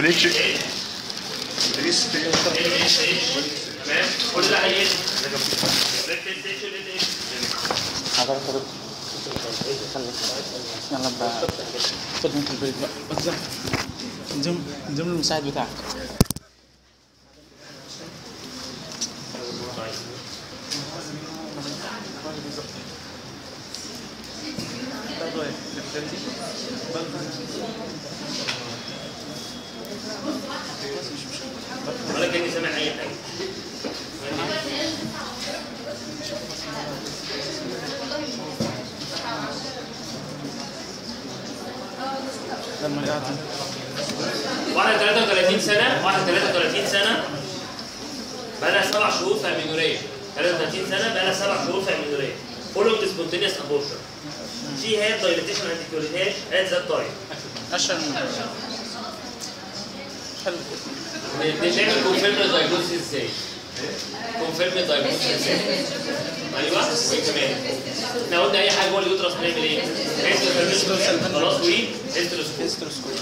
والاتش تمام كل ده هيقل يلا بقى خد انت البريد بقى انزم المساعد بتاعك. ولا كاني سامع اي حاجه. واحد 33 سنه بقى لها 7 شهور في امينوريه. 33 سنه بقى لها 7 شهور في امينوريه. فولوينج سبونتينيوس ابورشن. She had dilatation and decolletage at that time. عشان بنعمل كونفيرم دايجنوستس ازاي؟ كونفيرم دايجنوستس ازاي؟ ايوه وايه كمان؟ احنا قلنا اي حاجه جوه اليوترس بنعمل ايه؟ خلاص وايه؟ هيستروسكوب.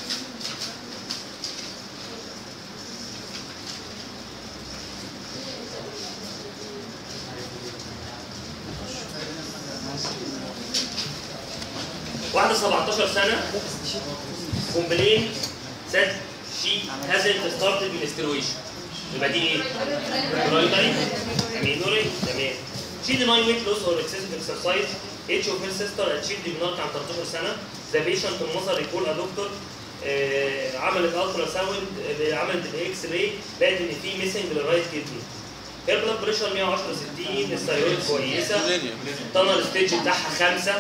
واحدة 17 سنة كومبلين said she hasn't started menstruation. يبقى دي ايه؟ برايمري امينوري. تمام. She denied weight loss or excessive exercise. Age of her sister achieved menarche عن 13 سنة. The patient mother recall a doctor عملت الترا ساوند، عملت الاكس راي، لقت ان في ميسنج للرايت كيدني. هي بلاد بريشر 110/60، الثايرويد كويسة. التانل ستيج بتاعها 5.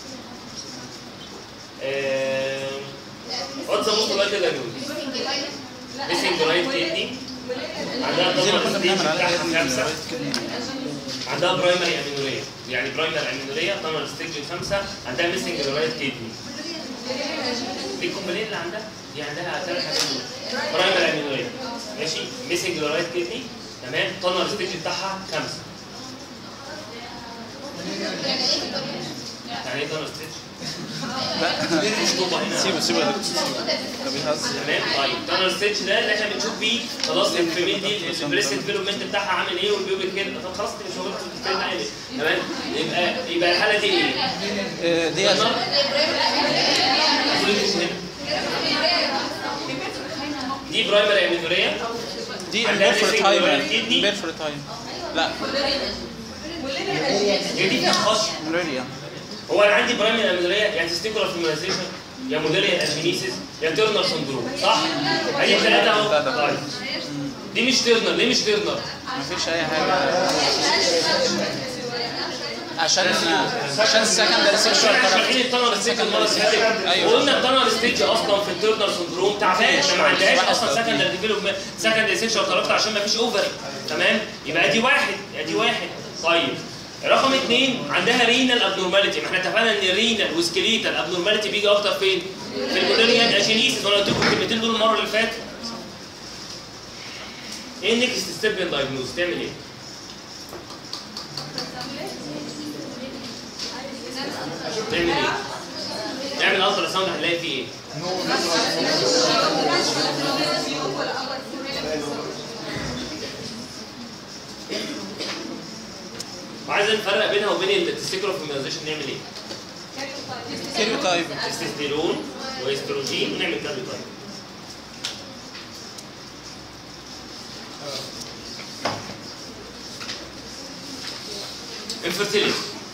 what's the most likely diagnosis؟ missing right kidney. عندها طبعا ستيج بتاعها 5. عندها برايمري امينوريا، يعني برايمري امينوريا طبعا ستيج 5. عندها ميسنج رايت كدني. دي الكومبلين اللي عندها دي عندها 3 حاجات دول. برايمري امينوريا ماشي، ميسنج رايت كدني تمام، طبعا ستيج بتاعها 5. يعني ايه طبعا ستيج؟ لا سيبه تمام. طيب تانل ستيتش ده اللي احنا بنشوف بيه خلاص الفيميل دي البريست ديفلوبمنت بتاعها عامل ايه والبيوبك كده. طب خلاص انت مش موجود في الديتيل عامل تمام. يبقى الحاله دي ايه؟ دي دي برايمري امينوريا. دي امبيرفورت هايم. لا هي دي فيها خش. هو انا عندي برايمري امينوريا يعني تستيكولار فيميلايزيشن يا موديليان اجينيسيس يا تيرنر سندروم صح؟ هي الثلاثه اهو. طيب دي مش تيرنر. ليه مش تيرنر؟ مفيش اي حاجه عشان السكندري سيكشوال احنا شارحين التانر ستيج المره اللي فاتت وقلنا التانر ستيج اصلا في التيرنر سندروم تعبان، ما عندهاش اصلا سكندري ديفلوبمنت سكندري سيكشوال كاركتر عشان ما فيش اوفري تمام. يبقى دي واحد ادي واحد. طيب رقم 2 عندها رينال ابنورماليتي. ما احنا اتفقنا ان الرينال وسكليتال ابنورماليتي بيجي اكتر فين؟ في الموديليان اجينيسيس. وانا قلت لكم الكلمتين دول المره اللي فاتت. ايه النكست ستيب ان دايجنوز؟ تعمل ايه؟ تعمل ايه؟ نعمل الترا ساوند هنلاقي فيه ايه؟ وعايز نفرق بينها وبين التستيكولار فيميلايزيشن نعمل ايه؟ كاريوتايب تستوستيرون واستروجين ونعمل كاريوتايب. انفيرتيليتي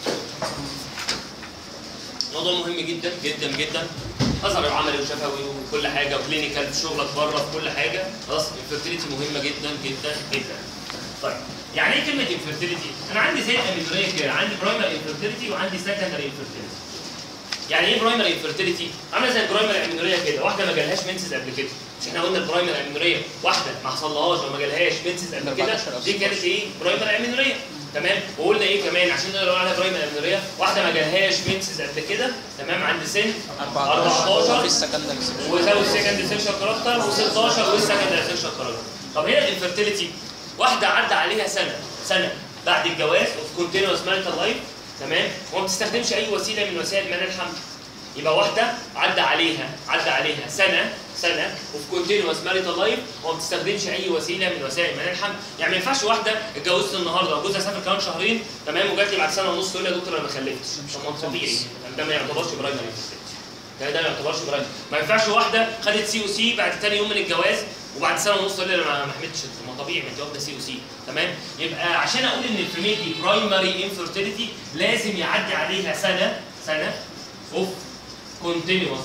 موضوع مهم جدا جدا جدا. اظهر العملي وشفوي وكل حاجه وكلينيكال في شغلك بره في كل حاجه. خلاص الانفيرتيليتي مهمه جدا جدا جدا. طيب يعني ايه كلمه انفيرتيليتي؟ انا عندي زي الامينوريا كده، عندي برايمري انفيرتيليتي وعندي سكندري انفيرتيليتي. يعني ايه برايمري انفيرتيليتي؟ عامله زي البرايمري امينوريا كده، واحده ما جالهاش منسز قبل كده. مش احنا قلنا البرايمري امينوريا واحده ما حصلهاش وما جالهاش منسز قبل كده، دي كانت ايه؟ برايمري امينوريا تمام. وقلنا ايه كمان عشان نقدر عليها برايمري امينوريا؟ واحده ما جالهاش منسز قبل كده تمام، عند سن 14 في السكندري وزود سكندري سيكشوال كاركتر و16 والسكندري سيكشوال كاركتر. طب هنا الانفيرتيليتي واحده عدى عليها سنه بعد الجواز وفي كونتينوس ماريتال لايف تمام، وما بتستخدمش اي وسيله من وسائل منع الحمل يبقى واحده عدى عليها سنه وفي كونتينوس ماريتال لايف وما بتستخدمش اي وسيله من وسائل منع الحمل. يعني ما ينفعش واحده اتجوزت النهارده وجوزها سافر كمان شهرين تمام وجات لي بعد سنه ونص تقول لي يا دكتور انا ما خلفتش. طب ما هو طبيعي ده ما يعتبرش برايمري انفيرتيليتي. ده ما يعتبرش برايمري. ما ينفعش واحده خدت سي او سي بعد ثاني يوم من الجواز وبعد سنه ونص تقول لي انا ما حملتش. ما طبيعي ما انت واخده سي او سي تمام. يبقى عشان اقول ان الفيميل دي برايمري انفيرتيليتي لازم يعدي عليها سنه اوف كونتينوس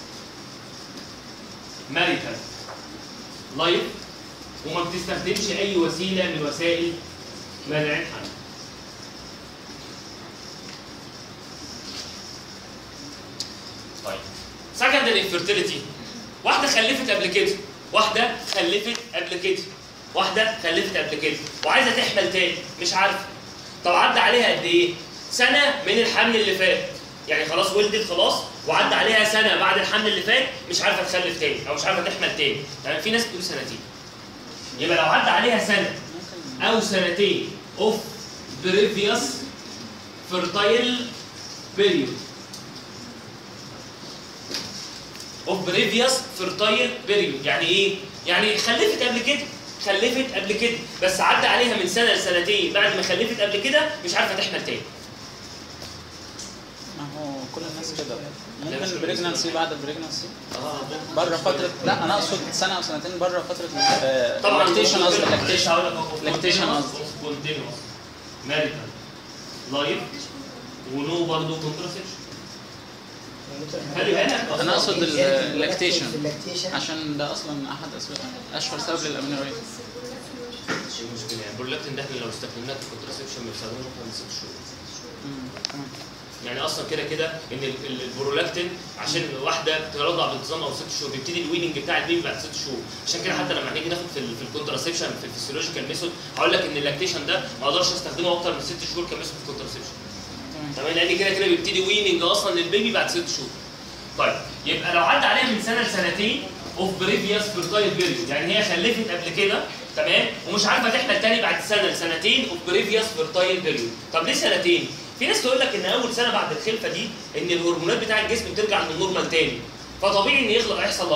ماريتال لايف وما بتستخدمش اي وسيله من وسائل منع الحمل. طيب سكندري انفيرتيليتي واحده خلفت قبل كده وعايزه تحمل تاني مش عارفه. طب عدى عليها قد ايه؟ سنه من الحمل اللي فات. يعني خلاص ولدت خلاص وعدى عليها سنه بعد الحمل اللي فات مش عارفه تخلف تاني او مش عارفه تحمل تاني. يعني في ناس بتقول سنتين. يبقى لو عدى عليها سنه او سنتين اوف بريفيوس فيرتايل بيريود يعني ايه؟ يعني خلفت قبل كده بس عدى عليها من سنه لسنتين بعد ما خلفت قبل كده مش عارفه تحمل تاني. ما هو كل الناس كده. ممكن البريجنانسي بعد البريجنانسي بره فتره، لا انا اقصد سنه او سنتين بره فتره طبعا لاكتيشن قصدي لاكتيشن كونتينوس ماريتال لايف ونو برضه كونتراسبشن. خلي بالك انا اقصد اللاكتيشن عشان ده اصلا احد اشهر سبب للامينوريا. مش مشكله يعني البرولاكتين ده احنا لو استخدمناه في الكونتراسبشن بنستخدمه اكتر من 6 شهور. يعني اصلا كده ان البرولاكتين عشان واحده ترضع بانتظام او 6 شهور بيبتدي الويننج بتاع البيبي بعد 6 شهور. عشان كده حتى لما هنيجي ناخد في الكونتراسبشن في الفسيولوجيكال ميثود هقول لك ان اللاكتيشن ده ما اقدرش استخدمه اكتر من 6 شهور كميثود في الكونتراسبشن. تمام لان كده بيبتدي ويننج اصلا للبيبي بعد 6 شهور. طيب يبقى لو عدى عليها من سنه لسنتين اوف بريفيوس فيرتايل بيريود يعني هي خلفت قبل كده تمام ومش عارفه تحمل تاني بعد سنه لسنتين اوف بريفيوس فيرتايل بيريود. طب ليه سنتين؟ في ناس تقول لك ان اول سنه بعد الخلفه دي ان الهرمونات بتاع الجسم بترجع للنورمال تاني فطبيعي ان يحصل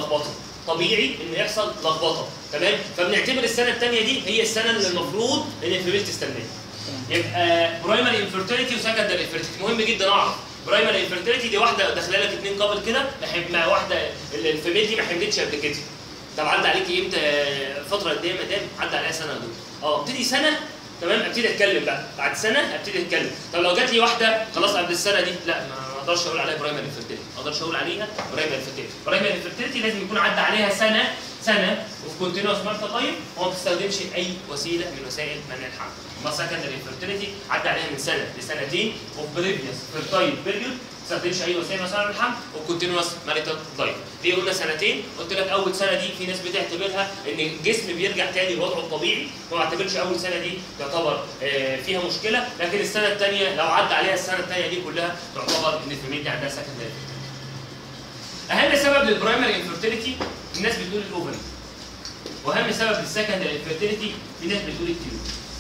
لخبطه تمام. فبنعتبر السنه الثانيه دي هي السنه اللي المفروض ان الفيميل تستناها. يبقى برايمري انفيرتيليتي وسكندري انفيرتيليتي مهم جدا اعرف. برايمري انفيرتيليتي دي واحده داخله لك 2 قبل كده مع واحده الفيميل دي ما حملتش قبل كده. طب عدى عليكي امتى فتره قد ايه يا مدام؟ عدى عليها سنه دول. ابتدي سنه تمام ابتدي اتكلم بقى بعد سنه ابتدي اتكلم. طب لو جات لي واحده خلاص قبل السنه دي لا ما اقدرش اقول عليها برايمري انفيرتيليتي. برايمري انفيرتيليتي لازم يكون عدى عليها سنه وفي كونتينوس مارتال لايف وما بتستخدمش اي وسيله من وسائل منع الحمل. اما سكندري انفيرتيليتي عدى عليها من سنه لسنتين وفي بريفيوس فيرتايل بيريود ما بتستخدمش اي وسيله من وسائل الحمل وكونتينوس ماريتال لايف. دي قلنا سنتين. قلت لك اول سنه دي في ناس بتعتبرها ان الجسم بيرجع تاني لوضعه الطبيعي وما بعتبرش اول سنه دي تعتبر فيها مشكله. لكن السنه الثانيه لو عدى عليها السنه الثانيه دي كلها تعتبر ان الفيميل دي عندها سكندري. اهم سبب للبرايمري انفيرتيليتي الناس بتقول الاوفري واهم سبب للسكندري انفيرتيليتي في ناس بتقول التيوب.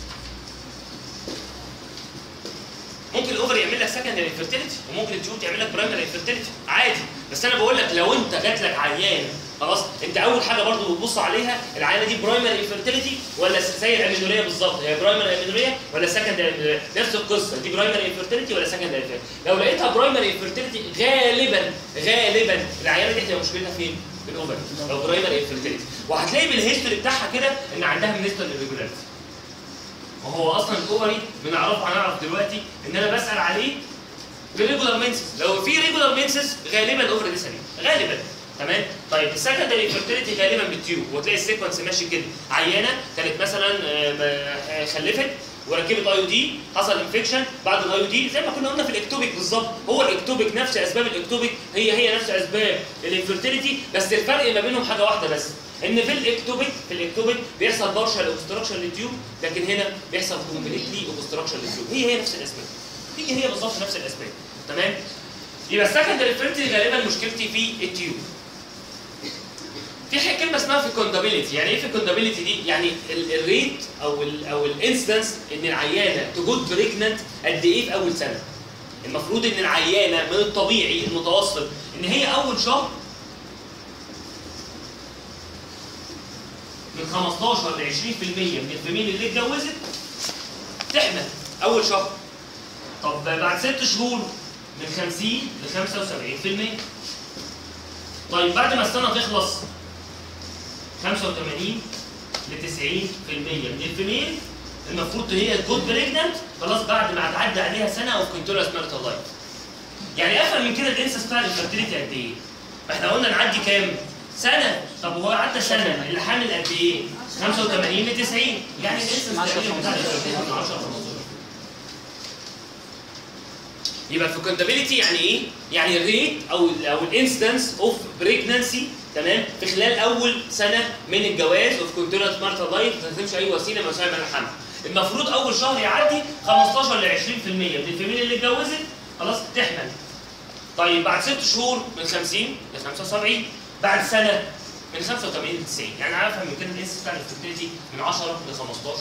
ممكن الاوفر يعمل لك سكندري انفيرتيليتي وممكن التيوب تعمل لك برايمري انفيرتيليتي عادي. بس انا بقول لك لو انت جات لك عيان خلاص انت اول حاجه برضو بتبص عليها العيانه دي برايمري انفيرتيليتي ولا زي الامينوريا بالظبط هي برايمري امينوريا ولا سكندري امينوريا نفس القصه دي برايمري انفيرتيليتي ولا سكندري انفيرتيليتي. لو لقيتها برايمري انفيرتيليتي غالبا العيانه دي هتبقى مشكلتها فين؟ في الاوفر لو برايمري انفيرتيليتي. وهتلاقي بالهيستوري بتاعها كده ان عندها منستر irregularity. وهو اصلا الاوفري هنعرف دلوقتي ان انا بسال عليه بريجولار مينسس. لو في ريجولار مينسس غالبا الاوفري دي سليم غالبا تمام. طيب السكندري انفيرتيليتي غالبا بالتيوب وتلاقي السيكونس ماشي كده. عيانه كانت مثلا خلفت وركبت اي او دي حصل انفكشن بعد الاي او دي زي ما كنا قلنا في الاكتوبيك بالظبط. هو الاكتوبيك نفس اسباب الاكتوبيك هي نفس اسباب الانفيرتيليتي بس الفرق ما بينهم حاجه واحده بس ان في الاكتوبيك بيحصل بارشال اوبستراكشن للتيوب لكن هنا بيحصل كومبليتلي اوبستراكشن للتيوب. هي نفس الاسباب هي بالظبط نفس الاسباب تمام. يبقى السكندري انفيرتيليتي غالبا مشكلتي في التيوب. في كلمه اسمها فيكوندابيلتي. يعني ايه فيكوندابيلتي دي؟ يعني الريت او الانسيدنس ان العيانه تجود بريجننت قد ايه في اول سنه. المفروض ان العيانه من الطبيعي المتوسط ان هي اول شهر من 15 ل 20% من الفيميل اللي اتجوزت تحمل اول شهر. طب بعد 6 شهور من 50 ل 75%. طيب بعد ما السنه تخلص 85 ل 90% من الفيميل المفروض هي تكون بريجننت خلاص بعد ما تعدي عليها سنه او كونتينوس ماريتال لايف. يعني افهم من كده الانسس بتاع الانفيرتيليتي قد ايه؟ احنا قلنا نعدي كام؟ سنه. طب هو عدى سنه اللي حامل قد ايه؟ 85 ل 90 يعني الانسس تقريبا بتاع الانفيرتيليتي من 10 ل 15. يبقى الفيكوندابيلتي يعني ايه؟ يعني الريت او الانستنس اوف بريجننسي تمام في خلال اول سنه من الجواز اوف كونتينوس ماريتال لايف ما تستخدمش اي وسيله مساعده من الحمل. المفروض اول شهر يعدي 15 ل 20% من الفيميل اللي اتجوزت خلاص تحمل. طيب بعد 6 شهور من 50 ل 75، بعد سنه من 85 ل 90، يعني عارف من كده الانس بتاع الفيرتيليتي من 10 ل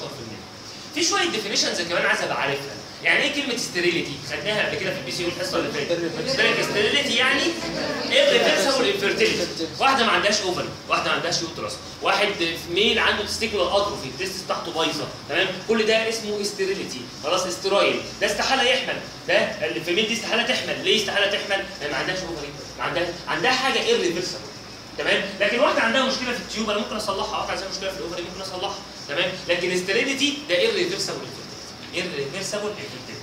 15%. في شويه ديفينيشنز كمان عايز ابقى عارفها. يعني ايه كلمه ستيريليتي؟ خدناها قبل كده في البي سي الحصه اللي فاتت. ستيريليتي يعني irreversible infertility. واحده ما عندهاش اوفري، واحده ما عندهاش يوترس، واحد ميل عنده تستيكولار اتروفي، التستس بتاعته بايظه، تمام؟ كل ده اسمه ستيريليتي، خلاص استيرويد، ده استحاله يحمل، ده الفيميل دي استحاله تحمل، ليه استحاله تحمل؟ لان ما عندهاش اوفري، عندها حاجه irreversible، تمام؟ لكن واحده عندها مشكله في التيوب انا ممكن اصلحها، واحده عندها مشكله في الاوفري ممكن اصلحها، تمام؟ لكن ستيريليتي ده irreversible infertility.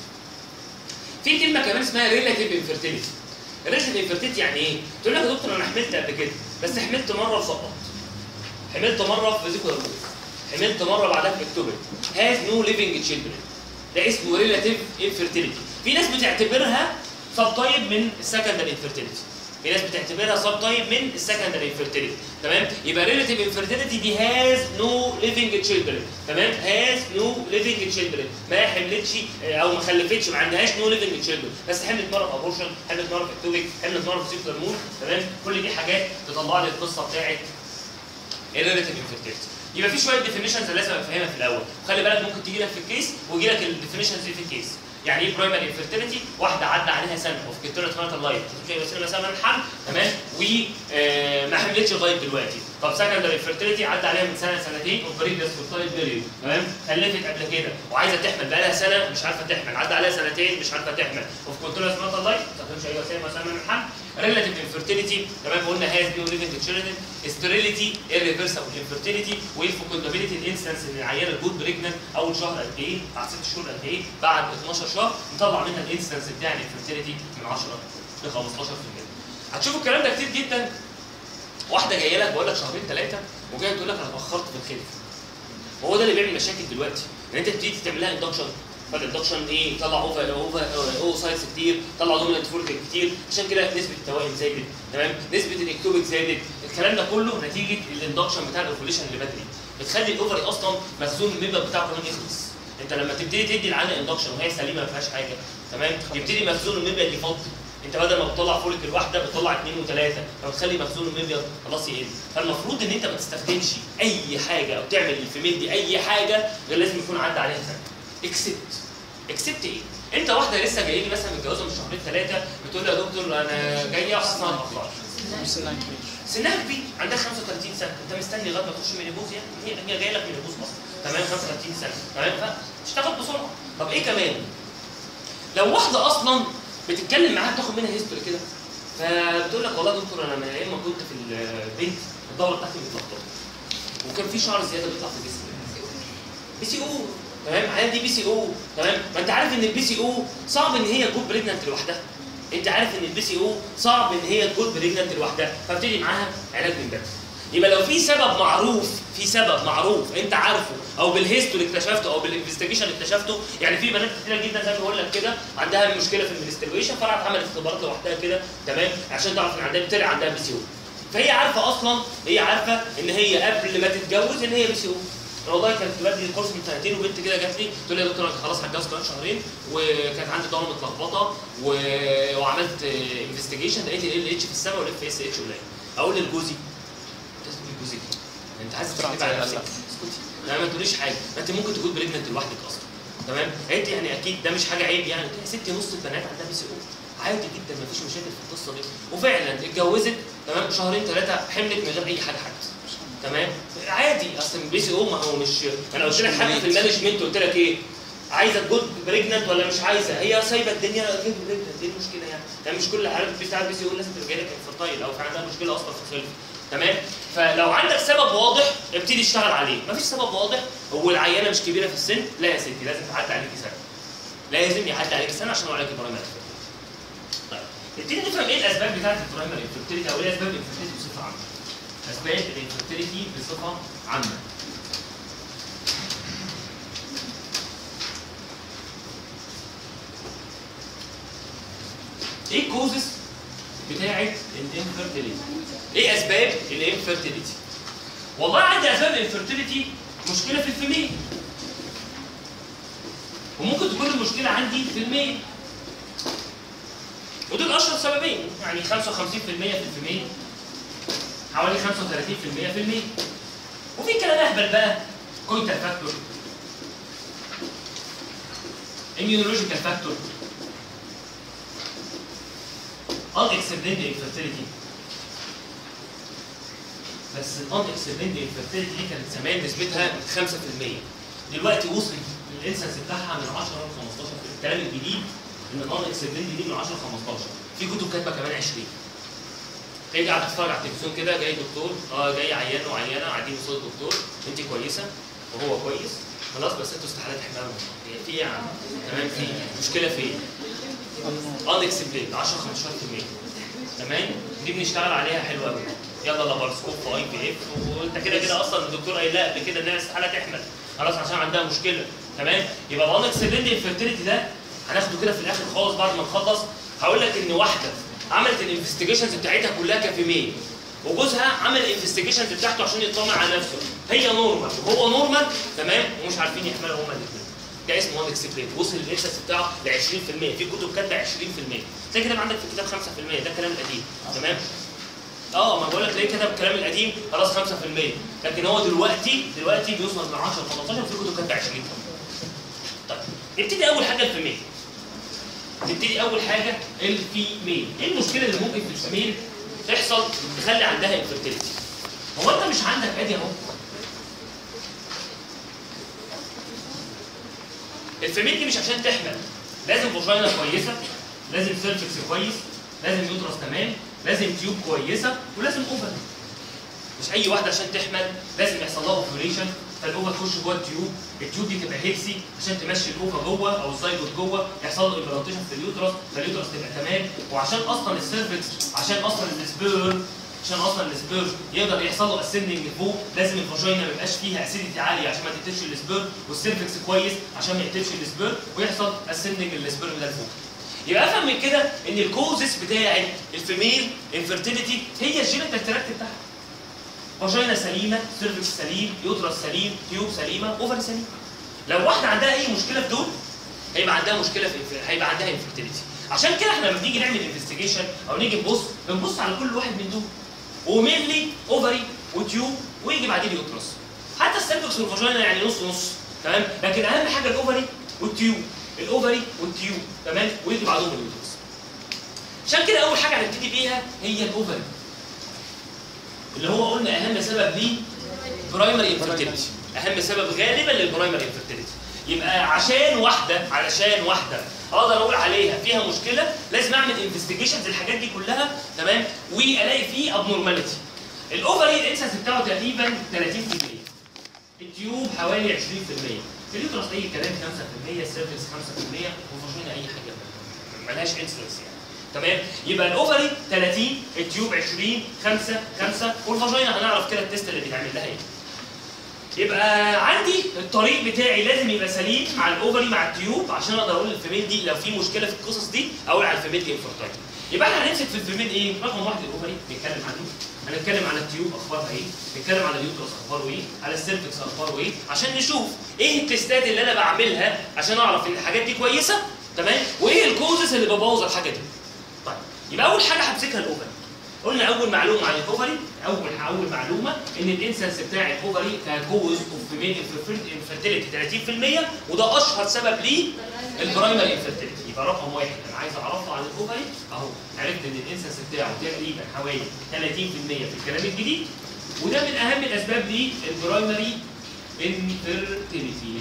في كلمه كمان اسمها ريلاتيف انفيرتيليتي. ريلاتيف انفيرتيليتي يعني ايه؟ تقول لك يا دكتور انا حملت قبل كده بس حملت مره وسقطت. حملت مره في فيزيكال روت. حملت مره بعدها في اكتوبر. هاز نو ليفنج تشيلدرن. ده اسمه ريلاتيف انفيرتيليتي. في ناس بتعتبرها سب تايب من السكندري انفيرتيليتي. في ناس بتعتبرها سب تايب من السكندري انفيرتيليتي، تمام؟ يبقى ريلاتيف انفيرتيليتي دي هاز نو ليفنج تشيلدرن، تمام؟ هاز نو ليفنج تشيلدرن، ما حملتش او ما خلفتش، ما عندهاش نو ليفنج تشيلدرن، بس حملت مره في ابورشن، حملت مره في اكتوبيك، حملت مره في سيكولار مول، تمام؟ كل دي حاجات تطلع لي القصه بتاعت الريلاتيف انفيرتيليتي. يبقى في شويه ديفينيشنز لازم افهمها في الاول، خلي بالك ممكن تيجي لك في الكيس ويجي لك الديفينيشنز دي في الكيس. يعني ايه برايمري انفيرتيليتي؟ واحده عدى عليها سنه اوف كونتينوس ماريتال لايف، مش وسيله مثلا من الحمل، تمام؟ وما حملتش لغايه دلوقتي. طب سكندري انفيرتيليتي عدى عليها من سنه سنتين اوف بريجنس فورتايل بيريود، تمام؟ خلفت قبل كده وعايزه تحمل بقى لها سنه مش عارفه تحمل، عدى عليها سنتين مش عارفه تحمل اوف كونتينوس ماريتال لايف، ما تستخدمش اي وسيله مثلا من الحمل. ريلاتيف انفيرتيليتي، تمام؟ قلنا هاز نو ليفنج تشيلدرن. ستيريليتي irreversible infertility. والفيكوندابيلتي الانستنس ان العيانه الجود بريجننت اول شهر قد ايه؟ بعد 6 شهور قد ايه؟ بعد 12 شهر نطلع منها الانستنس بتاع الانفيرتيليتي من 10 ل 15%. هتشوفوا الكلام ده كتير جدا. واحده جايه لك بقول لك شهرين 3 وجايه تقول لك انا اتاخرت في الخلف. وهو ده اللي بيعمل مشاكل دلوقتي، ان انت بتيجي تعمل لها اندكشن، فالاندكشن ايه؟ يطلع اوفر سايتس كتير، يطلع دومينانت فولك كتير، عشان كده نسبه التوائم زادت، تمام؟ نسبه الاكتوبيك زادت، الكلام ده كله نتيجه الاندكشن بتاع الاوفوليشن اللي بدري، بتخلي الاوفري اصلا مخزون الميبر بتاعه كمان يخلص. انت لما تبتدي تدي العينه اندكشن وهي سليمه ما فيهاش حاجه، تمام؟ يبتدي مخزون الميبر يفضي. انت بدل ما بتطلع فولك الواحده بتطلع 2 و3، فبتخلي مخزون الميبر خلاص يقل. فالمفروض ان انت ما تستخدمش اي حاجه او تعمل للفيميل دي اي حاجه غير لازم يكون عدى عليها سنه. اكسبت ايه؟ انت واحده لسه جايه لي مثلا متجوزه من شهرين 3 بتقول لي يا دكتور انا جايه اصلا ما اتاخرش. سنها كبير، عندها 35 سنه، انت مستني لغايه ما تخش مينيبوز؟ يعني هي جايه لك مينيبوز اصلا، تمام؟ 35 سنه، تمام؟ فاشتغل بسرعه. طب ايه كمان؟ لو واحده اصلا بتتكلم معاها بتاخد منها هيستوري كده، فبتقول لك والله يا دكتور انا من ايام ما كنت في البنت الدوره بتاعتي متلخبطه وكان في شعر زياده بيطلع في جسمي. بي سي او، تمام؟ عيال دي بي سي او، تمام؟ ما انت عارف ان البي سي او صعب ان هي تكون بريجننت لوحدها. انت عارف ان البي سي او صعب ان هي تكون بريجننت لوحدها، فابتدي معاها علاج من بدري. يبقى لو في سبب معروف انت عارفه او بالهيستوري اكتشفته او بالانفستيجيشن اكتشفته، يعني في بنات كتيره جدا زي ما بقول لك كده عندها مشكله في المنسترويشن فراحت عملت اختبارات لوحدها كده، تمام؟ عشان تعرف ان عندها طلع عندها بي سي او. فهي عارفه اصلا، هي عارفه ان هي قبل ما تتجوز ان هي بي سي او. والله كانت بدي الكورس من 2 وبنت كده جات لي تقول لي يا دكتور انا خلاص هتجوز كمان شهرين وكانت عندي دوره متلخبطه وعملت انفستيجيشن لقيت ال اتش في السماء والاف اس اتش قليل. اقول لجوزي جوزي انت عايز تكتب على نفسك؟ اسكتي، لا ما تقوليش حاجه، انت ممكن تكون بريجننت لوحدك اصلا، تمام؟ انت يعني اكيد ده مش حاجه عيب، يعني يا ستي نص البنات عندها بي سي او عادي جدا مفيش مشاكل في القصه دي، وفعلا اتجوزت تمام شهرين ثلاثه حملت من غير اي حاجه حتى تمام عادي. اصل البي سي او ما هو مش، انا قلت لك حتى في المانجمنت قلت لك ايه؟ عايزه تجود بريجننت ولا مش عايزه؟ هي سايبه الدنيا جود بريجننت، ايه المشكله يعني؟ يعني مش كل حالات بتاع البي سي او لازم تبقى لك انفرتايل او في عندها مشكله اصلا في الخلف تمام؟ فلو عندك سبب واضح ابتدي اشتغل عليه، مفيش سبب واضح والعيانه مش كبيره في السن، لا يا ستي لازم تعدي عليكي سنه. لازم يعدي عليكي سنه عشان عليكي برايمري. طيب نبتدي نفهم ايه الاسباب بتاعت البرايمري انفيرتيليتي او ايه اسباب الانفيرتيليتي بصفه عامه. اسباب الانفيرتيليتي بصفه عامه. ايه الكوزز بتاعت الانفيرتيليتي؟ ايه اسباب الانفيرتيليتي؟ والله عندي اسباب الانفيرتيليتي مشكله في الفيميل، وممكن تكون المشكله عندي في الميل، ودول اشهر سببين، يعني 55% في الفيميل، حوالي 35% في الميل. وفي كلام اهبل بقى، كويتال فاكتور، immunological فاكتور، unexplained infertility. بس unexplained infertility دي كانت زمان نسبتها 5%، دلوقتي وصل الانسنس بتاعها من 10 ل 15%. الكلام الجديد ان unexplained دي من 10 ل 15، في كتب كاتبه كمان 20. تيجي قاعد تتفرج على التلفزيون كده، جاي دكتور جاي عيان وعيانه قاعدين قصاد الدكتور، انت كويسه وهو كويس خلاص، بس انتوا استحاله تحملوا في ايه يعني؟ تمام، في مشكله فين؟ unexplained 10 15%. تمام؟ دي بنشتغل عليها حلو قوي. يلا لابارسكوب في اي بي اف، وانت كده كده اصلا الدكتور قايل لا قبل كده انها استحاله تحمل خلاص عشان عندها مشكله. تمام؟ يبقى unexplained infertility ده هناخده كده في الاخر خالص بعد ما نخلص. هقول لك ان واحده عملت الانفستيجيشنز بتاعتها كلها كفيميل، وجوزها عمل الانفستيجيشنز بتاعته عشان يطمن على نفسه، هي نورمال وهو نورمال تمام، ومش عارفين يحملوا هما الاثنين. ده اسمه unexplained، وصل الانسنس بتاعه ل 20%، في كتب كاتبه 20%. تلاقي كده عندك في الكتاب 5%، ده الكلام القديم تمام؟ ما بقول لك ليه كتب الكلام القديم خلاص 5%، لكن هو دلوقتي بيوصل من 10 ل 15، وفي كتب كاتبه 20. طيب نبتدي اول حاجه الفيميل. نبتدي اول حاجه الفيميل. ايه المشكله اللي ممكن في الفيميل تحصل تخلي عندها انفيرتيليتي؟ هو انت مش عندك ادي اهو الفيميل دي مش عشان تحمل لازم فاجينا كويسه، لازم سيرفكس كويس، لازم يوترس تمام، لازم تيوب كويسه، ولازم اوفر. مش اي واحده عشان تحمل لازم يحصل لها اوبريشن فالاوفر تخش جوه التيوب دي تبقى هيكسي عشان تمشي الاوفر جوه او الزايجوت جوه، يحصل له امبلانتيشن في اليوترس فاليوترس تبقى تمام. وعشان اصلا السيرفكس، عشان اصلا السبيرم يقدر يحصل له اسندنج لفوق، لازم الفاجينا ما يبقاش فيها اسيديتي عاليه عشان ما تقتلش السبيرم، والسيرفكس كويس عشان ما يقتلش السبيرم ويحصل اسندنج للسبيرم ده لفوق. يبقى افهم من كده ان الكوزس بتاعت الفيميل انفيرتيليتي هي الجينيتال تراكت بتاعها. فاجينا سليمه، سيرفكس سليم، يوترس سليم، تيوب سليمه، اوفر سليم. لو واحده عندها اي مشكله في دول هيبقى عندها مشكله هيبقى عندها انفيرتيليتي. عشان كده احنا لما بنيجي نعمل انفستيجيشن او نيجي بنبص على كل واحد من دول، ومينلي اوفري وتيوب ويجي بعدين اليوترس. حتى السيرفكس والفاجينا يعني نص نص تمام، لكن اهم حاجه الاوفري والتيوب، الاوفري والتيوب تمام، ويجي بعدهم اليوترس. عشان كده اول حاجه هنبتدي بيها هي الاوفري، اللي هو قلنا اهم سبب ليه برايمري انفيرتيليتي، اهم سبب غالبا للبرايمري انفيرتيليتي. يبقى علشان واحده اقدر اقول عليها فيها مشكله لازم اعمل انفستيجيشنز الحاجات دي كلها تمام، والاقي فيه ابنورماليتي. الاوفري الانسنس بتاعه تقريبا 30%، التيوب حوالي 20%، اليوترس اي كلام 5%، السيرفكس 5%، والفاجينا اي حاجه مالهاش انسنس يعني تمام. يبقى الاوفري 30، التيوب 20، 5 والفاجينا هنعرف كده التست اللي بيتعمل لها ايه. يبقى عندي الطريق بتاعي لازم يبقى سليم مع الاوفري مع التيوب عشان اقدر اقول للفيميل دي لو في مشكله في القصص دي اقول على الفيميل دي انفيرتايل. يبقى احنا هنمسك في الفيميل ايه؟ رقم واحد الاوفري نتكلم عنه، هنتكلم على التيوب اخبارها ايه، نتكلم على اليوترس اخباره ايه، على السيرفكس اخباره ايه، عشان نشوف ايه التستات اللي انا بعملها عشان اعرف ان الحاجات دي كويسه تمام، وايه الكوزز اللي ببوظ الحاجه دي. طيب يبقى اول حاجه همسكها الاوفري. قلنا اول معلومه عن الاوفري، اول معلومه ان الانسنس بتاع الاوفري ككوز اوف مين انفيرتيليتي 30%، وده اشهر سبب ليه البرايمري انفيرتيليتي. يبقى رقم واحد انا عايز اعرفه عن الاوفري اهو، عرفت ان الانسنس بتاعه تقريبا حوالي 30% في الكلام الجديد، وده من اهم الاسباب للبرايمري انفيرتيليتي.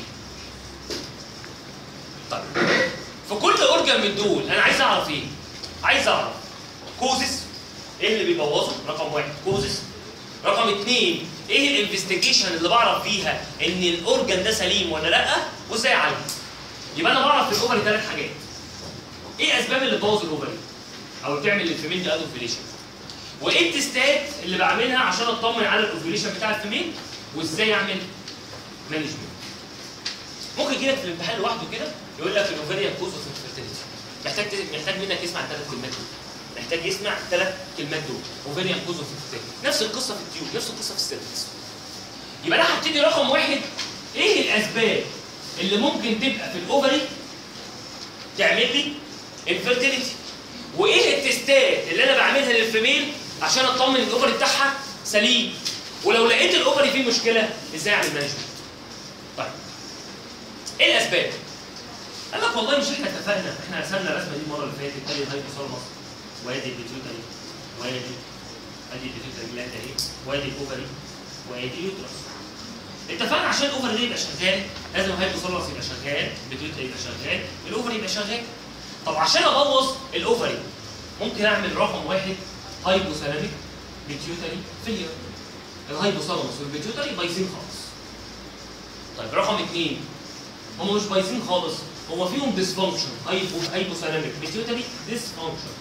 طيب في كل اورجان من دول انا عايز اعرف ايه؟ عايز اعرف كوزس ايه اللي بيبوظه؟ رقم واحد كوزس. رقم اثنين ايه الانفستيجيشن اللي بعرف فيها ان الاورجان ده سليم ولا لا؟ وازاي اعالجه؟ يبقى انا بعرف في الاوفري ثلاث حاجات. ايه اسباب اللي تبوظ الاوفري؟ او تعمل الفيميل دي ادوفيليشن. وايه التستات اللي بعملها عشان اطمن على الاوفيليشن بتاع الفيميل؟ وازاي اعمل مانجمنت. ممكن يجي لك في الامتحان لوحده كده يقول لك الاوفريان كوز اوف انفيرتيليتي. محتاج منك يسمع الثلاث كلمات دول. محتاج يسمع الثلاث كلمات دول، اوفريان كوز اوف انفيرتيليتي. نفس القصه في التيوب، نفس القصه في السيرفكس. يبقى انا هبتدي رقم واحد، ايه الاسباب اللي ممكن تبقى في الاوفري تعمل لي انفيرتيليتي؟ وايه التستات اللي انا بعملها للفيميل عشان اطمن الاوفري بتاعها سليم؟ ولو لقيت الاوفري فيه مشكله ازاي اعمل مانجمنت؟ طيب ايه الاسباب؟ قال لك والله مش احنا اتفقنا، احنا رسمنا الرسمه دي المره اللي فاتت، ادي الهايبوثالاموس وادي البيتيوتري وادي البيتيوتري جلاند اهي وادي الاوفري وادي اليوترس. اتفقنا عشان الاوفري ده يبقى شغال لازم الهايبوثالاموس يبقى شغال، البيتيوتري يبقى شغال، الاوفري يبقى شغال. طب عشان ابوظ الاوفري ممكن اعمل رقم واحد هايبوثالاميك بيتيوتري فيلير. الهايبوثالاموس والبيتيوتري بايظين خالص. طيب رقم اثنين هم مش بايظين خالص، هو فيهم ديسفانكشن، هايبوثالاميك بيتيوتري ديسفانكشن.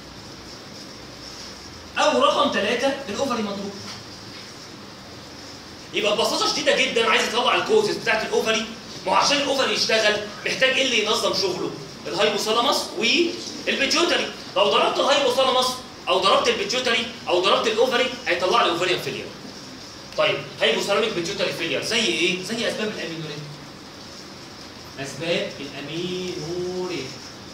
او رقم ثلاثه الاوفري مضروب. يبقى ببساطه شديده جدا عايز اطلع الكوزز بتاعت الاوفري. ما هو عشان الاوفري يشتغل محتاج ايه اللي ينظم شغله؟ الهايبوثالاموس والبيتيوتري. لو ضربت الهايبوثالاموس او ضربت البيتيوتري او ضربت الاوفري هيطلع لي اوفريان فيلير. طيب هايبوثالاميك بيتيوتري فيلير زي ايه؟ زي اسباب الامينوريا. اسباب الامينوريا.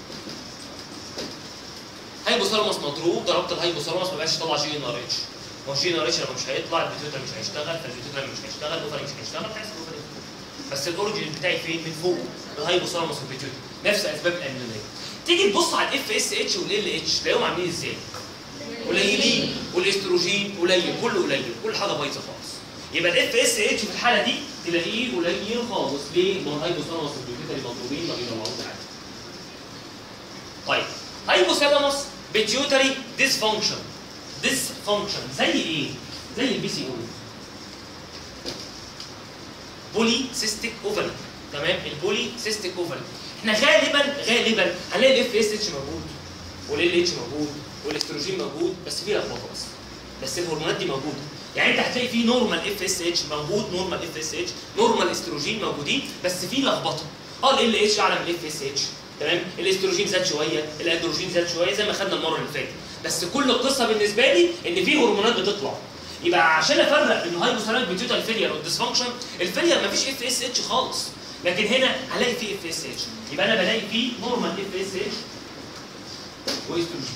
هايبوثالاموس مضروب، ضربت الهايبوثالاموس ما بقاش يطلع جي ان ار اتش. ما هو جي ان ار اتش لما مش هيطلع البيتيوتري مش هيشتغل، فالبيتيوتري مش هيشتغل، الاوفري مش هيشتغل، هيحصل اوفري. بس الاوريجن بتاعي فين؟ من فوق الهايبوثالاموس والبيتيوتري. نفس اسباب الامينوريا. تيجي تبص على الاف اس اتش والال اتش تلاقيهم عاملين ازاي؟ قليلين، والاستروجين قليل، كله قليل، كل حاجه بايظه خالص. يبقى الاف اس اتش في الحاله دي تلاقيه قليل خالص. ليه؟ ما الهايبوثالاموس والبيتيوتري مضروبين ما بيطلعوش حاجه. طيب هايبوثالاموس بيتيوتري ديسفانكشن. ديسفانكشن زي ايه؟ زي البي سي او. بولي سيستيك اوفري. تمام؟ البولي سيستيك اوفري. احنا غالبا هنلاقي الاف اس اتش موجود والال اتش موجود والاستروجين موجود، بس في لخبطه بس الهرمونات دي موجوده. يعني انت هتلاقي في نورمال اف اس اتش موجود، نورمال اف اس اتش، نورمال استروجين موجودين، بس في لخبطه. ال اتش اعلى من الاف اس اتش، تمام؟ الاستروجين زاد شويه، الاندروجين زاد شويه زي ما خدنا المره اللي فاتت، بس كل القصه بالنسبه لي ان في هرمونات بتطلع. يبقى عشان افرق بين هايبوثالاميك بيتيوتري فيلير والديسفانكشن، الفيلير مفيش اف اس اتش خالص، لكن هنا هلاقي فيه اف اس اتش. يبقى انا بلاقي فيه نورمال اف اس اتش واستروجين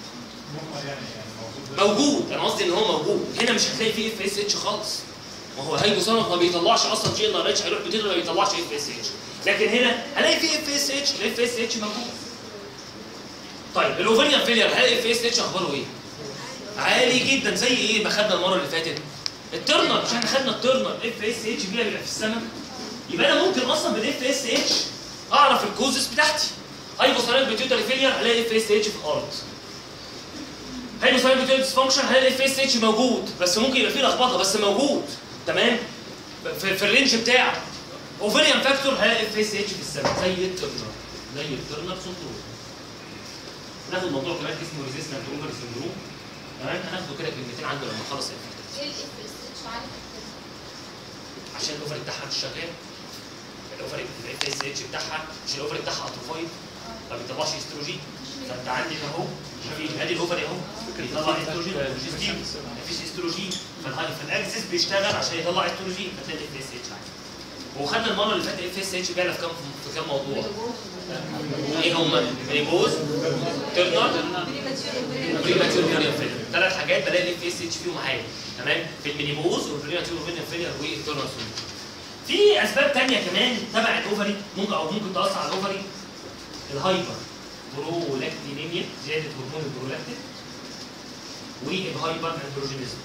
موجود. انا قصدي ان هو موجود. هنا مش هتلاقي فيه اف اس اتش خالص. ما هو الهايبوثالاموس ما بيطلعش اصلا جي ان ار اتش، هيروح بيتيوتري ما بيطلعش اف اس اتش، لكن هنا هلاقي فيه اف اس اتش، الاف اس اتش موجود. طيب الاوفريان فيلير هلاقي اف اس اتش اخباره ايه؟ عالي جدا. زي ايه ما خدنا المره اللي فاتت؟ الترنر. مش احنا خدنا الترنر اف اس اتش بيبقى في السماء؟ يبقى انا ممكن اصلا بالاف اس اتش اعرف الكوزز بتاعتي. هايبوثالاميك بيتيوتري فيلير هلاقي اف اس اتش في الارض. هايبوثالاميك بيتيوتري ديسفانكشن هلاقي الاف اس اتش موجود، بس ممكن يبقى فيه لخبطه بس موجود، تمام؟ في الرينج بتاعه. اوفريان فاكتور هلاقي اف اس اتش في السماء زي الترنر سندروم. ناخد موضوع كمان اسمه ريزيستنت اوفر سندروم، تمام؟ هناخده كده كلمتين عنده لما نخلص الانفكتيف. ايه الاف اس اتش عالي؟ عشان الاوفري بتاعها مش شغال. الاوفري الاف اس اتش بتاعها مش الاوفري بتاعها اتروفايد، ما بيطلعش استروجين. فانت عندك اهو ادي الاوفري اهو بيطلع استروجين، بروجستين، مفيش استروجين، فالاكسس بيشتغل عشان يطلع استروجين فتلاقي الاف اس اتش عالي. وخدنا المره اللي فاتت اف اس اتش بيعلى في كام موضوع؟ ايه هم؟ مينيبوز، تيرنر، بريماتيور فيريان فيلير. 3 حاجات بلاقي الاف اس اتش فيهم عالي، تمام؟ في المينيبوز والبريماتيور فيريان فيلير والتيرنر سيندروم. في اسباب ثانيه كمان تبع الاوفري ممكن تاثر على الاوفري. الهايبر برولاكتينيميا، زياده هرمون البرولاكتين، والهايبر اندروجينيزم.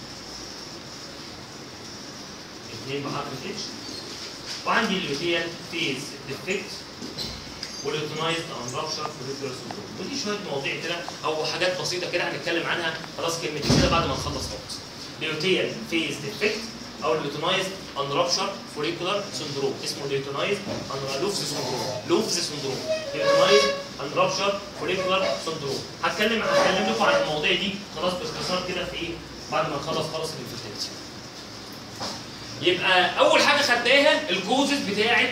2 بحرف الاتش. وعندي اللوتيال فيز ديفكت واليوتنايزد ان رابشر فوليكولار سندروم. ودي شويه مواضيع كده او حاجات بسيطه كده هنتكلم عنها خلاص كلمتين كده بعد ما نخلص خالص. اللوتيال فيز ديفكت او اللوتنايزد ان رابشر فوليكولار سندروم، اسمه اللوتنايزد ان لوفز سندروم. اللوتنايزد ان رابشر فوليكولار سندروم. هتكلم لكم عن المواضيع دي خلاص باختصار كده في ايه؟ بعد ما نخلص خالص الانفيرتيلتي. يبقى اول حاجه خدناها الكوزز بتاعه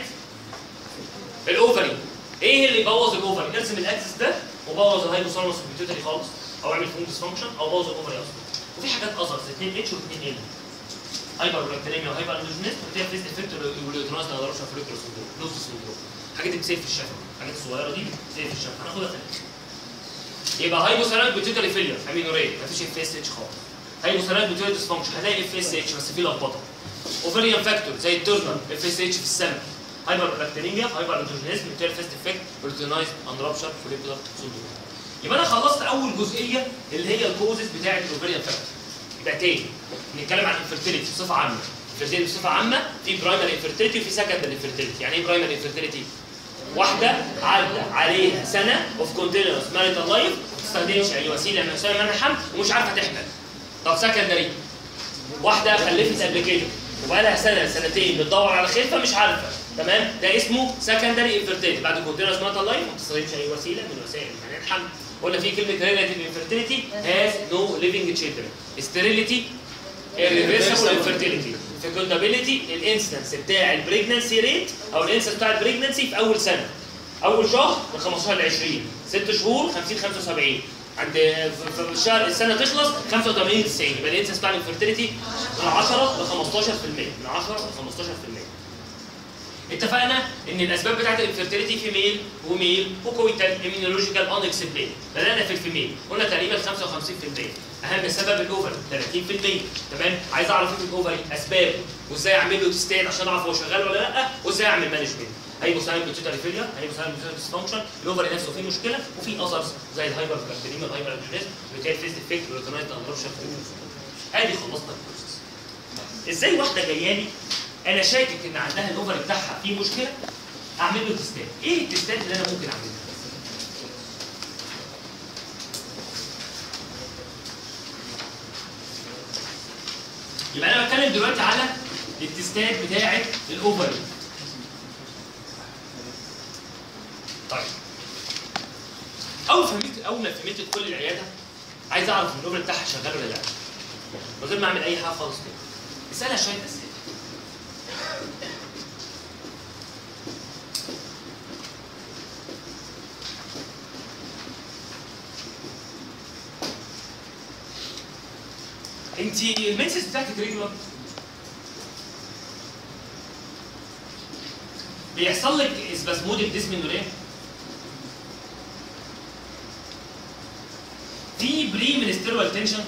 الاوفري. ايه اللي يبوظ الاوفري؟ نرسم الاكسس ده وبوظ الهايبوثالاموس والبيتيوتري خالص، او اعمل فيهم ديسفانكشن، او بوظ الاوفري اصلا. وفي حاجات اذرز 2 اتش و2 ال. هايبر بلاكتينيميا وهايبر اندروجينيزم وفيها فيز افكت واليوتنايز ما اقدرش افريكولار سندروم، لوز سندروم. الحاجات دي بتسيب في الشفه، الحاجات الصغيره دي بتسيب في الشفه، هناخدها في الاخر. يبقى هايبوثالاميك بيتيوتري فيلير، امينوريه، مفيش اف اس اتش خالص. هايبوثالاميك بيتيوتري ديسفانكشن، هلاقي اف اس اتش بس في لخبطه. اوفريان فاكتور زي التورنر، اف اس اتش في السمع، هايبر بلاكتينيميا، هايبر اندروجينيزم، بيتيوتري فيز ديفكت، واليوتنايز ان رابشر فوليكولار سندروم. يبقى انا خلصت اول جزئيه اللي هي الكوزز بتاعه الاوفريان فاكتور. يبقى تاني نتكلم عن الانفيرتيليتي بصفه عامه. الانفيرتيليتي بصفه عامه في برايمري انفيرتيليتي وفي سكندري انفيرتيليتي. يعني ايه برايمري انفيرتيليتي؟ واحده عدى عليها سنه اوف كونتينوس ماريتال لايف ما بتستخدمش اي وسيله من وسائل منع الحمل ومش عارفه تحمل. طب سكندري، واحده خلفت قبل كده وبقى لها سنه سنتين بتدور على خلفه مش عارفه، تمام؟ ده اسمه سكندري انفيرتيليتي بعد كونتينوس ماريتال لايف ما بتستخدمش اي وسيله من وسائل منع الحمل. قلنا في كلمه ريلاتيف انفيرتيليتي هاز نو ليفنج تشيلدرن. ستيريليتي irreversible infertility. فيكوندابيلتي الانسنس بتاع البريجنسي ريت او الانسنس بتاع البريجنسي في اول سنه. اول شهر من 15 ل 20، 6 شهور 50 75، عند في الشهر السنه تخلص 85 90، يبقى الانسنس بتاع الانفيرتيليتي من 10 ل 15%، من 10 ل 15%. اتفقنا ان الاسباب بتاعت الانفيرتيليتي في ميل وميل وكويتال ايمينولوجيكال ان اكسبلين. بدانا في الفيميل قلنا تقريبا 55%. اهم سبب الاوفري 30%، تمام؟ عايز اعرف ايه في الاوفري؟ اسبابه وازاي اعمل له تستات عشان اعرف هو شغال ولا لا، وازاي اعمل مانجمنت. هايبوثالاميك بيتيوتري فيلير، هايبوثالاميك بيتيوتري ديسفانكشن، الاوفري نفسه فيه مشكله، وفي اذرز زي الهايبر بلاكتينيميا والهايبر اندروجينيزم والبيتيوتري فيز ديفكت واليوتنايز اندروبشن. ادي خلصنا البروسيس. ازاي واحده جايه لي انا شاكك ان عندها الاوفري بتاعها فيه مشكله اعمل له تستات؟ ايه التستات اللي انا ممكن اعملها؟ يبقى انا بتكلم دلوقتي على التستات بتاعه الاوفري. طيب اول ما فهمت تدخل العياده عايز اعرف ان الاوفري بتاعها شغال ولا لا، من غير ما اعمل اي حاجه خالص كده. اسالها شويه اسئله. انت المنسس بتاعتك ريجولار؟ بيحصل لك اسباسموديك ديسمينوريا؟ في بري منستيريال تنشن؟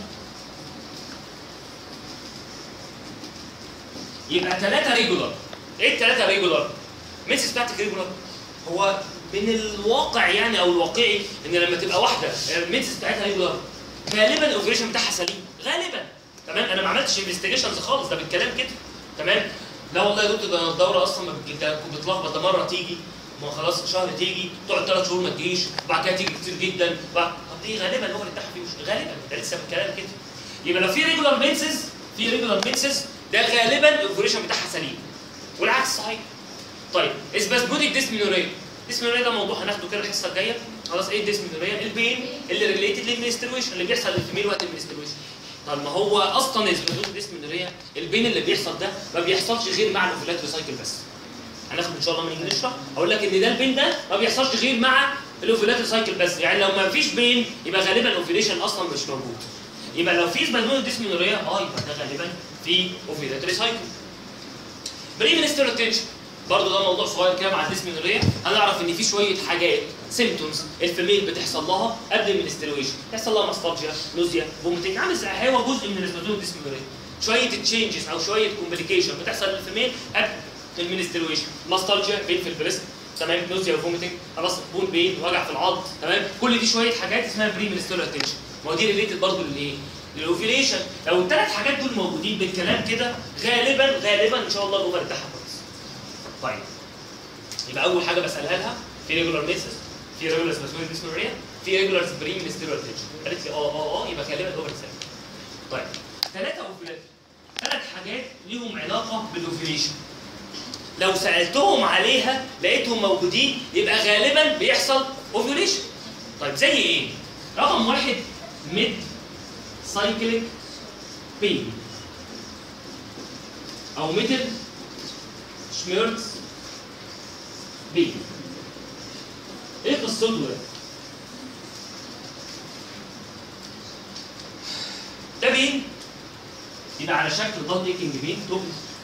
يبقى 3 ريجولار. ايه ال3 ريجولار؟ المنسس بتاعتك ريجولار؟ هو من الواقع يعني او الواقعي ان لما تبقى واحده المنسس بتاعتها ريجولار غالبا الاوفريشن بتاعها سليم، غالبا، تمام؟ انا ما عملتش انفستيجيشنز خالص، ده بالكلام كده، تمام؟ لا والله يا دكتور ده الدوره اصلا بتلخبط، ده مره تيجي ما خلاص شهر تيجي تقعد 3 شهور ما تجيش وبعد كده تيجي كتير جدا طب دي غالبا الاوفر بتاعها فيه مش غالبا، ده لسه بالكلام كده. يبقى لو في ريجولار مينسز ده غالبا الاوفريشن بتاعها سليم والعكس صحيح. طيب اسباسموديك ديسمينوريا، الديسمينوريا ده موضوع هناخده كده الحصه الجايه خلاص. ايه الديسمينوريا؟ البين اللي ريليتد للمنسترويشن اللي بيحصل للفيميل وقت المنسترويشن. طب ما هو اصلا الديسمينوريا البين اللي بيحصل ده ما بيحصلش غير مع الاوفيلاتري سايكل بس. هناخد ان شاء الله لما نيجي نشرح اقول لك ان ده البين ده ما بيحصلش غير مع الاوفيلاتري سايكل بس، يعني لو ما فيش بين يبقى غالبا الاوفيليشن اصلا مش موجود. يبقى لو في اسباسموديك ديسمينوريا يبقى ده غالبا في اوفيلاتري سايكل. بري منسترال تنشن برضه ده موضوع صغير كده مع الديسمينوريا. هنعرف ان في شويه حاجات سيمتومز الفيميل بتحصل لها قبل المنسترويشن، بيحصل لها ماستالجيا، نوزيا، فوميتنج، عامل زي هو جزء من الاسبازول ديسمينوريا. شويه تشينجز او شويه كومبليكيشن بتحصل للفيميل قبل المنسترويشن، ماستالجيا، بين في البريست، تمام، نوزيا وفوميتنج، خلاص، بون بين، وجع في العظم، تمام، كل دي شويه حاجات اسمها بري منسترال تنشن. ما هو دي ريليتد برضه للايه؟ للاوفيليشن. لو الثلاث حاجات دول موجودين بالكلام كده غالبا ان شاء الله الاوفر بتاعها كويس. طيب يبقى اول حاجه بسالها لها في ريجولار ميسس، في ريجولار سباسموليك ديسموريا، في ريجولار بري منسترال تنشن. قالت لي يبقى غالبا الاوفر سهل. طيب ثلاث حاجات ليهم علاقه بالاوفيليشن. لو سالتهم عليها لقيتهم موجودين يبقى غالبا بيحصل اوفيليشن. طيب زي ايه؟ رقم واحد ميد سايكليك بين او ميدل شميرتس بين. ايه قصته ده؟ ده بين يبقى على شكل ضغط ايكنج بين تقل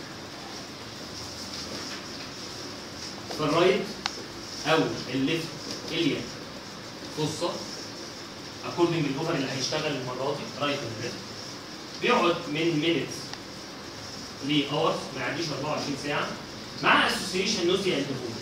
في الرايت او الليفت اليا فصه اكوردنج للاوفر اللي هيشتغل المره دي رايت وليفت. بيقعد من مينتس ل اورز ما يعديش 24 ساعه مع اسوسيشن نوزيا اند فوميتنج.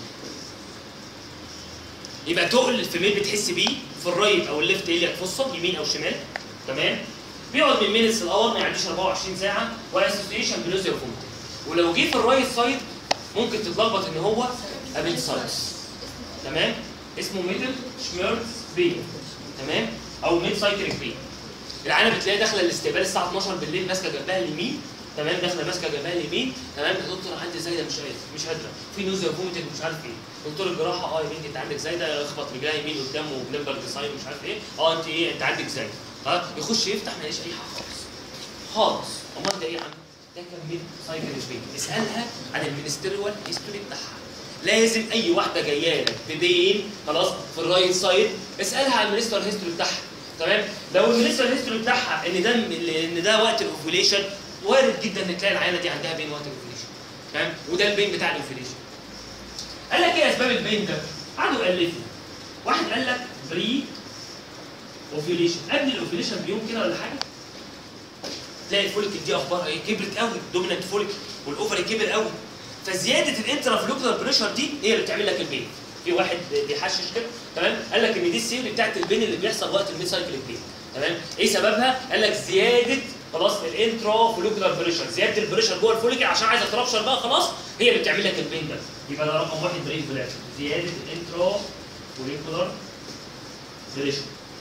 يبقى تقل الفيميل بتحس بيه في الرايت او الليفت اليا فصه يمين او شمال، تمام؟ بيقعد من مينتس لاور ما يعديش 24 ساعه واسوسيشن بنوزيا وفوميتنج. ولو جه في الرايت سايد ممكن تتلخبط ان هو ابنسايتس، تمام؟ اسمه ميدل شميرتس بين، تمام؟ او ميد سايكليك بين. العيانه بتلاقيها داخله الاستقبال الساعه 12 بالليل ماسكه جنبها اليمين، تمام؟ داخله ماسكه جنبها اليمين، تمام؟ يا دكتور عندي زايده مش قادره، في نوزيا وفوميتنج مش عارف ايه. دكتور الجراحه يا بنتي انت عندك زايده، اخبط رجلها يمين قدام وبنمبر ديساين مش عارف ايه، انت ايه؟ انت عندك زايده. يخش يفتح ما يلاقيش اي حاجه خالص. امال ده ايه يا عم؟ ده كان ميد سايكليك بين. اسالها عن المينستريوال هيستوري بتاعها. لازم اي واحده جايه لك ببين خلاص في الرايت سايد اسالها عن المينستريال هيستوري بتاعها، تمام؟ لو المينستريال هيستوري بتاعها ان ده وقت الاوفيليشن، وارد جدا ان تلاقي العيانه دي عندها بين وقت الاوفيليشن، تمام؟ وده البين بتاع الاوفيليشن. قال لك ايه اسباب البين ده؟ قعدوا يالفوا. واحد قال لك بري اوفيليشن، قبل الاوفيليشن بيوم كده ولا حاجه تلاقي الفوليكل دي اخبارها ايه؟ كبرت قوي، دومينانت فوليكل والاوفري كبر قوي. فزياده الانترافلوكولار بريشر دي هي اللي بتعمل لك البين. في واحد بيحشش كده، تمام؟ قال لك ان دي السيري بتاعت البين اللي بيحصل وقت الميد سايكليك بين، تمام؟ ايه سببها؟ قال لك زياده خلاص الانترافلوكولار بريشر، زياده البريشر جوه الفوليكل عشان عايزه ترابشر بقى خلاص، هي اللي بتعمل لك البين ده. يبقى ده رقم واحد بريف بلاش، زياده الانترافلوكولار بريشر.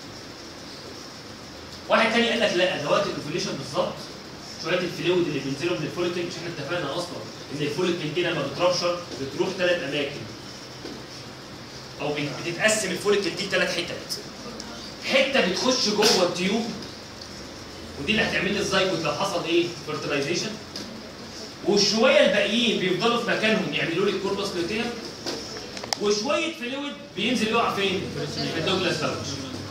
واحد تاني قال لك لا ده وقت الاوفيليشن بالظبط، شويه الفلويد اللي بينزلوا من الفوليكل، مش احنا اتفقنا اصلا ان الفوليكل دي لما بترابشر بتروح 3 اماكن او بتتقسم الفوليكل دي 3 حتت. حته بتخش جوه التيوب ودي اللي هتعمل لي الزايجوت لو حصل ايه؟ فيرتلايزيشن. والشويه الباقيين بيفضلوا في مكانهم يعملوا لي الكوربس لوتيم، وشويه فلويد بينزل يقع فين؟ في الدوجلاس باوتش.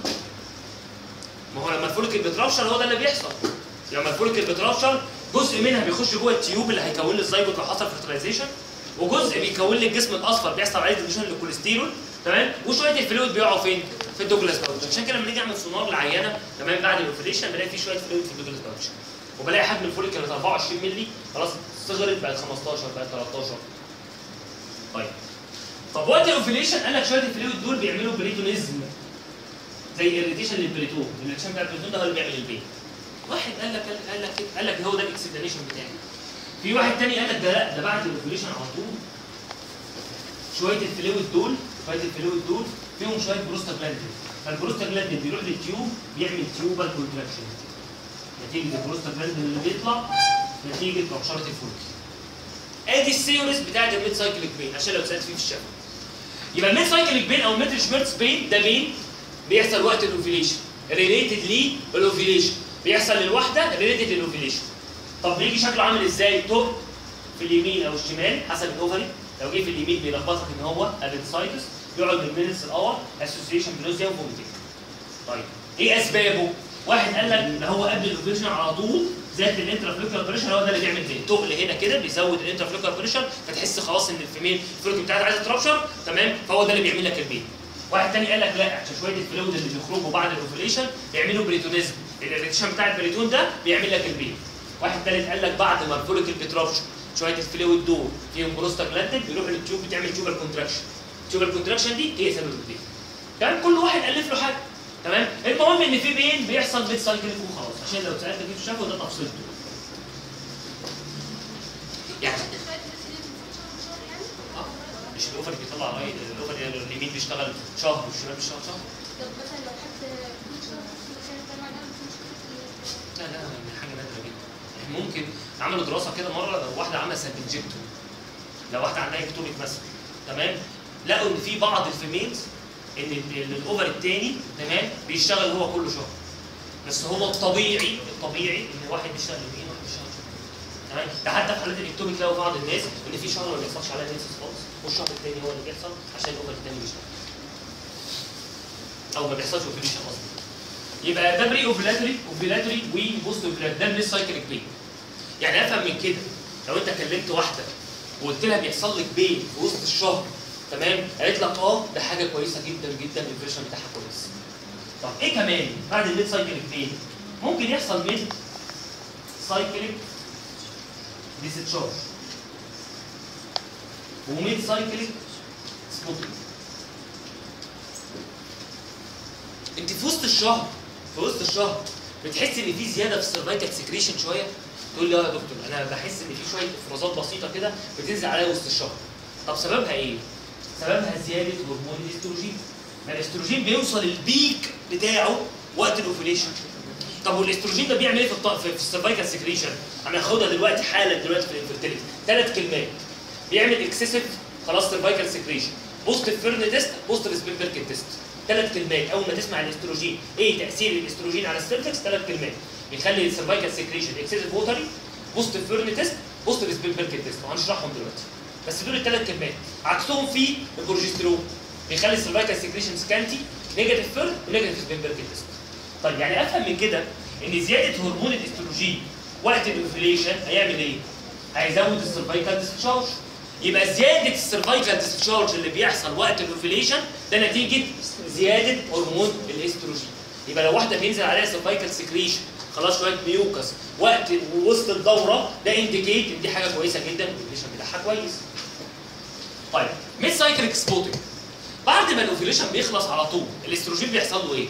ما هو لما الفوليكل بيترابشر هو ده اللي بيحصل. لما الفوليكل بيترابشر جزء منها بيخش جوه التيوب اللي هيكون لي الزايجوت لو حصل فيرتلايزيشن، وجزء بيكون لي الجسم الاصفر بيحصل عليه ديفيوجن للكوليسترول، تمام؟ وشويه الفلويد بيقعوا فين؟ في الدوجلاس باوتش. عشان كده لما نيجي نعمل سونار للعيانه، تمام، بعد الاوبريشن بلاقي في شويه فلويد في الدوجلاس باوتش، وبلاقي حجم الفوليكل كانت 24 مللي خلاص صغرت بقت 15 بقت 13. طيب طب وقت الاوفيليشن قال لك شويه الفلويد دول بيعملوا بريتونيزم زي اريتيشن للبريتون، الاريتيشن بتاع البريتون ده هو اللي بيعمل البين. واحد قال لك هو ده الاكسبلانيشن بتاعي. في واحد تاني قال لك ده لا ده بعد الاوفيليشن على طول شويه الفلويد دول فيهم شويه بروستاجلاندين، فالبروستاجلاندين بيروح للتيوب بيعمل تيوبال كونتراكشن نتيجه البروستاجلاندين اللي بيطلع نتيجه ربشره الفوليكل. ادي السيوريس بتاعت الميد سايكليك بين عشان لو سالت فيه في الشفا. يبقى الميد سايكليك بين او الميد شميرتس بين ده بين بيحصل وقت الاوفيليشن ريليتد للاوفيليشن، بيحصل للواحده ريليتد للاوفيليشن. طب بيجي شكله عامل ازاي؟ توب في اليمين او الشمال حسب الاوفري. لو جه في اليمين بيلخبطك ان هو ابنسايتس، بيقعد من مينتس الاور، اسوسيشن بنوزيا وفوميتنج. طيب ايه اسبابه؟ واحد قال لك ده هو قبل الاوفيليشن على طول زاد الانترافليكولار بريشر، هو ده اللي بيعمل ايه؟ تقل هنا كده بيزود الانترافليكولار بريشر، فتحس خلاص ان الفيميل الفلويد بتاعتها عايزه ترابشر، تمام؟ فهو ده اللي بيعمل لك البين. واحد تاني قال لك لا، عشان شويه الفلويد اللي بيخرجوا بعد الاوفيليشن بيعملوا بريتونيزم، الاريتيشن بتاع البريتون ده بيعمل لك البين. واحد ثالث قال لك بعد ما الفوليكل بترابشر شويه الفلويد دول فيهم بروستاجلاندين بيروح للتيوب بتعمل تيوبال كونتراكشن. التيوبال كونتراكشن دي هي سبب البين. تمام؟ كل واحد الف له حاجه. تمام؟ المهم ان في بين بيحصل ميد سايكل وخلاص، عشان لو سالت كيف شافوا ده تفصيلته. يعني مش الاوفر بيطلع راي، الاوفر اليمين بيشتغل شهر والشمال بيشتغل شهر. طب مثلا لو حد لا حاجه نادره جدا. ممكن عملوا دراسه كده مره، لو واحده عملت سالبنجكتومي، لو واحده عندها اكتوميك مثلا، تمام؟ لقوا ان في بعض الفيميلز ان الاوفر الثاني تمام بيشتغل هو كل شهر، بس هو الطبيعي ان واحد بيشتغل يمين وواحد بيشتغل شهر. تمام؟ ده حتى في حالات الاكتوميك لقوا بعض الناس ان في شهر ما بيحصلش عليها نيسس خالص، والشهر الثاني هو اللي بيحصل عشان الاوفر الثاني بيشتغل. او ما بيحصلش اوفيليشن اصلا. يبقى ده بري اوفيلاتوري وبوست اوفيلاتوري، ده النيس سايكليك بين. يعني افهم من كده، لو انت كلمت واحده وقلت لها بيحصل لك بين في وسط الشهر، تمام؟ قالت لك ده حاجه كويسه جدا جدا، الانفليشن بتاعها كويس. طب ايه كمان بعد الميد سايكليك بين؟ ممكن يحصل ميد سايكليك ديسشارج وميد سايكليك سبوتنج. انت في وسط الشهر بتحس ان في زياده في السيرفايكال سكريشن شويه، تقول لي يا دكتور انا بحس ان في شويه افرازات بسيطه كده بتنزل عليا وسط الشهر. طب سببها ايه؟ سببها زياده هرمون الاستروجين. ما الاستروجين بيوصل البيك بتاعه وقت الاوفيليشن. طب والاستروجين ده بيعمل ايه في السيرفايكال سكريشن؟ هناخدها دلوقتي حالا في الانفيرتيليتي. 3 كلمات. بيعمل اكسسيف خلاص سيرفايكال سكريشن، بوزيتيف فيرن تيست، بوزيتيف سبيلبركن تيست. 3 كلمات اول ما تسمع الاستروجين، ايه تاثير الاستروجين على السيرفكس؟ 3 كلمات. بيخلي السيرفايكال سكريشن اكسسيف ووتري، بوزيتيف فيرن تيست، بوزيتيف سبيلبركن تيست، وهنشرحهم دلوقتي. بس دول ال3 كلمات. عكسهم في البروجسترون، بيخلي السيرفايكال سكريشن سكانتي، نيجاتيف فيرن ونيجاتيف سبيلبركن تيست. طيب يعني افهم من كده ان زياده هرمون الاستروجين وقت الاوفيليشن هيعمل ايه؟ هيزود السيرفايكال ديسشارج. يبقى زياده السيرفايكال ديسشارج اللي بيحصل وقت الاوفيليشن ده نتيجه زياده هرمون الاستروجين. يبقى لو واحده بينزل عليها سيرفايكال سكريشن خلاص شويه ميوكس وقت وسط الدوره، ده انديكيت ان دي حاجه كويسه جدا والاوفيليشن بتاعها كويس. طيب ميد سايكليك سبوتنج، بعد ما الاوفيليشن بيخلص على طول الاستروجين بيحصل له ايه؟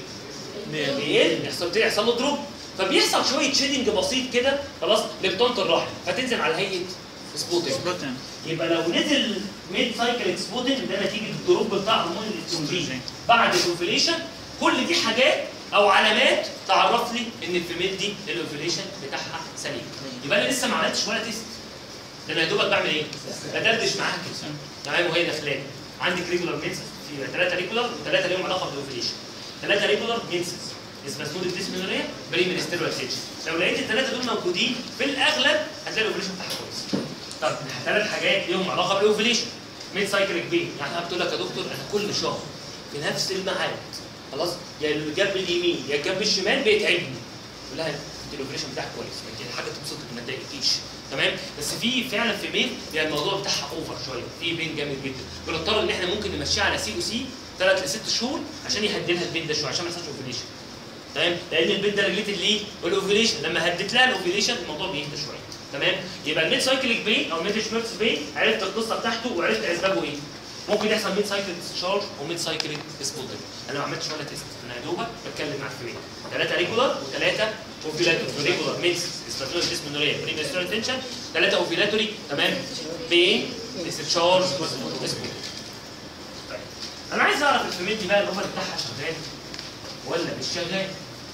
بيحصل له دروب، فبيحصل شويه شيدنج بسيط كده خلاص لبطانه الرحم، فتنزل على هيئه سبوتنج. يبقى لو نزل ميد سايكليك سبوتنج ده نتيجه الدروب بتاع هرمون الاستروجين بعد الاوفيليشن. كل دي حاجات او علامات تعرف لي ان الفيميل دي الاوفيليشن بتاعها سليم. يبقى انا لسه ما عملتش ولا تيست، ده انا يا دوبك بعمل ايه؟ بدردش معاها كده تمام وهي داخلاني. عندك ريجولار مينسز، في 3 ريجولار و3 ليهم علاقه بالاوفيليشن. 3 ريجولار مينسز اسمها ديسمينوريا بري منستيريال ستيج. لو لقيت ال3 دول موجودين في الاغلب هتلاقي الاوفيليشن بتاعها كويس. طب 3 حاجات ليهم علاقه بالاوفيليشن. ميد سايكليك بين، يعني انا بتقول لك يا دكتور انا كل شهر في نفس الميعاد خلاص يا الجنب اليمين يا الجنب الشمال بيتعبني. تقول لها انت الاوفيليشن بتاعك كويس، ما انت حاجه تبسطك ما تضايقكيش، تمام؟ بس في فعلا في ميل يعني الموضوع بتاعها اوفر شويه، في بين جامد جدا، بنضطر ان احنا ممكن نمشيها على سي او سي 3 ل 6 شهور عشان يهدي لها البين ده شويه عشان ما يحصلش اوفيليشن. تمام؟ لان البين ده ريليتد ليه؟ والاوفيليشن لما هديت لها الاوفيليشن الموضوع بيهدى شويه. تمام؟ يبقى الميد سايكليك بين او ميد شميرتس بين عرفت القصه بتاعته وعرفت اسبابه ايه. ممكن يحصل ميد سايكليك ديسشارج وميد سايكليك سبوتنج. انا ما عملتش ولا تيست، انا يا دوبك بتكلم مع الفريق. 3 ريجولار و3 اوفيلاتوري. ريجولار ميدز اسباتولوجي ديسمينوريا بري منسترال تنشن، 3 اوفيلاتوري تمام بين ديسشارج سبوتنج. طيب انا عايز اعرف الفيميل دي بقى الاوفر بتاعها شغال ولا مش شغال؟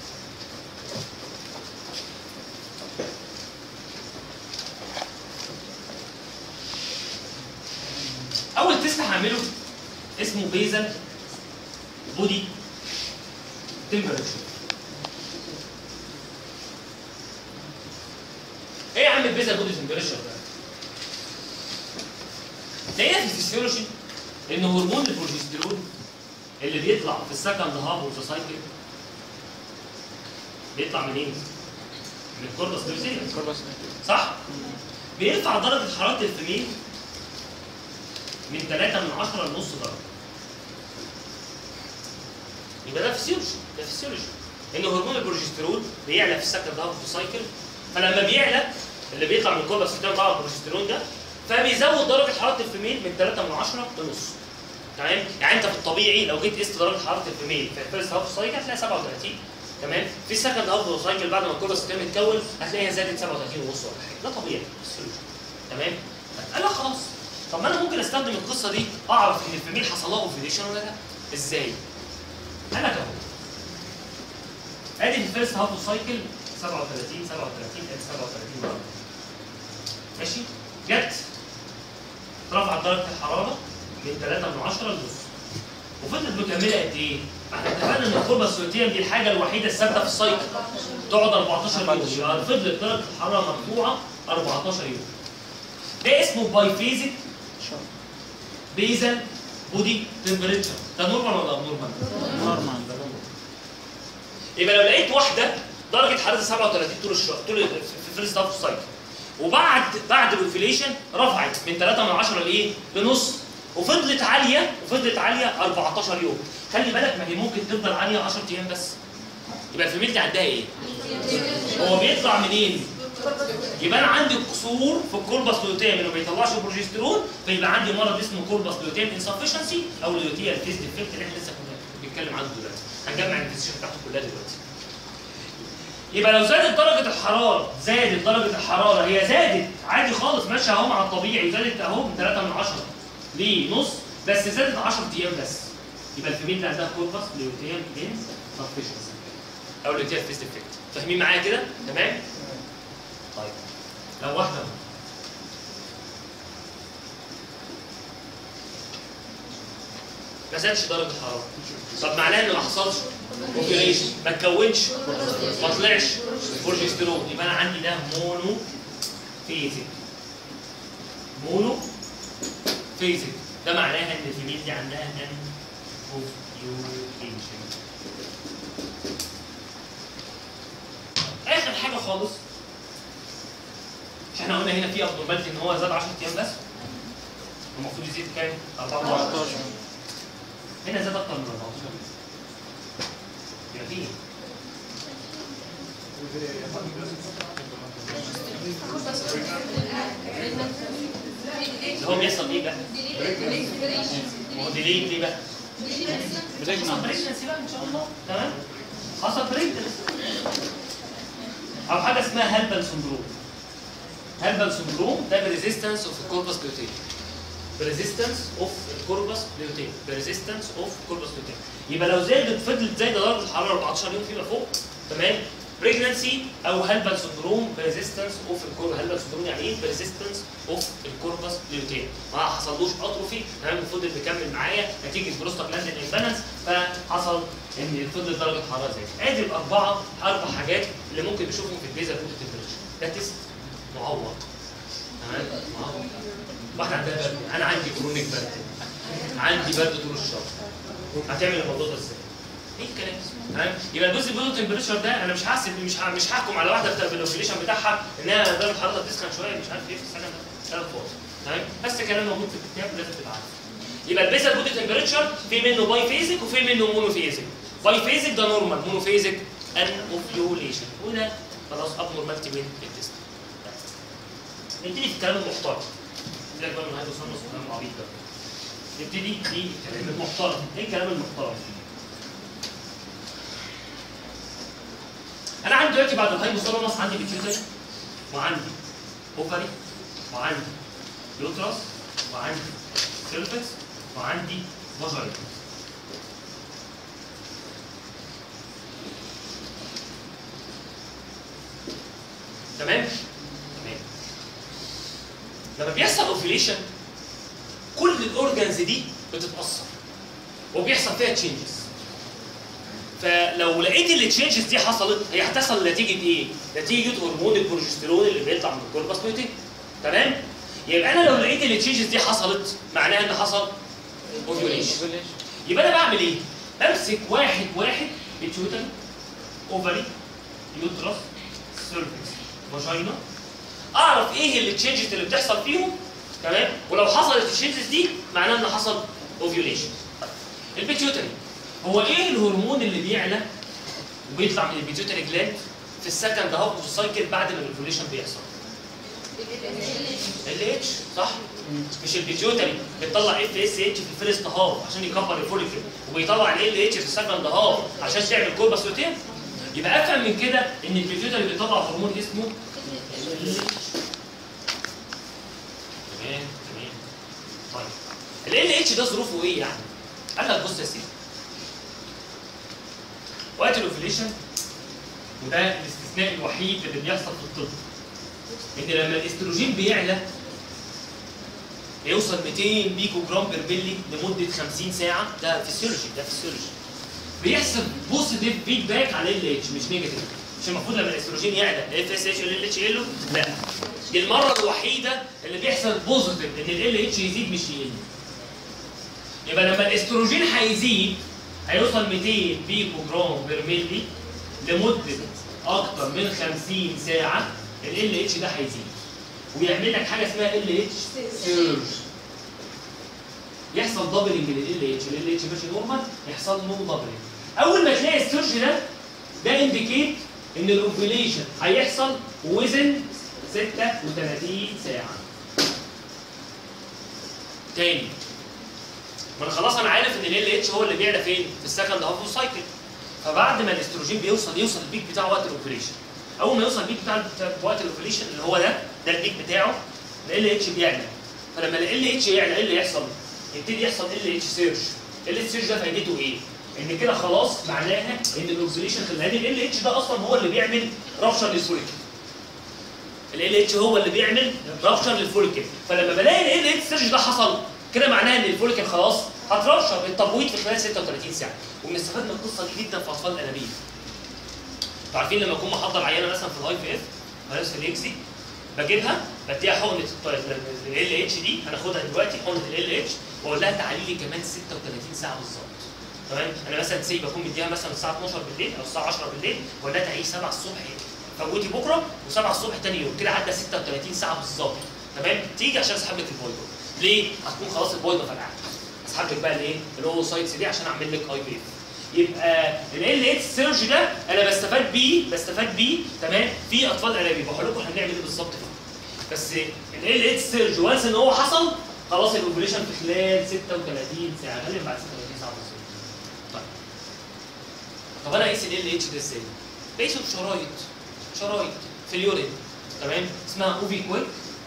اول تيست هعمله اسمه بيزل بودي تمبرتشر. ايه يا عم البيزل بودي تمبرتشر ده؟ لقينا في الفسيولوجي ان هرمون البروجستيرون اللي بيطلع في السكند هاف اوف ذا سايكل بيطلع منين؟ من الكوربس لوتيم كوربس صح؟ بيرفع درجة حرارة الفيميل من 3 من 10 لنص درجة. يبقى ده فيسيولوجي. ان هرمون البروجسترون بيعلى في السكند هاف سايكل، فلما بيعلى اللي بيطلع من الكوربس لوتيم طبعا البروجسترون ده، فبيزود درجة حرارة الفيميل من 3 من 10 لنص. تمام؟ يعني انت في الطبيعي لو جيت قست درجة حرارة الفيميل في الفيرست هاف سايكل هتلاقيها 37. تمام؟ في السكند هاف سايكل بعد ما الكوربس لوتيم يتكون هتلاقيها زادت 37 ونص ولا حاجة. ده طبيعي فيسيولوجي. تمام؟ قال لك خلاص. طب ما انا ممكن استخدم القصه دي اعرف ان الفيميل حصل لها اوفيليشن ولا لا؟ ازاي؟ قال لك اهو. ادي في الفيرست هاف سايكل 37 ادي 37 درجه. ماشي؟ جت رفعت درجه الحراره من 3 من 10 لنص. وفضلت مكمله قد ايه؟ احنا اتفقنا ان الكوربس لوتيم دي الحاجه الوحيده الثابته في السايكل تقعد 14 يوم، يبقى فضلت درجه الحراره مرفوعه 14 يوم. ده اسمه بايفيزيك بيزل بودي تمبريتشر. ده نورمال ولا ابنورمال؟ نورمال. يبقى لو لقيت واحده درجه حرارتها 37 طول الشهر طول في الفيرست هاف سايكل، وبعد الاوفيليشن رفعت من 3 من 10 لايه؟ لنص، وفضلت عاليه 14 يوم. خلي بالك ما هي ممكن تفضل عاليه 10 ايام بس. يبقى الفيميل دي عندها ايه؟ هو بيطلع منين؟ يبقى انا عندي قصور في الكوربس لوتيم اللي ما بيطلعش بروجسترون، فيبقى عندي مرض اسمه كوربس لوتيم انسفشنسي او لوتيال فيز ديفكت اللي احنا لسه كنا بنتكلم عنه دلوقتي. هنجمع الانفستيشن بتاعته كلها دلوقتي. يبقى لو زادت درجه الحراره هي زادت عادي خالص ماشيه اهو مع الطبيعي، زادت اهو من 3 من 10 لنص، بس زادت 10 ايام بس. يبقى الفيميل اللي عندها كوربس لوتيم انسفشنسي او لوتيال فيز ديفكت. فاهمين معايا كده؟ تمام؟ طيب لو واحدة ما زادش درجة الحرارة، طب معناه إنه ما حصلش اوفيليشن، ما اتكونش، ما طلعش بروجسترون، يبقى أنا عندي ده مونو فيزيك. ده معناها إن الفيميل دي عندها ان اوفيوليشن. آخر حاجة خالص، احنا قلنا هنا في ابنورماليتي ان هو زاد 10 ايام بس، المفروض يزيد كام؟ 14. هنا زاد اكتر من 14. يبقى في اللي هو بيحصل ايه بقى؟ هو ديلي ليه بقى؟ حصل بريجنسي بقى ان شاء الله. تمام؟ حصل بريجنسي او حاجه اسمها هالبل سندروم. هالبل سندروم ده بريزيستنس اوف الكوربس لوتيم. يبقى لو فضلت زايده درجه الحراره 14 يوم فيما فوق، تمام؟ بريجنسي او هالبل سندروم بريزيستنس اوف الكوربس. هالبل سندروم يعني ايه؟ بريزيستنس اوف الكوربس لوتيم. ما حصلوش اتروفي، تمام؟ فضل مكمل معايا نتيجه بروستاجلاندين امبالانس، فحصل ان فضلت درجه الحراره زادت. ادي اربع حاجات اللي ممكن نشوفهم في البيزل بودي تمبريتشر. ده تيست معوض. تمام؟ معوض. واحده عندها برد، انا عندي كرونيك برد، عندي برد طول الشهر. هتعمل الموضوع ده ازاي؟ ايه الكلام؟ تمام؟ يبقى البيزل بودي تمبريتشر ده انا مش هحكم على واحده بالاوفيليشن بتاعها انها درجه حرارتها بتسخن شويه مش عارف ايه في السنه ده فاضي. تمام؟ بس كلام موجود في الكتاب لازم تبقى عارفه. يبقى البيزل بودي تمبريتشر في منه باي فيزيك وفي منه مونو فيزيك. باي فيزيك ده نورمال، مونو فيزيك ان اوفيوليشن، وده خلاص ابنورمالتي من التست. نبتدي في الكلام المحترم. سيبك بقى من هيدروسانوس والكلام العبيط ده. نبتدي في الكلام المحترم. ايه الكلام المحترم؟ انا عندي دلوقتي بعد الهايبوثالاموس عندي بيتيوتري وعندي اوفري وعندي يوترس وعندي سيرفكس وعندي فاجينا. تمام؟ تمام. لما بيحصل اوفيليشن كل الاورجانز دي بتتاثر وبيحصل فيها تشينجز. فلو لقيت التشينجز دي حصلت هي هتحصل نتيجه ايه؟ نتيجه هرمون البروجسترون اللي بيطلع من الكوربس لوتيم. تمام؟ يبقى انا لو لقيت التشينجز دي حصلت معناها ان حصل اوفيوليشن. يبقى انا بعمل ايه؟ بمسك واحد بيتيوتري اوفري يوترس سيرفكس فاجينا، اعرف ايه التشينجز اللي بتحصل فيهم، تمام؟ ولو حصلت التشينجز دي معناه ان حصل اوفيوليشن. البيتيوتري هو ايه الهرمون اللي بيعلى وبيطلع من البيتيوتري جلاند في السكند هاف اوف السايكل بعد ما الاوفيوليشن بيحصل؟ ال اتش، صح؟ مش البيتيوتري بتطلع اف اس اتش في الفيرست هاف عشان يكبر الفوليكل، وبيطلع ال اتش في السكند هاف عشان تعمل كوربس لوتيم. يبقى افهم من كده ان البيتيوتري بيطلع هرمون اسمه ال اتش. تمام تمام. طيب ال اتش ده ظروفه ايه يعني؟ قال لك بص يا سيدي، وقت الاوفيليشن، وده الاستثناء الوحيد اللي بيحصل في الطب، ان لما الاستروجين بيعلى يوصل 200 بيكو جرام بير ملي لمده 50 ساعه، ده فيسيولوجي، ده فيسيولوجي. بيحصل بوزيتيف فيدباك على ال اتش مش نيجاتيف. مش المفروض لما الاستروجين يعلى الاف اس اتش ال اتش يقل؟ لا، دي المره الوحيده اللي بيحصل بوزيتيف ان ال اتش يزيد مش يقل. يبقى لما الاستروجين هيزيد هيوصل 200 بيكو جرام بير ملي لمده اكتر من 50 ساعه، ال اتش ده هيزيد ويعمل لك حاجه اسمها ال اتش سيرج. يحصل دبلنج لل اتش، ال اتش ماشي نورمال، يحصل له دبلنج. اول ما تلاقي السيرج ده انديكيت ان الاوفيليشن هيحصل وزن 36 ساعه. تاني، ما انا خلاص انا عارف ان ال اتش هو اللي بيعلى فين؟ في السكند هاف اوف سايكل. فبعد ما الاستروجين يوصل البيك بتاعه وقت الاوفيليشن. اول ما يوصل البيك بتاع وقت الاوفيليشن اللي هو ده البيك بتاعه، ال اتش بيعلى. فلما ال اتش يعلى ايه اللي يحصل؟ يبتدي يحصل ال اتش سيرش. ال اتش سيرش ده فايدته ايه؟ ان كده خلاص معناها ان الاوفيليشن في الهادي ال اتش ده اصلا هو اللي بيعمل رابشر للفوليكل. ال اتش هو اللي بيعمل رابشر للفوليكل، فلما بلاقي ال اتش سيرش ده حصل كده معناها ان الفوليكل خلاص هترابشر التبويض في خلال 36 ساعه. وبنستفاد من القصه دي جدا في اطفال الانابيب. انتوا عارفين لما اكون محضر عيانه مثلا في الاي في اف فيروس الاكسي، بجيبها بديها حقنه ال اتش دي، هناخدها دلوقتي حقنه ال اتش، واقول لها تعالي لي كمان 36 ساعه بالظبط. تمام؟ انا مثلا سي بكون مديها مثلا الساعه 12 بالليل او الساعه 10 بالليل، واقول لها تعالي 7 الصبح فوتي بكره و7 الصبح ثاني يوم، كده عدى 36 ساعه بالظبط. تمام؟ تيجي عشان اسحب لك البويضه. ليه؟ هتكون خلاص البويضه فرقعت. اسحب لك بقى الايه؟ الاوسايتس دي عشان اعمل لك اي بي اف. يبقى ال اتش سيرج ده انا بستفاد بيه تمام في اطفال انابيب. بقول لكم احنا بنعمل ايه بالظبط فيه. بس ال اتش سيرج وانس ان هو حصل خلاص الاوفيليشن في خلال 36 ساعه، غالبا بعد 36 ساعه بالظبط. طب انا اقيس ال اتش ده ازاي؟ بقيسه بشرايط في اليورين، تمام؟ اسمها اوفي كويك،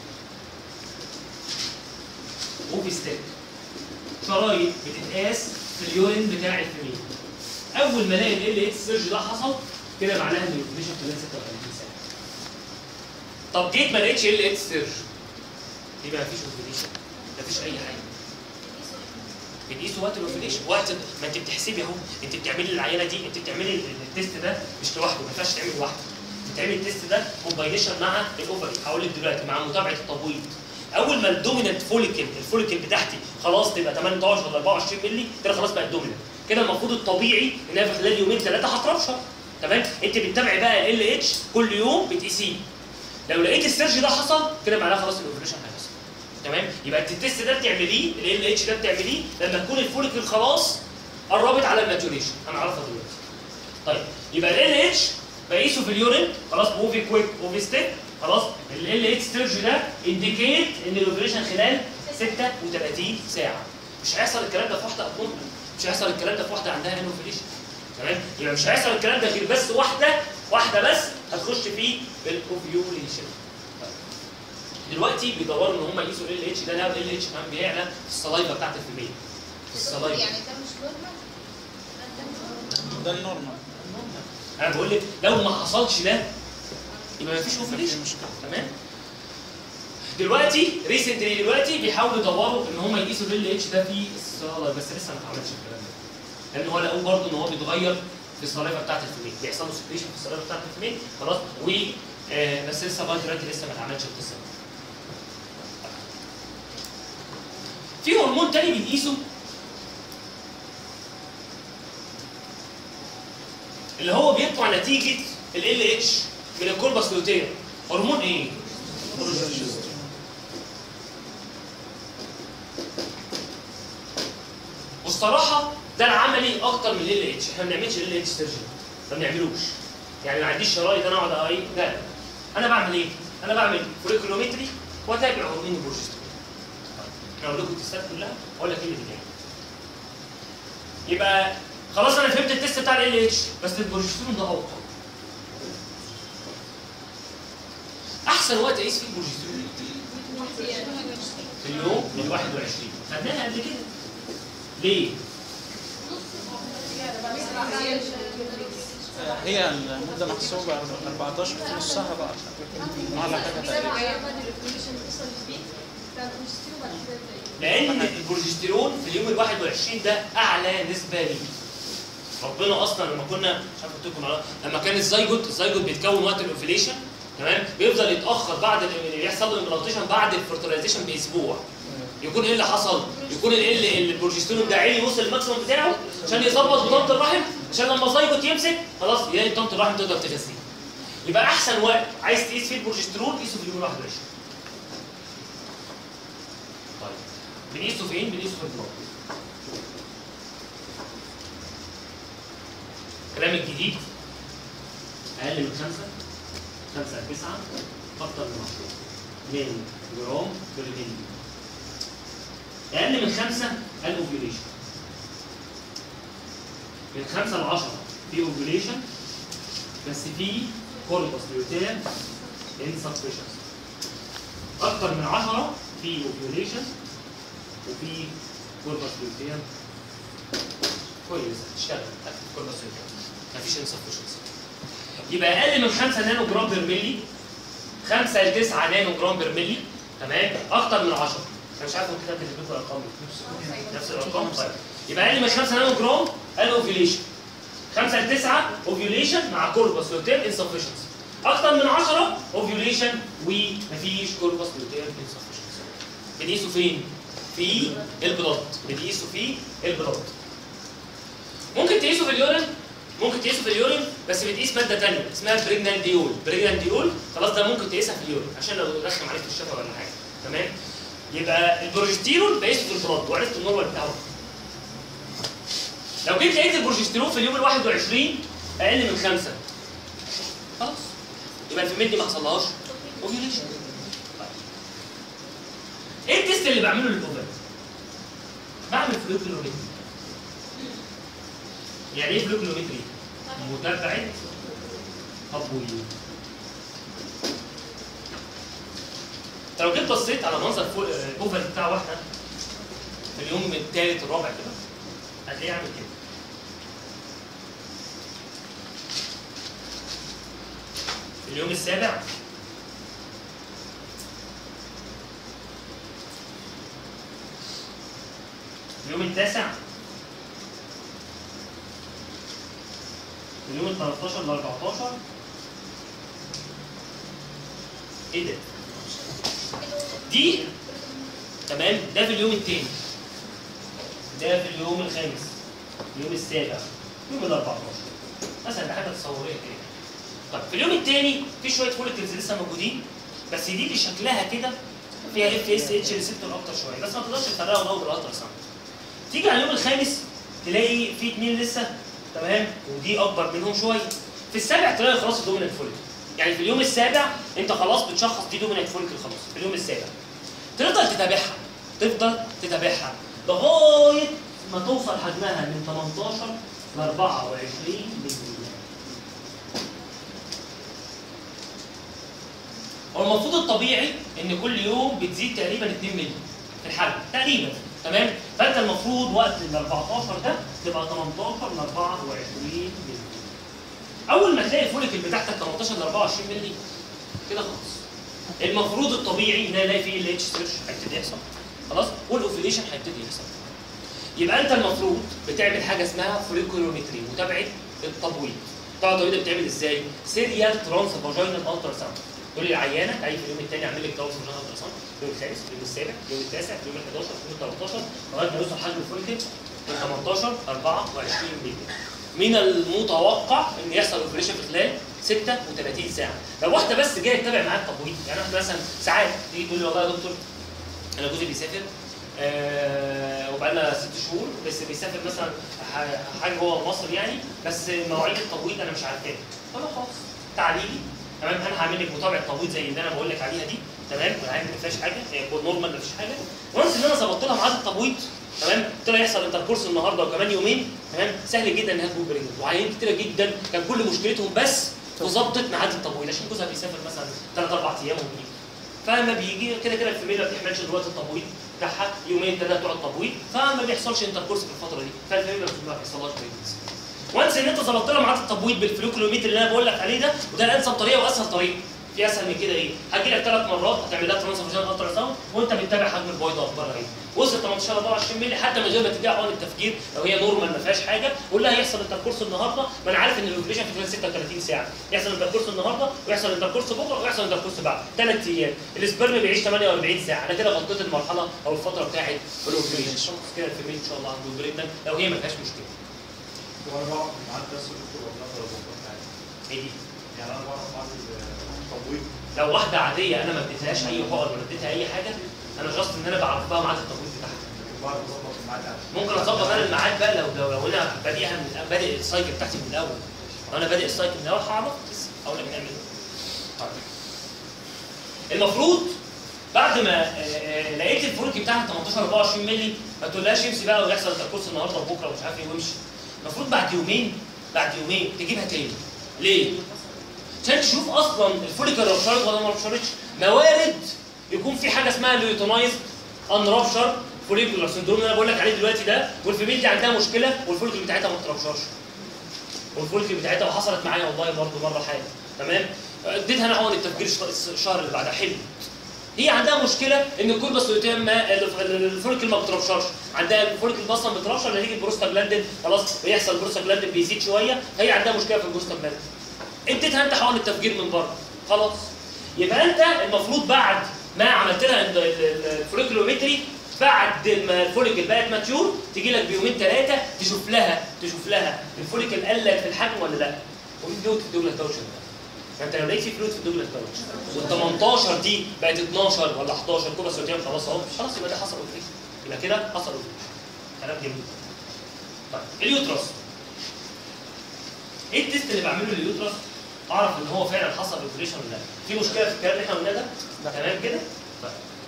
اوفي ستيك. شرايط بتتقاس في اليورين بتاع الفيميل. اول ما الاقي ال اتش سيرج ده حصل كده معناها ان الاوفيليشن خلال 36 ساعه. طب جيت ما لقيتش ال اتش سيرج، يبقى مفيش اوفيليشن، مفيش اي حاجه. بنقيسه وقت الاوفيليشن، وقت ما انت بتحسبي اهو، انت بتعملي العينه دي، انت بتعملي التيست ده مش لوحده، ما ينفعش تعمل لوحده. بتعمل التيست ده كومباينيشن مع الاوفري، هقول لك دلوقتي مع متابعه التبويض. اول ما الدوميننت الفوليكل بتاعتي خلاص تبقى 18 ولا 24 مللي، كده خلاص بقت دوميننت. كده المفروض الطبيعي انها في خلال يومين ثلاثه هتربشر. تمام؟ انت بتتابعي بقى ال اتش كل يوم بتقيسيه. لو لقيت السيرج ده حصل كده معناها خلاص الاوفيليشن هيحصل. تمام؟ يبقى انت التيست ده بتعمليه، ال اتش ده بتعمليه لما تكون الفوليكل خلاص قربت على الماتوريشن، هنعرفها دلوقتي. طيب يبقى ال اتش بقيسه في اليورين خلاص، موفي كويك موفي ستيك خلاص. ال اتش سيرج ده انديكيت ان الاوفيليشن خلال 36 ساعه. مش هيحصل الكلام ده في واحده ابنورمال، مش هيحصل الكلام ده في واحده عندها انوفيليشن. تمام؟ يبقى مش هيحصل الكلام ده غير بس واحده بس هتخش في الاوفيوليشن. دلوقتي بيدوروا ان هم يقيسوا ال اتش ده، لا ال اتش كمان بيعلى في الصلايفه بتاعت الفيميل. في الصلايفه يعني ده مش نورمال؟ ده النورمال. انا بقول لك لو ما حصلش ده يبقى ما فيش اوفيليشن. تمام؟ دلوقتي ريسنتلي بيحاولوا يدوروا ان هم يقيسوا ال اتش ده في الصلايفه، بس لسه ما اتعملش الكلام ده. لان هو لقوا برضه ان هو بيتغير في الصلايفه بتاعت الفيميل، بيحصل له سكريشن في الصلايفه بتاعت الفيميل خلاص، و بس لسه لغايه دلوقتي لسه ما اتعملش القصه دي. في هرمون تاني بنقيسه اللي هو بيطلع نتيجه ال اتش من الكوربس لوتير هرمون ايه؟ والصراحه ده العملي اكتر من ال اتش، احنا ما بنعملش ال اتش سيرجري، ما بنعملوش. يعني ما عنديش شرايط انا اقعد ايه؟ لا انا بعمل ايه؟ انا بعمل فوليكولومتري واتابع هرمون البروجسترون. انا اقول لكم التستات كلها اقول لك ايه اللي بيتعمل. يبقى خلاص انا فهمت التست بتاع ال اتش، بس البروجسترون ده اوقع. احسن وقت اقيس فيه البروجسترون في اليوم من 21 خدناها قبل كده. ليه؟ هي المده محسوبه 14 في نصها بقى على حاجه تقريبا. لان البروجستيرون في اليوم ال 21 ده اعلى نسبه ليه. ربنا اصلا لما كنا مش عارف قلت لكم لما كان الزيجوت بيتكون وقت الاوفيليشن تمام، بيفضل يتاخر بعد يحصل له الامبلانتيشن بعد الفرتلايزيشن باسبوع. يكون ايه اللي حصل؟ يكون البروجستيرون ده عالي وصل الماكسيموم بتاعه عشان يظبط بطانه الرحم، عشان لما الزيجوت يمسك خلاص يلاقي بطانه الرحم تقدر تغذيه. يبقى احسن وقت عايز تقيس فيه البروجستيرون قيسه في اليوم 21. طيب بنقيسه فين؟ بنقيسه في البلاد. الكلام الجديد اقل من 5 ل 9 اكتر من 10 من جرام بالملي. اقل من 5 الاوفيوليشن، من 5 ل 10 في اوفيوليشن بس في كوربس لوتير انسفشنس. اكتر من 10 في اوفيوليشن وفي كوربس لوتير كويس تشتغل كوربس لوتير مفيش انسفشنس. يبقى اقل من 5 نانو جرام بير ملي، 5 ل 9 نانو جرام بير ملي تمام، اكتر من 10. انا مش عارف ممكن اكتب لكم الارقام نفس الارقام. طيب يبقى اقل من 5 نانو جرام الاوفيوليشن، 5 ل 9 اوفيوليشن مع كوربس لوتير انسفشنسي، اكتر من 10 اوفيوليشن ومفيش كوربس لوتير انسفشنسي. بنقيسه فين؟ في البلاد. بنقيسه في البلاد. ممكن تقيسه في اليورين، بس بتقيس ماده ثانيه اسمها بريجنانديول. خلاص ده ممكن تقيسها في اليورين عشان لو رخم عليك في الشفا ولا حاجه تمام. يبقى البروجستيرون بقيسه في البلاد وعرفت النورمال بتاعه. لو جيت لقيت البروجستيرون في اليوم ال 21 اقل من 5 خلاص يبقى الفيميل دي ما حصلهاش اوفيوليشن. ايه التست اللي بعمله للاوفر؟ بعمل فلوكيلومتري. يعني ايه فلوكيلومتري؟ متابعه تبويض. لو جيت بصيت على منظر الاوفر بتاع واحده في اليوم الثالث الرابع كده هتلاقيه عامل كده. في اليوم السابع اليوم التاسع، اليوم ال 13 ل 14. ايه ده؟ دي تمام. ده في اليوم الثاني، ده في اليوم الخامس، اليوم السابع، اليوم ال 14 مثلا. ده حاجه تصوريه كده. طب في اليوم الثاني في شويه فوليكلز لسه موجودين، بس دي اللي شكلها كده فيها اف اس اتش ريسبتور اكتر شويه، بس ما تقدرش تفرقها ولو بالالترا ساوند. تيجي على اليوم الخامس تلاقي في 2 لسه تمام، ودي اكبر منهم شويه. في السابع تلاقي خلاص الدومينانت فوليكل. يعني في اليوم السابع انت خلاص بتشخص دي دومينانت فوليكل خلاص في اليوم السابع. تفضل تتابعها لغايه ما توصل حجمها من 18 ل 24 مللي. هو المفروض الطبيعي ان كل يوم بتزيد تقريبا 2 مللي في الحجم تقريبا تمام. فانت المفروض وقت ال 14 ده تبقى 18 ل 24 مللي. اول ما تلاقي الفوليكل بتاعتك 18 ل 24 مللي كده خلاص. المفروض الطبيعي ان الاقي فيه ال اتش سيرش هيبتدي يحصل خلاص، والاوفيليشن هيبتدي يحصل. يبقى انت المفروض بتعمل حاجه اسمها فوليكولومتري، متابعه التبويض. طبعا التبويض بتعمل ازاي؟ سيريال ترانس فاجينال الترا ساوند. تقول لي العيانه تعالي في اليوم الثاني اعمل لك ترانس فاجينال الترا ساوند، اليوم الخامس، اليوم السابع، اليوم التاسع، اليوم ال 11، اليوم ال 13 لغايه ما يوصل حجم الفوليكل من 18 ل 24 مللي. من المتوقع ان يحصل اوفيليشن في خلال 36 ساعه. لو واحده بس جايه تتابع معاك تبويض، يعني احنا مثلا ساعات تيجي تقول لي والله يا دكتور انا جوزي بيسافر وبقالنا 6 شهور بس بيسافر مثلا حاجه جوه مصر يعني، بس مواعيد التبويض انا مش عارفاها. خلاص تعالي لي تمام، انا هعمل لك متابعه تبويض زي اللي انا بقول لك عليها دي تمام، والعين ما فيهاش حاجه، هي نورمال ما فيش حاجه. وانس ان انا ظبطت لها ميعاد التبويض تمام، قلت لها يحصل انتركورس النهارده وكمان يومين تمام، سهل جدا انها تكون بريجننت. وعيانين كتيره جدا كان كل مشكلتهم بس في ظبطه ميعاد التبويض عشان جوزها بيسافر مثلا 3 4 ايام وبيجي. فلما بيجي كده كده الفيميل ما بتحملش دلوقتي التبويض بتاعها، يومين 3 تقعد تبويض، فما بيحصلش انتركورس في الفتره دي، فالفيميل ما بيحصلهاش بريجننسي. وانس ان انت ظبطت لها ميعاد التبويض بالفلوكيلومتر اللي انا بقول لك عليه ده، وده الانسب طريقه واسهل طريقه. في اسهل من كده ايه؟ هتجي لك 3 مرات هتعمل لها ترانسفيرجن الترا ساوند وانت بتتابع حجم البويضه اخبارها ايه. وصلت 18 24 مللي حتى من غير ما تديها حقن التفجير، لو هي نورمال ما فيهاش حاجه قول لها يحصل انتركورس النهارده، ما انا عارف ان الاوفيليشن في خلال 36 ساعه، يحصل انتركورس النهارده ويحصل انتركورس بكره ويحصل انتركورس بعد 3 ايام، السبرم بيعيش 48 ساعه، انا كده غطيت المرحله او الفتره بتاعت الاوفيليشن. كده الفيميل ان شاء الله عنده بريجننت لو هي ما فيهاش مشكله. وانا بعرف معاك بس الدكتور ولا ايه دي؟ يعني انا بعرف معاك التبويض لو واحده عاديه انا ما اديتهاش اي حقن ولا اديتها اي حاجه، انا جاست ان انا بعرفها ميعاد التبويض بتاعها. بعرف اظبط الميعاد. ممكن اظبط انا الميعاد بقى لو انا بادئها من بادئ السايكل بتاعتي من الاول. لو انا بادئ السايكل من الاول هعرف لسه اقول لك نعمل ايه. المفروض بعد ما لقيت الفولك بتاعها 18 24 مللي ما تقولهاش امشي بقى ويحصل انتركورس النهارده وبكره ومش عارف ايه وامشي. المفروض بعد يومين تجيبها تاني. ليه؟ عشان تشوف اصلا الفوليكل رابشرت ولا ما رابشرتش. موارد يكون في حاجه اسمها ليوتونايزد ان رابشر فوليكولار سندروم اللي انا بقول لك عليه دلوقتي ده، والفيميل دي عندها مشكله والفوليكل بتاعتها ما بترابشرش. والفوليكل بتاعتها وحصلت معايا والله برضه مره حاجه تمام؟ اديتها انا حقن التفجير الشهر اللي بعدها حلو. هي عندها مشكله ان الكوربس لوتيم الفوليكل ما بترابشرش، عندها الفوليكل اصلا بترابشر نتيجه بروستاجلاندين، خلاص بيحصل بروستاجلاندين بيزيد شويه، هي عندها مشكله في البروستاجلاندين. اديتها انت حقن التفجير من بره خلاص. يبقى انت المفروض بعد ما عملت لها الفوليكلومتري بعد ما الفوليكل بقت ماتيور تيجي لك بيومين 3 تشوف لها الفوليكل قلت في الحجم ولا لا. وفي فلويد في الدوجلاس باوتش ده. فانت لو لقيت في فلويد في الدوجلاس باوتش وال 18 دي بقت 12 ولا 11 كوبس روتين خلاص اهو خلاص يبقى ده حصل اوفيشن. يبقى كده حصل اوفيشن. كلام جميل. طيب اليوترس. ايه التست اللي بعمله لليوترس؟ اعرف ان هو فعلا حصل اوفيشن ولا لا. في مشكله في الكلام اللي احنا قلناه ده؟ تمام كده؟ طيب.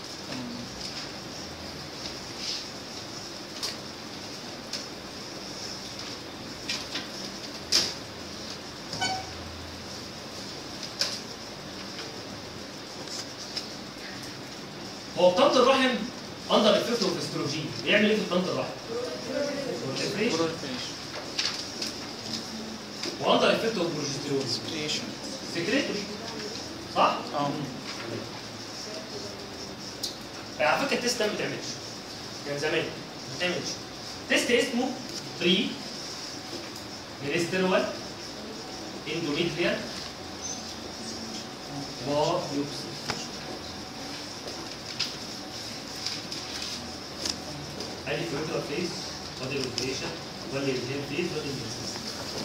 هو بطانة الرحم اندر افكت اوف استروجين بيعمل ايه في بطانة الرحم؟ واندر افكت اوف بروجستيرون سكريتوري صح؟ على فكره التست ده ما بيتعملش كان زمان ما بيتعملش. تست اسمه بري مينسترول اندوميتريال بايوبسي. ادي فيوتر فيس وادي الروتيشن وادي الهيل فيس وادي الانسيس.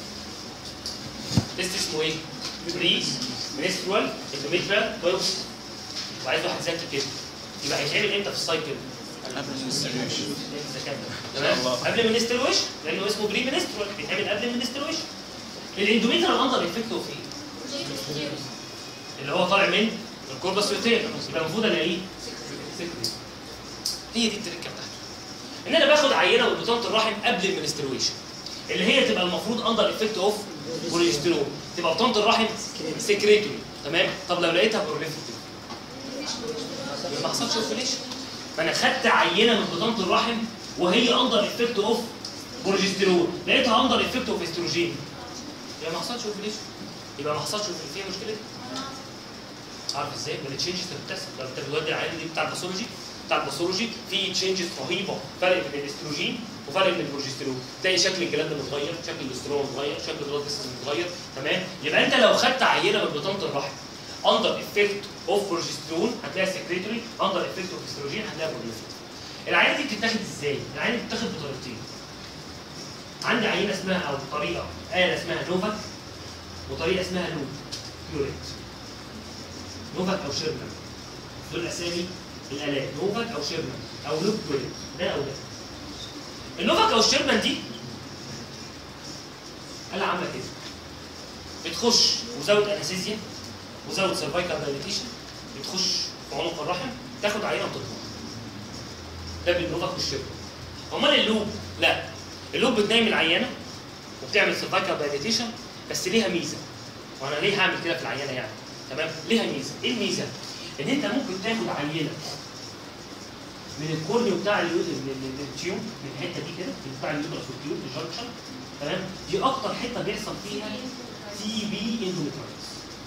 تست اسمه ايه؟ بري مينسترول اندوميتريال بايوبسي. وعايز واحد ذكي كده. يبقى هيتعمل امتى في السايكل؟ قبل المنسترويشن. تمام؟ قبل المنسترويشن لانه اسمه بري مينسترول بيتعمل قبل المنسترويشن. الاندوميتريال اندر افكت اوف ايه؟ اللي هو طالع من الكوربس لوتيم يبقى المفروض الاقيه سكريت. هي دي التركه بتاعته. ان انا باخد عينه من بطانه الرحم قبل المنسترويشن اللي هي تبقى المفروض اندر افكت اوف بروجستيرون، تبقى بطانه الرحم سكريتوري تمام؟ طب لو لقيتها بروليفريتيف ما حصلش اوفيليشن. فانا خدت عينه من بطانه الرحم وهي اندر افكت اوف بروجستيرون، لقيتها اندر افكت اوف استروجين يبقى ما حصلش اوفيليشن. يبقى ما حصلش فيها مشكله دي. عارف ازاي؟ من التشينجز اللي بتحصل لو انت بتودي العينه دي بتاع الباثولوجي في تشينجز رهيبه، فرق بين الاستروجين وفرق بين البروجستيرون، تلاقي شكل الجلاند متغير، شكل الاستروم متغير، شكل البلاد فيسلز متغير تمام؟ يبقى انت لو خدت عينه من بطانه الرحم اندر افكت اوف بروجستيرون هتلاقيها سكريتوري، اندر افكت اوف استروجين هتلاقيها بروليفريتيف. العينه دي بتتاخد ازاي؟ العينه دي بتتاخد بطريقتين. عندي عينه اسمها او طريقه آلة اسمها نوفاك، وطريقه اسمها لوب كيوريت. نوفاك او شيرمان دول اسامي الالات، نوفاك او شيرمان او لوب كيوريت، ده او ده. النوفاك او الشيرمان دي قال عامله كده، بتخش وزود انستيزيا وزود سيرفايكال دايليتيشن، بتخش في عنق الرحم تاخد عينه وتطلع. ده بالنوفاك والشيرمان. امال اللوب لا، اللوب بتنيم العيانه وبتعمل سيرفايكال دايليتيشن، بس ليها ميزه. وانا ليه هعمل كده في العيانه يعني؟ تمام؟ ليها ميزه، ايه الميزه؟ ان انت ممكن تاخد عينه من الكورنيو بتاع التيوب، من الحته دي كده بتاع اليوترس والتيوب الجنكشن، تمام؟ دي اكتر حته بيحصل فيها تي بي اندوميترايتس.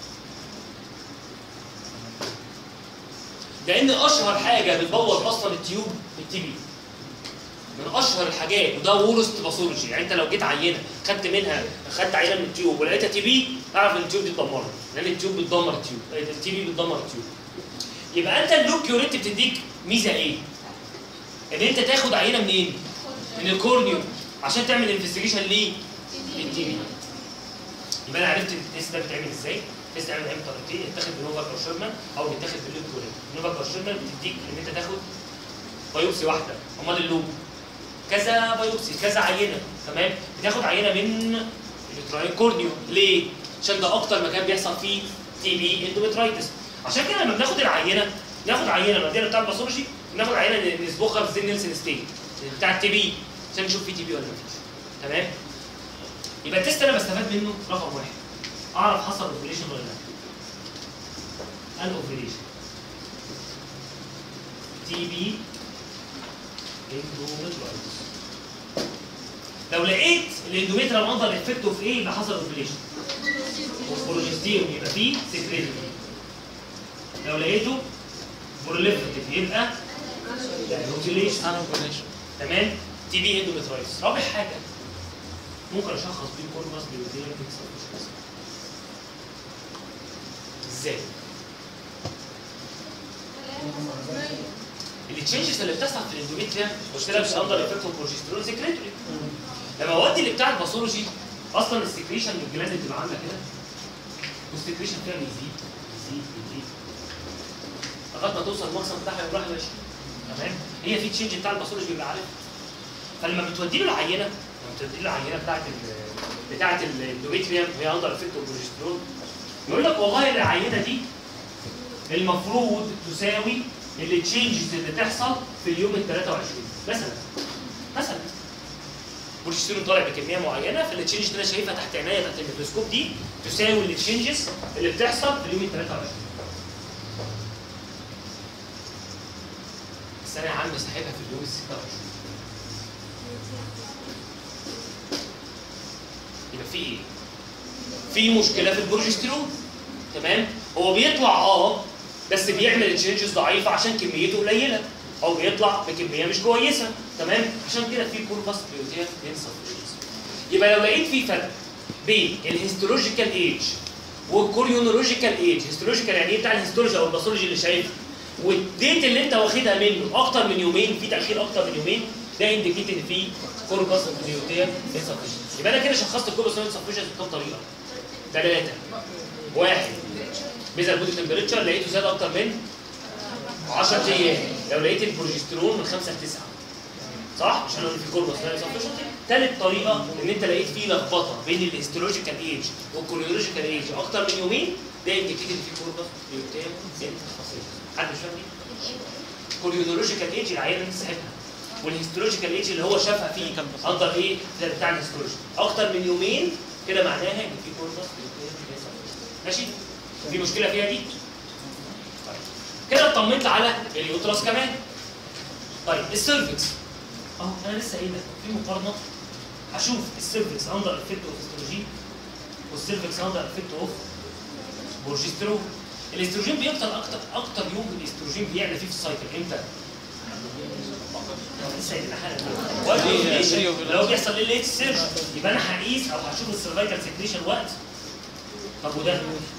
لان اشهر حاجه بتبوظ اصلا التيوب التي بي. من اشهر الحاجات، وده ورست باثولوجي، يعني انت لو جيت عينه خدت عينه من التيوب ولقيتها تي بي، اعرف ان التيوب دي اتدمرت، لان التيوب بتدمر التيوب، التي بي بتدمر التيوب. يبقى انت اللوب كيوريت بتديك ميزه ايه؟ ان انت تاخد عينه منين؟ من الكورنيوم عشان تعمل انفستيجيشن ليه؟ للتي بي. يبقى انا عرفت التيست ده بيتعمل ازاي؟ التيست ده بيتعمل بطريقتين، يتاخد بنوفاك او شيرمان او بيتاخد باللوب كيوريت. النوفاك او شيرمان بتديك ان انت تاخد بايوبسي واحده، امال اللوب كذا بايوبسي كذا عينه، تمام؟ بتاخد عينه من الكورنيوم، ليه؟ عشان ده اكتر مكان بيحصل فيه تي بي اندوميترايتس. عشان كده لما بناخد العينه ناخد عينه الماديه بتاع الباثولوجي، ناخد عينه نسبقها في زي نيلسون ستيت بتاع التي بي عشان نشوف فيه تي بي ولا مفيش. تمام؟ يبقى التست انا بستفاد منه رقم واحد، اعرف حصل اوفيليشن ولا لا. ان اوفيليشن تي بي اندوميترايتس. لو لقيت الاندوميترال اندر افكتو في ايه؟ يبقى حصل اوفيليشن. والبروجستيرون يبقى فيه سكريتوري. لو لقيته بروليفريتيف يبقى اوفيليشن. تمام؟ تي بي اندوميترايتس. رابع حاجه ممكن اشخص بيه كوربس بيوتيريك اكسبشن. ازاي؟ التشينجز اللي بتحصل في الاندوميتريا قلت لك اندر افكت بروجستيرون سكريتوري. لما اودي اللي بتاع الباثولوجي اصلا السكريشن من الجلاند بتبقى عامله كده، والسكريشن فيها بيزيد لغايه ما توصل المقصد بتاعها يوم 21. تمام؟ هي في تشينج بتاع الباثولوجي بيبقى عارف. فلما بتودي له العينه، بتاعت الاندوميتريوم وهي اندر افكت بروجستيرون، يقول لك والله العينه دي المفروض تساوي التشينجز اللي تحصل في اليوم ال 23 مثلا بروجستيرون طالع بكميه معينه، فالتشينجز اللي انا شايفها تحت عينيا تحت الميكروسكوب دي تساوي التشينجز اللي بتحصل في اليوم ال 23. بس انا يا عم ساحبها في اليوم ال 26. يبقى في ايه؟ في مشكله في البروجستيرون. تمام؟ هو بيطلع بس بيعمل تشينجز ضعيفه عشان كميته قليله، او بيطلع بكميه مش كويسه. تمام؟ عشان كده في كوربس بيوتيريك انسفشنسي. يبقى لو لقيت في فرق بين الهيستولوجيكال ايج والكوريونولوجيكال ايج، هيستولوجيكال يعني ايه؟ بتاع الهيستولوجي او الباثولوجي اللي شايفها، والديت اللي انت واخدها منه اكتر من يومين، في تاخير اكتر من يومين، ده انديكيت ان في كوربس بيوتيريك انسفشنسي. يبقى انا كده شخصت الكوربس بيوتيريك انسفشنسي بكام طريقه؟ 3. 1 بيزل بودي تمبريتشر لقيته زاد اكتر من 10 ايام. لو لقيت البروجستيرون من 5 ل 9 صح؟ عشان في كوربس انسفشنسي. ثالث طريقه ان انت لقيت فيه لخبطه بين الهيستولوجيكال ايج والكوريولوجيكال ايج اكتر من يومين، ده انديكيت ان في كوربس بيوتيريك انسفشنسي. حد مش فاهم ايه؟ كوريولوجيكال ايج العيان اللي ساعتها، والهيستولوجيكال ايج اللي هو شافها فيه اندر ايه؟ بتاع الهيستولوجي اكتر من يومين، كده معناها ان في كوربس بيوتيريك انسفشنسي. ماشي؟ في مشكله فيها دي؟ طيب كده اطمنت على اليوترس كمان. طيب السيرفكس انا لسه قايل لك في مقارنه، هشوف السيرفكس اندر افكت اوف استروجين والسيرفكس اندر افكت اوف بروجستيرون. الاستروجين بيكتر اكتر يوم الاستروجين بيعلى فيه في السايكل امتى؟ لسه قايل لك لو بيحصل ايه ليت سيرج، يبقى انا هقيس او هشوف السيرفايكال سكريشن وقت. طب وده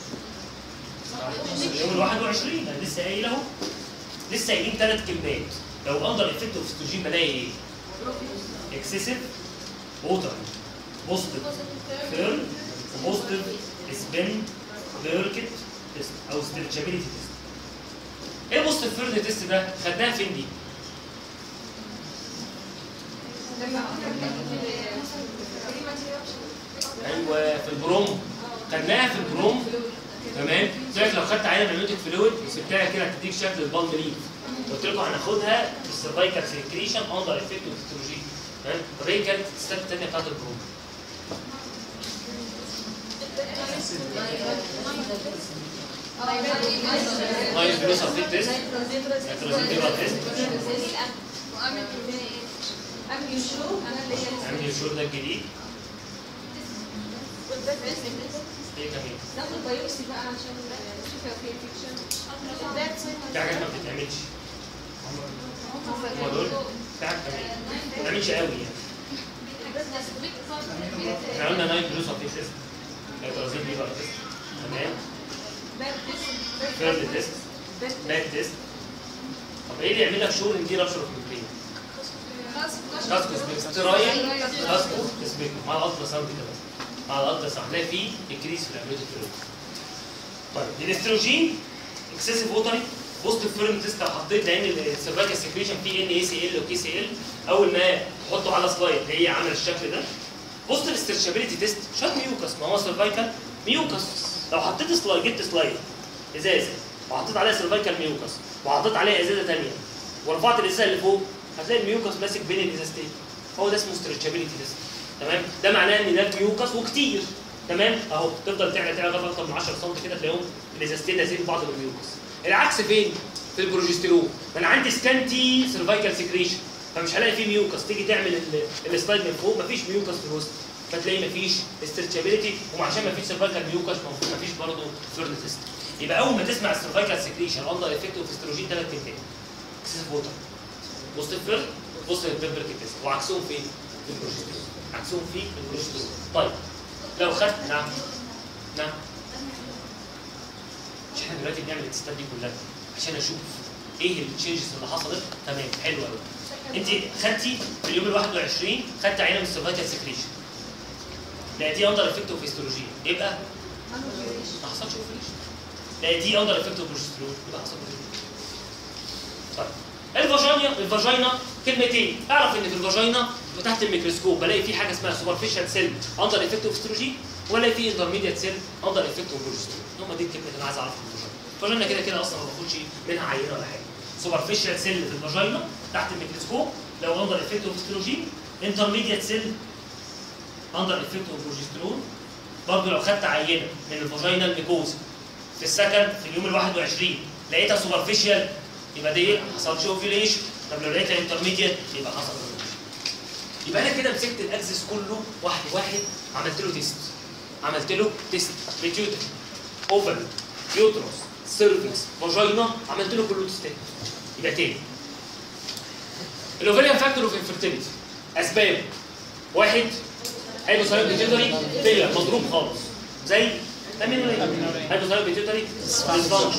اليوم ال 21 انا لسه قايل اهو، لسه قايلين 3 كلمات. لو اندر افكت اوف استروجين بلاقي ايه؟ اكسسيف ووتر بوستيف فيرم وبوزيتيف سبين بيركت تيست او ستريتشابيلتي تيست. ايه البوزيتيف فيرد تيست ده؟ خدناها فين دي؟ ايوه في البروم، خدناها في البروم. تمام؟ قلت لك لو خدت عينه من النيوتك فلويد وسبتها كده هتديك شكل البالم ليف. قلت لكم هناخدها في السيرفايكال سيكريشن اندر افكت اوف استروجين. تمام؟ طب ايه كانت الستات الثانيه بتاعت البروم؟ نايل فلوس افيك تيست، نيتروزين ديبر تيست، عامل يشور ده الجديد. ايه كمان؟ ناخد بايوبسي بقى عشان نشوف لو في انفكشن. في حاجات ما بتتعملش. هم دول في حاجات كمان ما بتتعملش قوي يعني. احنا قلنا نايل فلوس افيك تيست، نيتروزين ديبر تيست. تمام؟ فيرد تيست، باك تيست. طب ايه اللي يعمل لك شور ان دي رابشر اوف ميمبرين؟ كاسكو سترايل كاسكو سبيك مع الالترا ساوند كده. مع الالترا ساوند هتلاقي فيه انكريس في الاميونيتي فلويد. طيب الاستروجين اكسسيف ووتري بوزيتيف فيرم تيست لو حطيت، لان السيرفايكال سكريشن فيه ان اي سي ال وكي سي ال، اول ما تحطه على سلايد هي عامله الشكل ده. بوزيتيف ستريتشابيلتي تيست شويه ميوكس، ما هو سيرفايكال ميوكس. لو حطيت سلايد، جبت سلايد ازازه وحطيت عليها سيرفايكال ميوكس وحطيت عليها ازازه ثانيه ورفعت الازازه اللي فوق، هتلاقي الميوكس ماسك بين الازازتين. هو ده اسمه ستريتشابيلتي تيست. تمام؟ ده معناه ان ده ميوكس وكتير. تمام؟ اهو تفضل تعلى لغايه اكتر من 10 سم كده تلاقيهم الازازتين لازقين بعض بالميوكس. العكس فين؟ في البروجستيرون. انا عندي سكانتي سيرفايكال سكريشن فمش هلاقي فيه ميوكس. تيجي تعمل السلايد من فوق مفيش ميوكس في الوسط، فتلاقي مفيش استرتشابيلتي، وعشان مفيش سيرفايكال ميوكس مفيش برضه فيرد تيست. يبقى اول ما تسمع السيرفايكال سكريشن اندر افكت اوف استروجين 3 كلمات. اكسسيف ووتر، بوزيتيف فيرد، بوزيتيف بيركت تيست، وعكسهم فين؟ في البروجستيرون. عكسهم في البروجستيرون. طيب لو خدت نعم مش احنا دلوقتي بنعمل التستات دي كلها عشان اشوف ايه التشينجز اللي حصلت. تمام، حلو قوي. انت خدتي في اليوم ال 21 خدت عينه من السيرفايكال سكريشن لقيتيه اندر افكت اوف استروجين، يبقى ما حصلش اوفريشن. لقيتيه اندر افكت اوف بروجستيرون، يبقى حصل اوفريشن. طيب الفاجينا كلمتين. اعرف ان في الفاجينا تحت الميكروسكوب بلاقي في حاجه اسمها سوبرفيشال سيل اندر افكت اوف استروجين، ولا في انترميديت سيل اندر افكت اوف بروجستيرون. هم دي الكلمتين اللي انا عايز اعرفهم في الفاجينا. الفاجينا كده اصلا ما باخدش منها عينه ولا حاجه. سوبرفيشال سيل في الفاجينا تحت الميكروسكوب لو اندر افكت اوف استروجين، انترميديت سيل اندر افكت اوف بروجستيرون. برضه لو خدت عينه من الفاجينا الميكوزا في السكند في اليوم ال 21 لقيتها سوبرفيشال، يبقى دي ما حصلش اوفيليشن. طب لو لقيتها انترميديت يبقى حصل اوفيليشن. يبقى انا كده مسكت الاكسس كله واحد واحد، عملت له تيست بيتيوتري، اوفر، يوتروس، سيرفكس، فاجينا، عملت له كله تيستات. يبقى تاني الاوفيريان فاكتور اوف انفيرتيليتي اسباب: واحد هايبوثايرويد بيتيوتري فيلر مضروب خالص زي هايبوثايرويد بيتيوتري ديسفانكشن،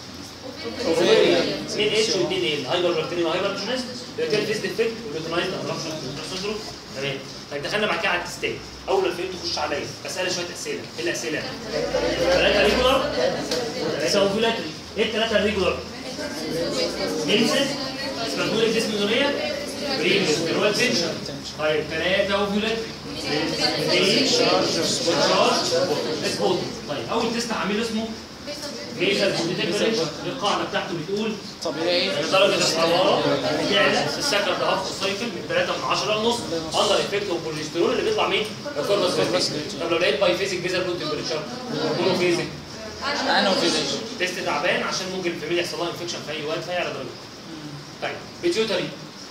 اثنين اتش واثنين ال، هايبر بكتيريا وهايبر تشنس، بكتيريا فيس ديفكت والبيتونايز ابراكشن سندروم. تمام. طيب دخلنا بعد كده على التستات. اول ما فهمت تخش عليا اسال شويه اسئله. ايه الاسئله؟ 3 ريجولار 3 اوفيلاتري. ايه الثلاثه الريجولار؟ مينسز، سبرموليك ديسمينوريا، بريمسترول تنشن. طيب 3 اوفيلاتري سبوت. طيب اول تيست هعمله اسمه بيزل تمبريتشر. القاعده بتاعته بتقول طبيعي درجه الحراره بتعلى في السكند هاف سايكل من 3 من 10 ونص اندر افكت اوف بروجستيرون اللي بيطلع مين؟ الكوربس. طب لو لقيت باي فيزيك بيزل تمبريتشر مونو فيزيك تيست تعبان عشان ممكن الفاميليا يحصل لها انفكشن في اي وقت فيعلى درجه. طيب بيتيوتري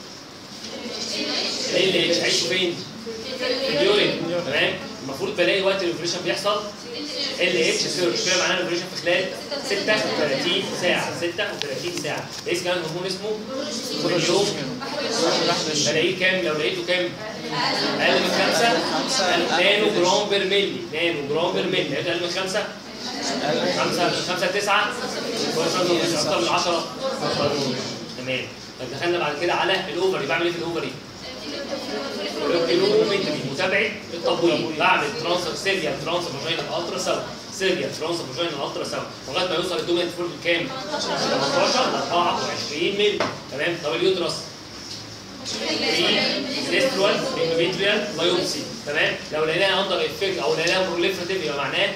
ال اتش عايش فين؟ في اليورين. تمام. المفروض بلاقي وقت الاوفريشن بيحصل ال اتش سيرش، كده معناه الاوفريشن في خلال 36 ساعه. 36 ساعه. لقيت كمان هرمون اسمه اليوم بلاقيه كام؟ لو لقيته كام؟ اقل من 5 نانو جرام بير ملي. نانو جرام بير ملي. لقيته اقل من 5 5 9 اكتر من 10. تمام. طب دخلنا بعد كده على الاوفري. بعمل ايه في الاوفري؟ الكيلومتري متابعه التبويض، بعمل سيريال ترانس فاجينال الترا ساوند، سيريال ترانس فاجينال الترا ساوند لغايه ما يوصل الدومينت فول كام؟ 18 ل 24 مللي. تمام. طب اليوترس سيسترال اندوميتريال بايوبسي. تمام. لو لقيناها اندر افكت او لقيناها بروليفراتيف يبقى معناه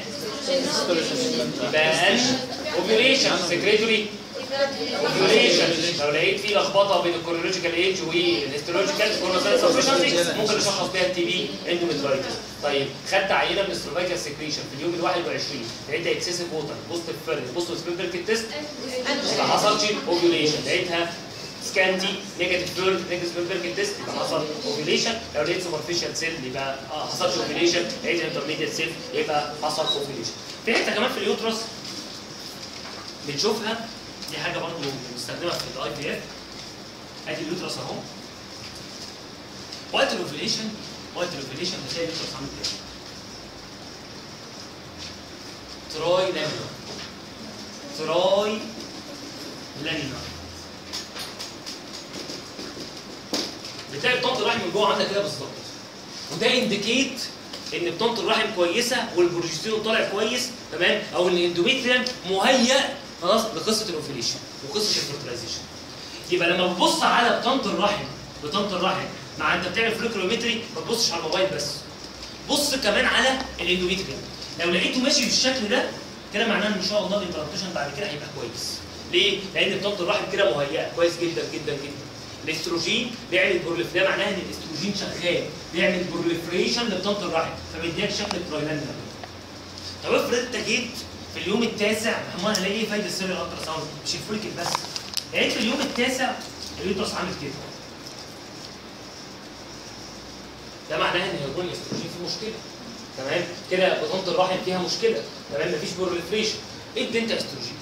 يبقى اوفيوليشن سكريتوري اوفيوليشن. لو لقيت في لخبطه بين الكورولوجيكال ايج والهيستولوجيكال كورونال سفشنسي ممكن نشخص بيها التي بي اندوميترايتس. طيب خدت عينه من السيرفايكال سكريشن في اليوم ال 21 لقيتها اكسسيف ووتر بوزيتيف فيرن بوزيتيف سبيربركت تيست ما حصلش اوفيوليشن. لقيتها سكانتي نيجاتيف فيرن نيجاتيف سبيربركت تيست يبقى حصل اوفيوليشن. لو لقيت سوبرفيشال سيل يبقى ما حصلش اوفيوليشن. لقيت انترميديت سيل يبقى حصل اوفيوليشن. في حته كمان في اليوترس بنشوفها، دي حاجه برضه بنستخدمها في الاي بي اف. ادي اليوترس اهو. وقت الاوفيليشن هتلاقي اليوترس عامل كده. تراي لامينار. بتلاقي بطانه الرحم من جوه عامله كده بالظبط. وده انديكيت ان بطانه الرحم كويسه والبروجستيرون طالع كويس. تمام. او ان الاندوميتريوم مهيأ خلاص لقصه الاوفيليشن وقصه الفيرتلايزيشن. يبقى لما بتبص على بطانه الرحم مع انت بتعمل فلوكرومتري ما تبصش على الموبايل بس، بص كمان على الاندوميتريوم. لو لقيته ماشي بالشكل ده كده معناه ان شاء الله الامبلانتيشن بعد كده هيبقى كويس. ليه؟ لان بطانه الرحم كده مهيئه كويس جدا جدا جدا. الاستروجين بيعمل ده معناه ان الاستروجين شغال بيعمل بروليفريشن لبطانه الرحم فبيديك شكل ترايلاندر. طب افرض انت جيت في اليوم التاسع، امال هلاقي ايه فايده السيريال الترا ساوند؟ مش الفوليكل بس. لقيت في اليوم التاسع اليوترس عامل كده. ده معناه ان هيكون الاستروجين فيه مشكله. تمام؟ كده بطانه الرحم فيها مشكله. تمام؟ مفيش بروليفريشن. ادي انت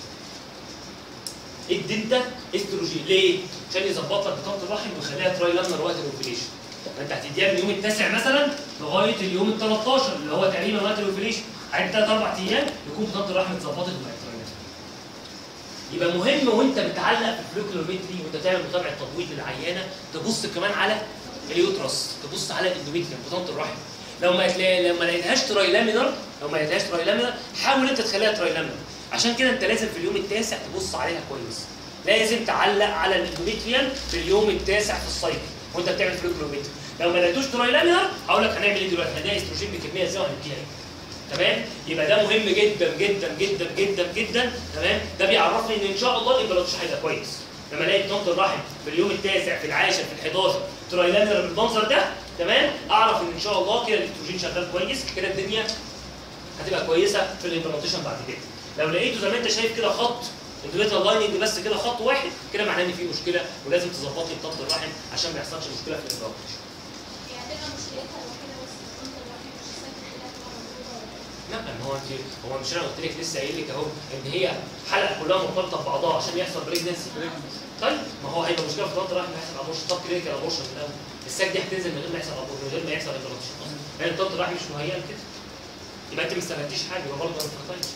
استروجين. ليه؟ عشان يظبط لك بطانه الرحم ويخليها ترايلامنر وقت الاوفيليشن. فانت هتديها من اليوم التاسع مثلا لغايه اليوم ال 13 اللي هو تقريبا وقت الاوفيليشن. بعد 3 4 ايام يكون بطانه الرحم اتظبطت وبقت ترايلامنر. يبقى مهم وانت بتعلق في الفلوكلومتري وانت تعمل متابعه تبويض للعيانه تبص كمان على اليوترس، تبص على الاندوميتريوم بطانه الرحم. لو ما لقيتهاش ترايلامينر حاول انت تخليها ترايلامينر. عشان كده انت لازم في اليوم التاسع تبص عليها كويس. لازم تعلق على الاندوميتريوم في اليوم التاسع في السايكل وانت بتعمل فلوكلومتري. لو ما لقيتوش ترايلامينر هقول لك هنعمل ايه دلوقتي؟ هنديها استروجين بكميه ازاي وهنديها ايه. تمام؟ يبقى ده مهم جدا جدا جدا جدا جدا. تمام؟ ده بيعرفني ان شاء الله الامبلانتيشن هيبقى كويس. لما الاقي بطانه الرحم في اليوم التاسع في العاشر في ال11 ترايلامينر بالمنظر ده، تمام؟ اعرف ان شاء الله كده الاستروجين شغال كويس، كده الدنيا هتبقى كويسه في الامبلانتيشن بعد كده. لو لقيته زي ما انت شايف كده خط اندوميتريال لايننج بس كده خط واحد، كده معناه ان في مشكله ولازم تظبط لي بطانه الرحم عشان ما يحصلش مشكله في الامبلانتيشن. يعني هتبقى مشكلتها الوحيده بس بطانه الرحم مش لا هو مش انا قلت لك لسه قايل لك اهو ان هي حلقه كلها مرتبطه ببعضها عشان يحصل بريجنسي. طيب ما هو هيبقى مشكله في بطانه الرحم هيحصل ابورشن. طب كلينيكال ابورشن في الاول الساك دي هتنزل من غير ما يحصل ابورشن من غير ما يحصل امبلانتيشن اصلا لان بطانه الرحم مش مهيئه كده. يبقى انت ما استفدتيش حاجه يبقى برضه انت خطأت.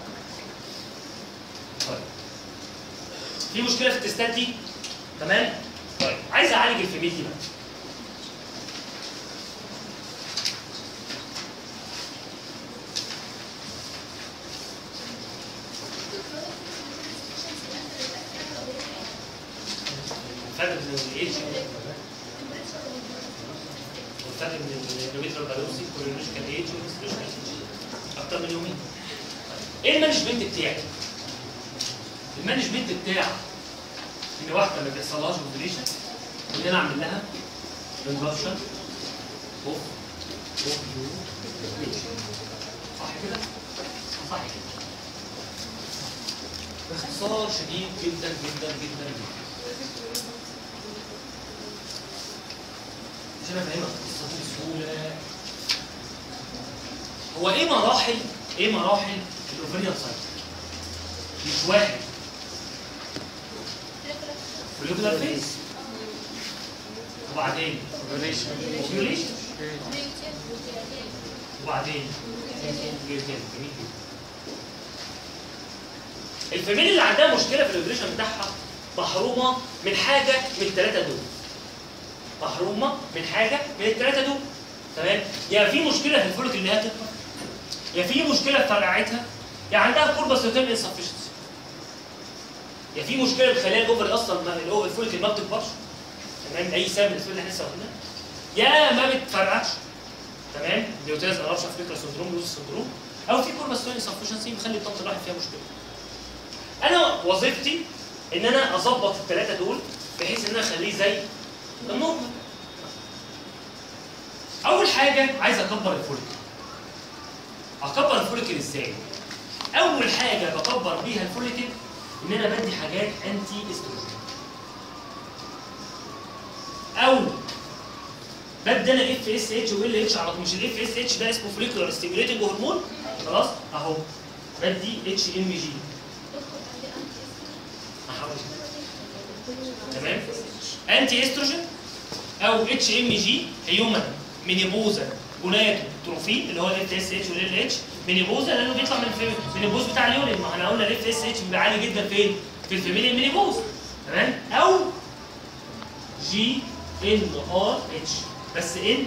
طيب في مشكله في التستات دي. تمام؟ طيب عايز اعالج الفيميل دي بقى. الفرق بين الايدج والفرق بين الاندوميتريال بايوبسي والكورونيشال ايدج والهيستولوجيكال ايدج اكتر من يومين. ايه المانجمنت بتاعي؟ المانجمنت بتاع ان واحده ما بيحصلهاش اوفيليشن ان انا اعمل لها انفكشن اوف صح كده؟ صح كده. باختصار شديد جدا جدا جدا جدا. عشان افهمك القصه دي بسهوله. هو ايه مراحل الاوفريان سايكل؟ مش واحد فوليكولار فيز وبعدين اوفيوليشن وبعدين الفيميل اللي عندها مشكله في الاوفيوليشن بتاعها محرومه من حاجه من الثلاثه دول. تمام؟ يا في مشكله في الفوليكل اللي هي تكبر، يا في مشكله في فرعتها، يا عندها كورباسيوتين انسفشنسي، يا في مشكله في خلايا الاوفري اصلا الفوليكل ما بتكبرش، تمام؟ اي سبب من الاسباب اللي احنا لسه قلناها، يا ما بتفرقعش، تمام؟ ليوتيز ارابشن فليكر سندروم لوز سندروم، او في كورباسيوتين انسفشنسي مخلي الطنط الواحد فيها مشكله. انا وظيفتي ان انا اظبط الثلاثه دول بحيث ان انا اخليه زي النورمال. اول حاجه عايز اكبر الفوليكل. اكبر الفوليكل ازاي؟ اول حاجه بكبر بيها الفوليكل ان انا بدي حاجات انتي استروجين، او بدي انا اف اس اتش وال اتش على طول. مش الاف اس اتش ده اسمه فوليكولار ستيميوليتنج هرمون، خلاص اهو بدي اتش ام جي، تمام؟ انتي استروجين او اتش ام جي هيومن مينيبوزا جونادوتروفين اللي هو الاف اس اتش والال اتش. مينيبوزا لانه بيطلع من المينيبوز بتاع اليورين، ما احنا قلنا الاف اس اتش بيبقى عالي جدا فين؟ في الفيميليان مينيبوز، تمام؟ او جي ان ار اتش بس ان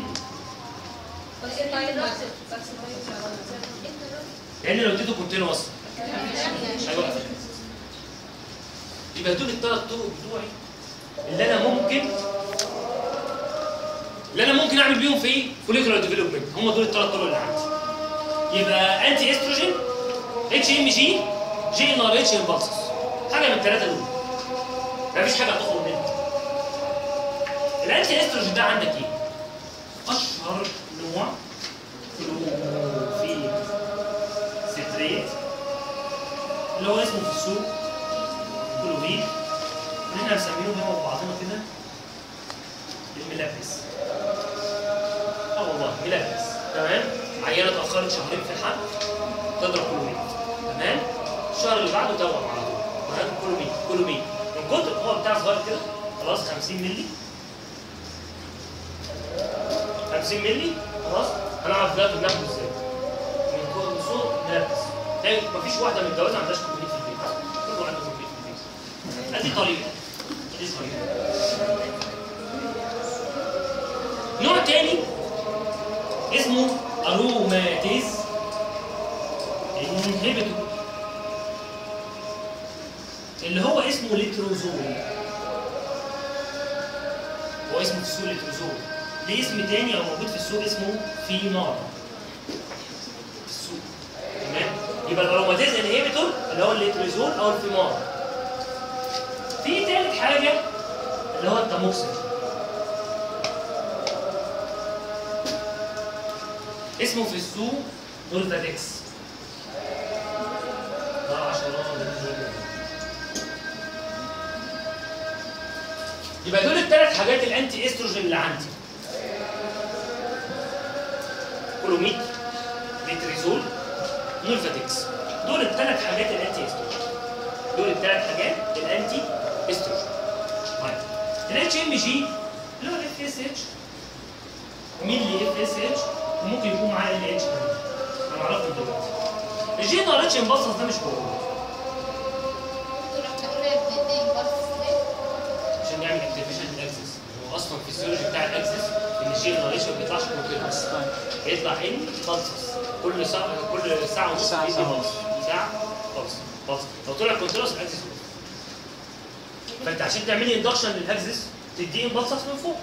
لان لو اديته كونتينوس ايوه. يبقى دول الثلاث طرق بتوعي اللي انا ممكن اعمل بيهم في فوليكولار ديفلوبمنت. هم دول الثلاث طرق اللي عندي. يبقى انتي استروجين، اتش ام جي، جي ان ار اتش امبالسس، حاجه من الثلاثه دول. مفيش حاجه هتخرج منها. الانتي استروجين ده عندك ايه؟ اشهر نوع كلوفين ستريت اللي هو اسمه في السوق كلوفين، اللي احنا مسمينه هنا وبعضنا كده الملبس. والله ملبس، تمام؟ عينه اتاخرت شهرين في الحمل تضرب كلوفين، تمام؟ الشهر اللي بعده توأم على طول، تمام؟ كلوفين من كتر هو بتاع صغير كده، خلاص 50 مللي 50 مللي، خلاص هنعرف دلوقتي بناخده ازاي. من كل صوت ملبس، تلاقي مفيش واحده متجوزه ما عندهاش كلوفين في البيت، كله عنده كلوفين في البيت. ادي طريقه، ادي طريقه. نوع تاني اسمه اروماتيز انهبيتور اللي هو اسمه ليتروزول. هو اسمه في السوق ليتروزول، ليه اسم تاني او موجود في السوق اسمه فينار في السوق، تمام؟ يبقى الاروماتيز انهبيتور اللي هو الليتروزول او الفينار. في تالت حاجه اللي هو التاموكسين، اسمه في السوق دولفاديكس. ده 10 يبقى دول الثلاث حاجات الانتي استروجين اللي عندي. كلوميد، ليتريزول، نولفاديكس. دول الثلاث حاجات الانتي استروجين. دول الثلاث حاجات الانتي استروجين. طيب الاتش ام جي اللي هو الاف اس اتش، ميلي اف اس اتش، وممكن يكون معاه ال اتش كمان. انا عرفت دلوقتي. الجي ان ار اتش امبالسس ده مش موجود. عشان يعمل اكتيفيشن للاكسس. هو اصلا في السيولوجي بتاع الاكسس ان الجي ان ار اتش ما بيطلعش كونتينوس. بيطلع ان بالسس كل ساعه ونص ساعه بالس. لو طلع كونتينوس الاكسس وقف. فانت عشان تعملي اندكشن للاكسس تديه امبالسس من فوق.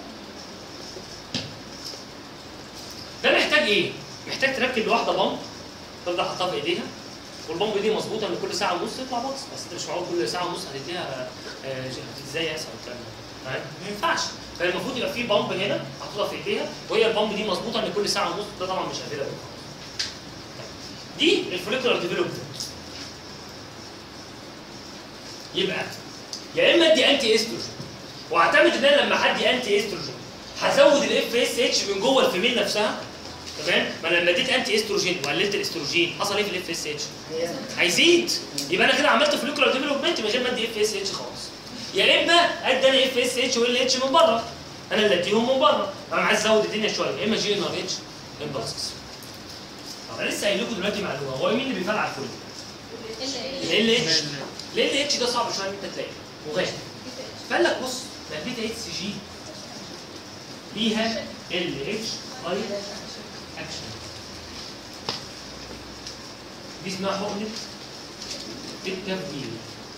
ده محتاج ايه؟ محتاج تركب لواحده بامب تفضل حاطها في ايديها، والبامب دي مظبوطه ان كل ساعه ونص تطلع بلس، بس انت مش معقول كل ساعه ونص هتديها ازاي يا اسطى الكلام ده؟ ما ينفعش. فالمفروض يبقى في بامب هنا محطوطه في ايديها، وهي البامب دي مظبوطه ان كل ساعه ونص. ده طبعا مش افيلابل. دي الفوليكولار ديفلوبمنت. يبقى يا اما ادي انتي استروجين واعتمد ان انا لما هدي انتي استروجين هزود الاف اس اتش من جوه الفيميل نفسها، تمام؟ ما انا لما اديت انتي استروجين وقللت الاستروجين حصل ايه في الاف اس اتش؟ هيزيد. يبقى انا كده عملت فوليكولار ديفلوبمنت من غير ما ادي اف اس اتش خالص. يا اما ادي انا اف اس اتش وال اتش من بره، انا اللي اديهم من بره، انا عايز ازود الدنيا شويه، يا اما جي ان ار اتش امبلسز. طب انا لسه قايل لكم دلوقتي معلومه، هو مين اللي بيفرقع الفوليكول؟ ال اتش. ال اتش ده صعب شويه ان انت تلاقيه وغالي. فقال لك بص ده البيتا اتش جي ليها ال اتش سايت اكشن. دي اسمها حقنه التفجير.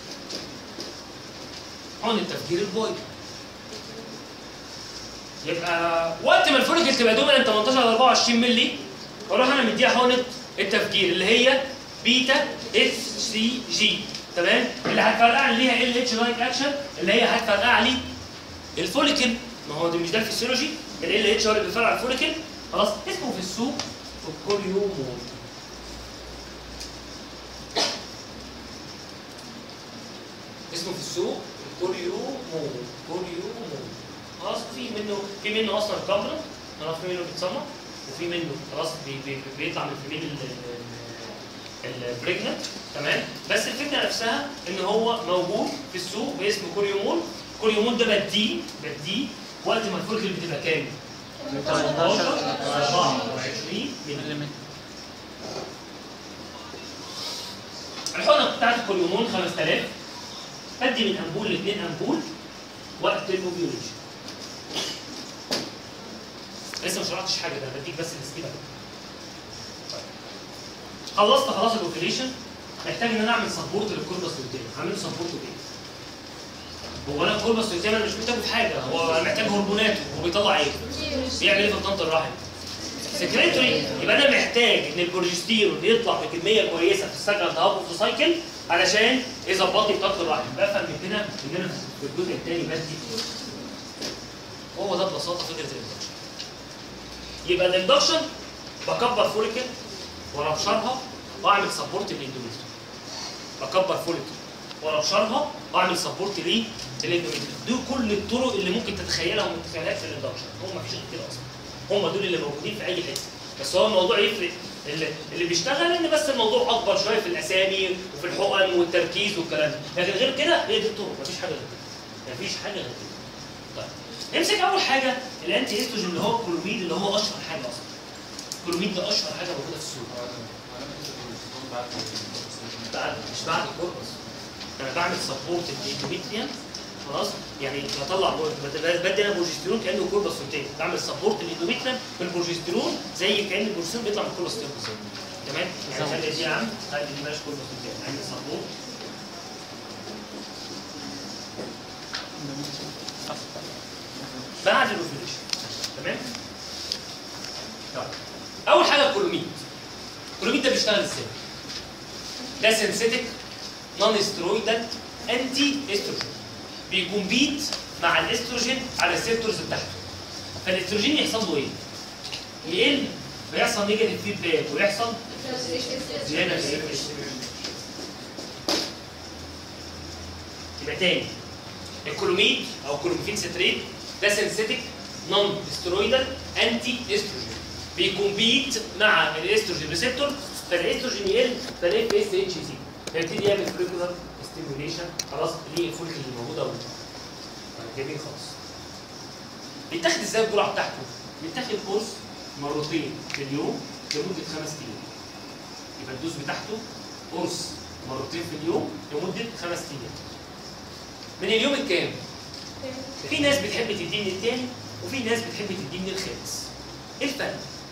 حقنه تفجير البويضه. يبقى وقت ما الفوليكل تبقى دومينانت 18 ل 24 مللي اروح انا مديها حقنه التفجير اللي هي بيتا اس سي جي، تمام؟ اللي هتفرقع لي ليها ال اتش لايك اكشن، اللي هي هتفرقع لي الفوليكل. ما هو ده مش ده الفسيولوجي، ال اتش هو اللي بيفرقع الفوليكل، خلاص؟ اسمه في السوق الكوريومول. اسمه في السوق الكوريومول، كوريومول. خلاص؟ في منه اصلا كابلر، خلاص؟ في منه بيتصنع، وفي منه خلاص بيطلع من الفيميل البريجننت، تمام؟ بس الفكره نفسها ان هو موجود في السوق باسم كوريومول. كوريومول ده بديه وقت ما الفوليكل بتبقى كام؟ 18 24 مللي. الحقنه بتاعت الكوريومول 5000 بدي من امبول ل 2 امبول وقت الاوفيولوجي. لسه ما شرحتش حاجه، ده بديك بس السكيبه. خلصت خلاص الاوفيليشن، محتاج ان انا اعمل سبورت للكوربس لوتيم. هعمل له سبورت بايه؟ هو انا الكوربس لوتيم انا مش محتاجه في حاجه، هو محتاج هرموناته وبيطلع ايه؟ بيعمل ايه في الطنط الرحم؟ سكريتوري. يبقى انا محتاج ان البروجستيرون يطلع بكميه كويسه في السكند هاف اوف سايكل علشان يظبط لي طاقه الرحم. بفهم من هنا ان انا في الجزء الثاني بدي. هو ده ببساطه فكره الاندكشن. يبقى الاندكشن بكبر فوليكل واربشرها واعمل سبورت للاندوميتريوم. بكبر فوليكل واربشرها واعمل سبورت للاندوميتريوم. دول كل الطرق اللي ممكن تتخيلها وما تتخيلهاش في الاندكشن، هم مفيش غير كده اصلا. هم دول اللي موجودين في اي حته. بس هو الموضوع يفرق اللي بيشتغل ان بس الموضوع اكبر شويه في الاسامي وفي الحقن والتركيز والكلام ده، لكن غير كده هي دي الطرق، مفيش حاجه غير كده. مفيش حاجه غير كده. طيب نمسك اول حاجه الانتي استروجين اللي هو الكلوميد، اللي هو اشهر حاجه اصلا. الكلوميد ده اشهر حاجه موجوده في السوق. مش بعد الكوربس، انا بعمل سبورت للاندوميتريوم، خلاص؟ يعني بطلع بدي انا بروجستيرون كانه كوربس روتين، بعمل سبورت للاندوميتريوم بالبروجستيرون زي كان البروجستيرون بيطلع من الكولوستيرون بالظبط. تمام؟ يعني خلي دي يا عم، خلي دي بلاش كوربس روتين، اعمل سبورت. بعد الاوفيليشن، تمام؟ طيب اول حاجه الكلوميد. الكلوميد ده بيشتغل ازاي؟ ده سينثيتك نون سترويدال انتي استروجين، بيكمبيت مع الاستروجين على الريسبتورز بتاعته. فالاستروجين يحصل له ايه؟ يقل، ويحصل نيجاتيف فيدباك، ويحصل زياده في الاستروجين. يبقى تاني الكلوميد او كلوميفين ستريت ده سينثيتك نون سترويدال انتي استروجين، بيكمبيت مع الاستروجين ريسبتور، فالاستروجين يقل فالاف اس اتش سي، فيبتدي يعمل فريكولار ستيميوليشن خلاص للفوليكل اللي موجوده جميل خالص. بيتاخد ازاي الجرعه بتاعته؟ بيتاخد كورس مرتين في اليوم لمده 5 ايام. يبقى الدوز بتاعته كورس مرتين في اليوم لمده 5 ايام. من اليوم الكام؟ في ناس بتحب تديني الثاني وفي ناس بتحب تديني الخامس. ايه الفرق؟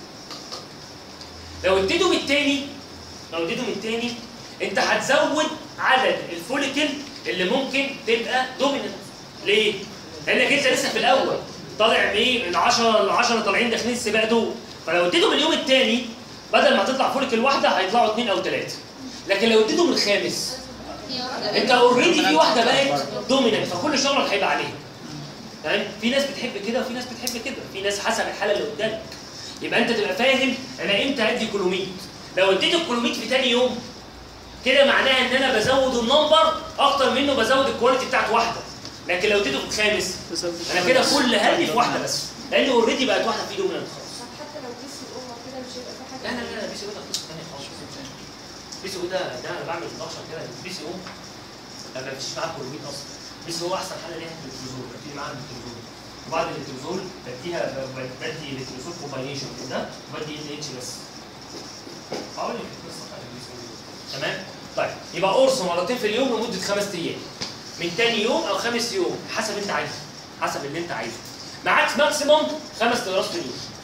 لو اديته من الثاني انت هتزود عدد الفوليكل اللي ممكن تبقى دوميننت. ليه؟ لانك انت لسه في الاول طالع بايه؟ ال 10 طالعين داخلين السباق دول، فلو اديته من اليوم الثاني بدل ما تطلع فوليكل واحده هيطلعوا 2 أو 3. لكن لو اديته من الخامس انت اوريدي في واحده بقت دوميننت، فكل شغلك هيبقى عليها. تمام؟ في ناس بتحب كده وفي ناس بتحب كده، في ناس حسب الحاله اللي قدامك. يبقى انت تبقى فاهم انا امتى ادي كلوميد. لو اديت الكلوميد في ثاني يوم كده معناها ان انا بزود النمبر اكتر منه بزود الكواليتي بتاعت واحده. لكن لو اديته في الخامس انا كده كل هدي في واحده بس، لان اوريدي بقت واحده في دوميننت خالص. حتى لو بي سي او كده مش هيبقى في حاجه. لا بي سي او ده قصه ثانيه خالص. بي سي او ده انا بعمل اندكشن كده. بي سي او ما بمشيش معاه كلوميد اصلا. بي سي او احسن حاجه ليها التلفزيون، ببتدي معاها التلفزيون، وبعد التلفزيون بدي التلفزيون كومباينيشن كده وبدي ال اتش بس. هقول لك القصه بتاعت البي سي او. تمام؟ طيب يبقى قرص مرتين في اليوم لمده 5 ايام. من ثاني يوم او 5 يوم حسب انت عايزه، حسب اللي انت عايزه. معاك ماكسيموم 5 اقراص في اليوم.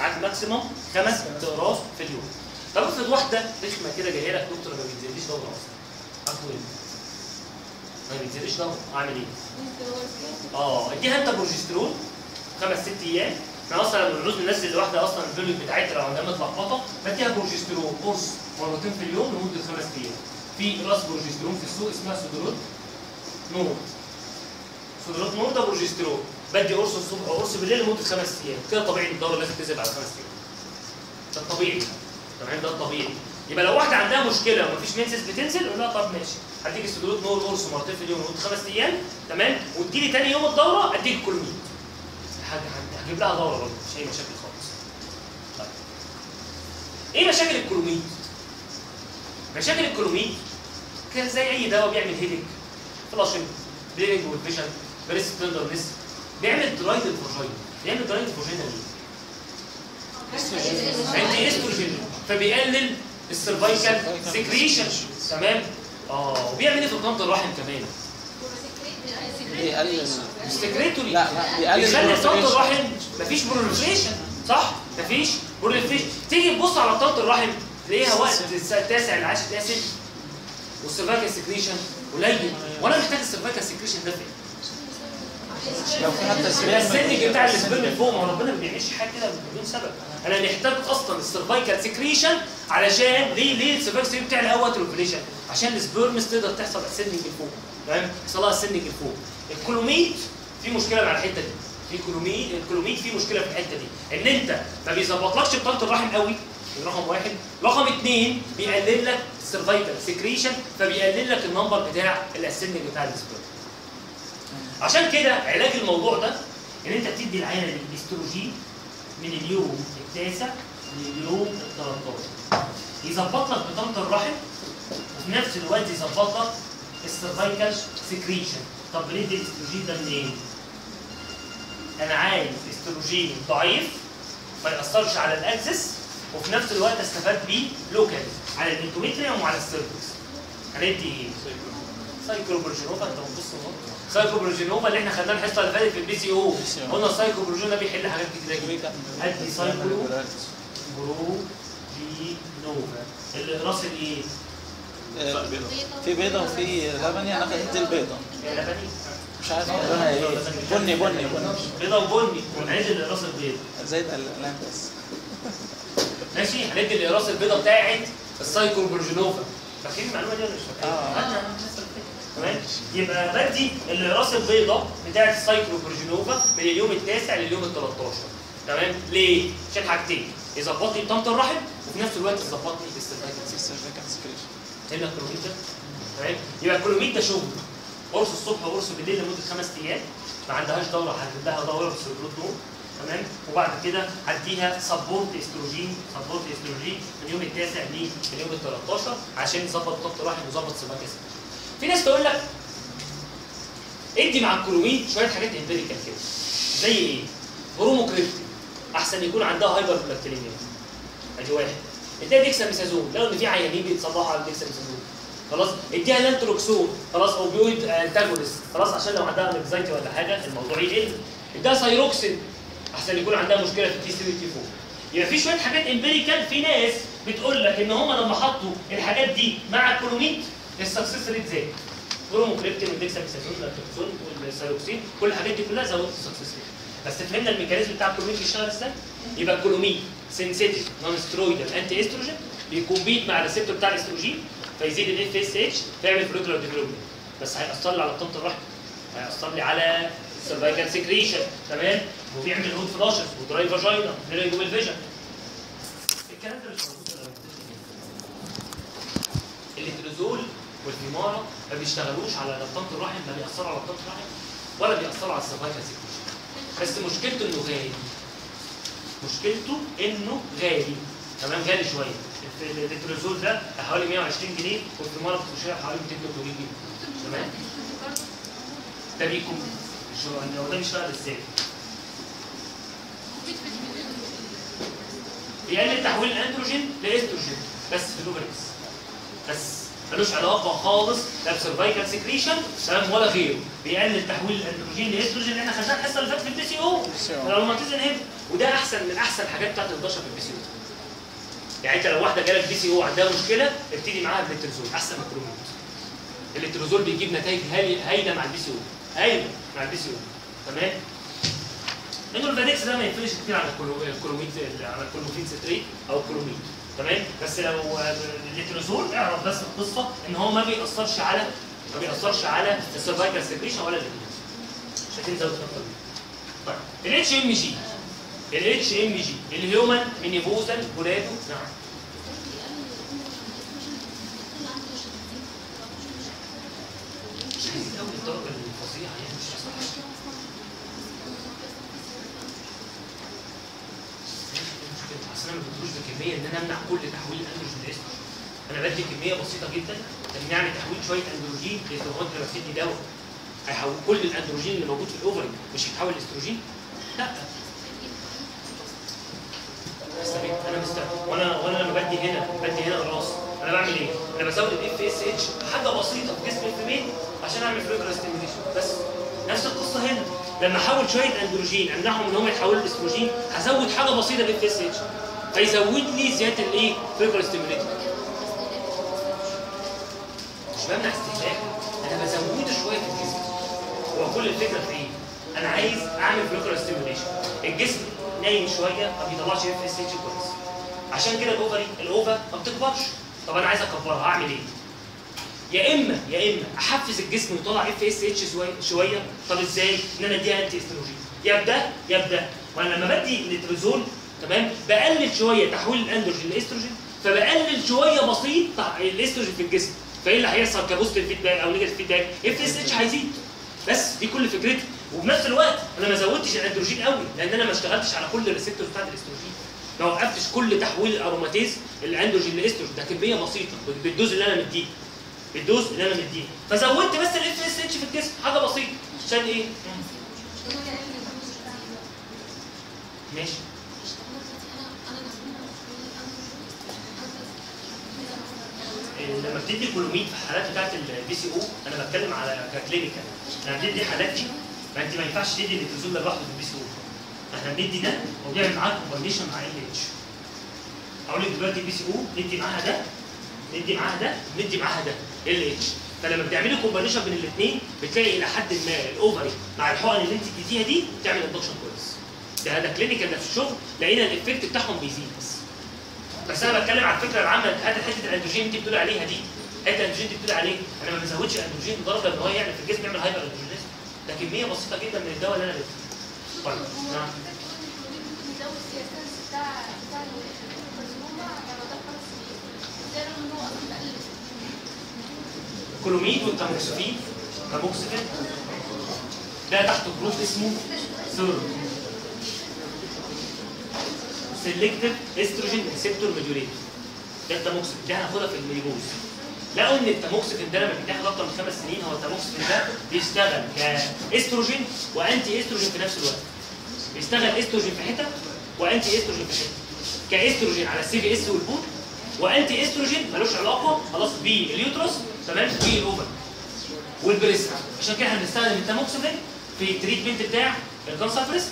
معاك ماكسيموم 5 اقراص في اليوم. طب افرض واحده رخمه كده جايه لك دكتور ما بينزليش دوره اصلا، اعمل ايه؟ ما بينزليش دوره، اعمل ايه؟ اديها انت بروجسترون 5 6 ايام. احنا اصلا لما بنعوز ننزل الواحده اصلا البيولوجي بتاعتها لو عندها متلخبطه بديها بروجسترون قرص مرتين في اليوم لمده 5 ايام. في راس بروجسترون في السوق اسمها سودرود نور. سودرود نور ده بروجسترون، بدي قرص الصبح وقرص بالليل لمده 5 ايام، كده طبيعي الدوره لازم تنزل على 5 ايام. ده الطبيعي. تمام، ده الطبيعي. يبقى لو واحده عندها مشكله ومفيش مينسس بتنزل قول لها طب ماشي هديك السودرود نور قرص مرتين في اليوم لمده 5 ايام، تمام، وتجيلي تاني يوم الدوره اديك الكولميد. هجيب لها دوره برضه مش اي مشاكل خالص. طيب. ايه مشاكل الكولوميد؟ مشاكل الكولوميد كان زي اي دواء بيعمل هيدك، فلاشنج، بليرنج والفيشن، بريست تندرنس، بيعمل درايد الفاجينا. بيعمل درايد الفاجينا ليه؟ انتي استروجين، فبيقلل السيرفايكال سكريشن. تمام؟ وبيعمل ايه في قناه الرحم كمان؟ بيقلل سكريتوري. لا بيقلل بيخلي قناه الرحم مفيش بروليفريشن، صح؟ مفيش بروليفريشن. تيجي تبص على قناه الرحم تلاقيها وقت التاسع العاشر تلاقيها ست، والسيرفايكال سكريشن قليل، وانا محتاج السيرفايكال سكريشن ده فين؟ لو في حتى السنج بتاع السبرم فوق، ما ربنا ما بيعملش حاجه كده بدون سبب. انا محتاج اصلا السيرفايكال سكريشن علشان ليه السيرفايكال سكريشن بتاعي اول اوفيليشن؟ عشان السبرمز تقدر تحصل السنج لفوق، تمام؟ يحصل لها السنج لفوق. الكولوميد في مشكله مع الحته دي. الكولوميد في مشكله في الحته دي، ان انت ما بيظبطلكش بطانه الرحم قوي، رقم واحد. رقم اثنين بيقلل لك السيرفايكال سكريشن، فبيقلل لك النمبر بتاع الاسندنج بتاع السبرم. عشان كده علاج الموضوع ده ان انت بتدي العينه دي الاستروجين من اليوم التاسع لليوم ال 13 يظبط لك بطانه الرحم، وفي نفس الوقت يظبط لك السيرفايكال سكريشن. طب بندي الاستروجين ده منين؟ انا عايز استروجين ضعيف ما ياثرش على الاكسس، وفي نفس الوقت استفاد بيه لوكال على الاندوميتريوم وعلى السيرفكس. هندي ايه؟ سايكلوبروجينوفا. انت بتبص اهو، سايكلوبروجينوفا اللي احنا خدناه الحصه اللي فاتت في البي سي او، قلنا السايكلوبروجينوفا بيحل حاجات كتير جدا. هدي سايكلوبروجينوفا. الاقراص الايه؟ في بيضه وفي لبني. انا خدت البيضه. لبني؟ مش عارف لونها ايه. بني. بيضه وبني. هندي الاقراص البيض زي الاعلان بس. ماشي، هندي الاقراص البيضه بتاعت السايكلوبروجينوفا. فاكرين المعلومه دي ولا مش فاكرين؟ تمام؟ يبقى بدي الاقراص البيضاء بتاعت السايكلوبروجينوفا من اليوم التاسع لليوم ال 13. تمام؟ ليه؟ عشان حاجتين، يظبط لي بطانه الرحم وفي نفس الوقت يظبط لي السيرفايكال سكريشن. هنا الكولوميد ده. تمام؟ يبقى الكولوميد ده شغل قرص الصبح وقرص بالليل لمده 5 ايام. ما عندهاش دوره هدي لها دوره بسيرفروت نور. تمام؟ وبعد كده هديها سبورت استروجين من اليوم التاسع لليوم ال 13 عشان يظبط بطانه الرحم ويظبط السيرفايكال سكريشن. في ناس تقول لك ادي مع الكولوميد شويه حاجات امبيريكال كده. زي ايه؟ بروموكريبتين احسن يكون عندها هايبر بلاكتيريميا. ادي واحد. اديها ديكساميثازون، لو ان في عيانين بيتصلحوا على الديكساميثازون. خلاص؟ اديها لانتروكسون، خلاص، اوبيويد انتاجونست، خلاص، عشان لو عندها انكزايتي ولا حاجه الموضوع يقل. اديها سايروكسين احسن يكون عندها مشكله في التي 3 والتي 4. يبقى في شويه حاجات امبيريكال. في ناس بتقول لك ان هم لما حطوا الحاجات دي مع الكولوميد السكسس ريت زاد. بروموكريبتين والديكساميثازون والانتروكسون والسايروكسين كل الحاجات دي كلها زودت السكسس ريت. بس فهمنا الميكانيزم بتاع الكولوميد بيشتغل ازاي؟ يبقى الكولوميد سينسيتيف نون سترويدال انتي استروجين بيكومبيت مع الريسبتور بتاع الاستروجين فيزيد الاف اس اتش فيعمل فوليكولار ديفلوبمنت. بس هيأثر لي على بطانه الرحم، هيأثر لي على السيرفايكال سكريشن، تمام؟ وبيعمل هود فلاشز ودراي فاجينا ودراي فيجن. الكلام ده مش موجود الا الليتريزول والفيمارا ما بيشتغلوش على بطانه الرحم، لا بيأثروا على بطانه الرحم ولا بيأثروا على السيرفايكال سكريشن. بس مشكلته انه غالي. تمام؟ غالي شويه. الليتريزول ده حوالي 120 جنيه والفيمارا بتخش حوالي 280 جنيه. تمام؟ ده بيكون هو ده بيشتغل ازاي؟ بيقلل تحويل الاندروجين لاستروجين بس في الاوفريكس. بس ملوش علاقه خالص لا بسيرفايكال سكريشن تمام ولا غيره. بيقلل تحويل الاندروجين لاستروجين اللي احنا خدناه الحصه اللي فاتت في البي سي او. لو ما تنزل وده احسن من احسن حاجات بتاعت ال11 في البي سي او. يعني انت لو واحده جالك بي سي او عندها مشكله ابتدي معاها بالليترزول احسن من الكلوميد. الليترزول بيجيب نتائج هايله مع البي سي او، هايله مع البي سي او. تمام؟ انه الفاديكس ده ما ينفعش كتير على الكلوميد، على الكلوميد ستريت او الكلوميد. تمام؟ بس لو الليترزول اعرف بس القصه ان هو ما بيأثرش على السيرفايكال سكريشن ولا الليترزول. مش هتنزل اكتر. طيب الاتش ام جي، الاتش ام جي الهيومن مينيبوزال جولادو. نعم. مش عايز قوي الدرجه الفظيعه يعني، مش صح. اصل انا ما بدوش بكميه ان انا امنع كل تحويل الاندروجين لاستروجين. انا بدي كميه بسيطه جدا تمنعني تحويل شويه اندروجين لهرمونات. لما بتدي دواء هيحول كل الاندروجين اللي موجود في الاوفري مش هيتحول لاستروجين؟ لا. انا مستوعب. وانا لما بدي هنا الراس انا بعمل ايه؟ انا بزود الاف اس اتش حاجه بسيطه في جسم الفيميل عشان اعمل فلويد ستيميوليشن بس. نفس القصه هنا لما احول شويه اندروجين امنعهم ان هم يتحولوا لاستروجين هزود حاجه بسيطه بالاف اس اتش فيزود لي زياده الايه؟ فلويد ستيميوليشن. مش بمنع استهلاك، انا بزوده شويه في الجسم. هو كل الفكره في ايه؟ انا عايز اعمل فلويد ستيميوليشن. الجسم نايم شويه ما بيطلعش اف اس اتش كويس. عشان كده الاوفا ما بتكبرش. طب انا عايز اكبرها هعمل ايه؟ يا اما احفز الجسم ويطلع اف اس اتش شويه. طب ازاي؟ ان انا اديها انتي استروجين. يبدا وانا لما بدي الليترزول تمام بقلل شويه تحويل الاندروجين لاستروجين، فبقلل شويه بسيط الاستروجين في الجسم. فايه اللي هيحصل كبوزيتيف فيدباك او نيجاتيف فيدباك؟ اف اس اتش هيزيد. بس دي كل فكرتي. وبنفس الوقت انا ما زودتش الاندروجين قوي لان انا ما اشتغلتش على كل الريسبتورز بتاعت الاستروجين. ما وقفتش كل تحويل الاروماتيز الاندروجين لاستروجين، ده كميه بسيطه بالدوز اللي انا مديه. فزودت بس الاف اس اتش في الجسم حاجه بسيطه. عشان ايه؟ ماشي. لما بتدي كلوميد في الحالات بتاعت البي سي او انا بتكلم على كلينيكال. لما بتدي حالات دي ما انت ما ينفعش تدي الليترزول ده لوحده في البي سي او. احنا بندي ده وبنعمل معاه كومباينيشن مع ال اتش. اقول لك دلوقتي البي سي او ندي معاها ده ندي معاها ده ال اتش. فلما بتعملي كومباينيشن بين الاثنين بتلاقي الى حد ما الاوفري مع الحقن اللي انت اديتيها دي تعمل اندكشن كويس. ده كلينيكال، ده في الشغل لقينا الافكت بتاعهم بيزيد بس انا بتكلم على الفكره العامه. حته الاندروجين انت بتقول عليها دي، حته الاندروجين انت بتقول عليه انا ما بزودش اندروجين لدرجه ان هو يعمل في الجسم يعمل هايبر اندروجينيزم. ده كميه بسيطه جدا من الدواء اللي انا بديه. طيب نعم. الكلوميد والتاموكسفين ده تحت جروب اسمه سيلكتيف استروجين ريسبتور موديوليتور. ده التاموكسفين ده هناخدها في الميليبوز. لقوا ان التاموكسفين ده لما بيتاخد اكتر من 5 سنين هو التاموكسفين ده بيشتغل كاستروجين وانتي استروجين في نفس الوقت. بيشتغل استروجين في حته وانتي استروجين في حته. كاستروجين على السي في اس والبول، وانتي استروجين ملوش علاقه خلاص باليوترس تمام بالاوفر والبريست. عشان كده احنا بنستخدم التاموكسفين في التريتمنت بتاع الكانسر بريست.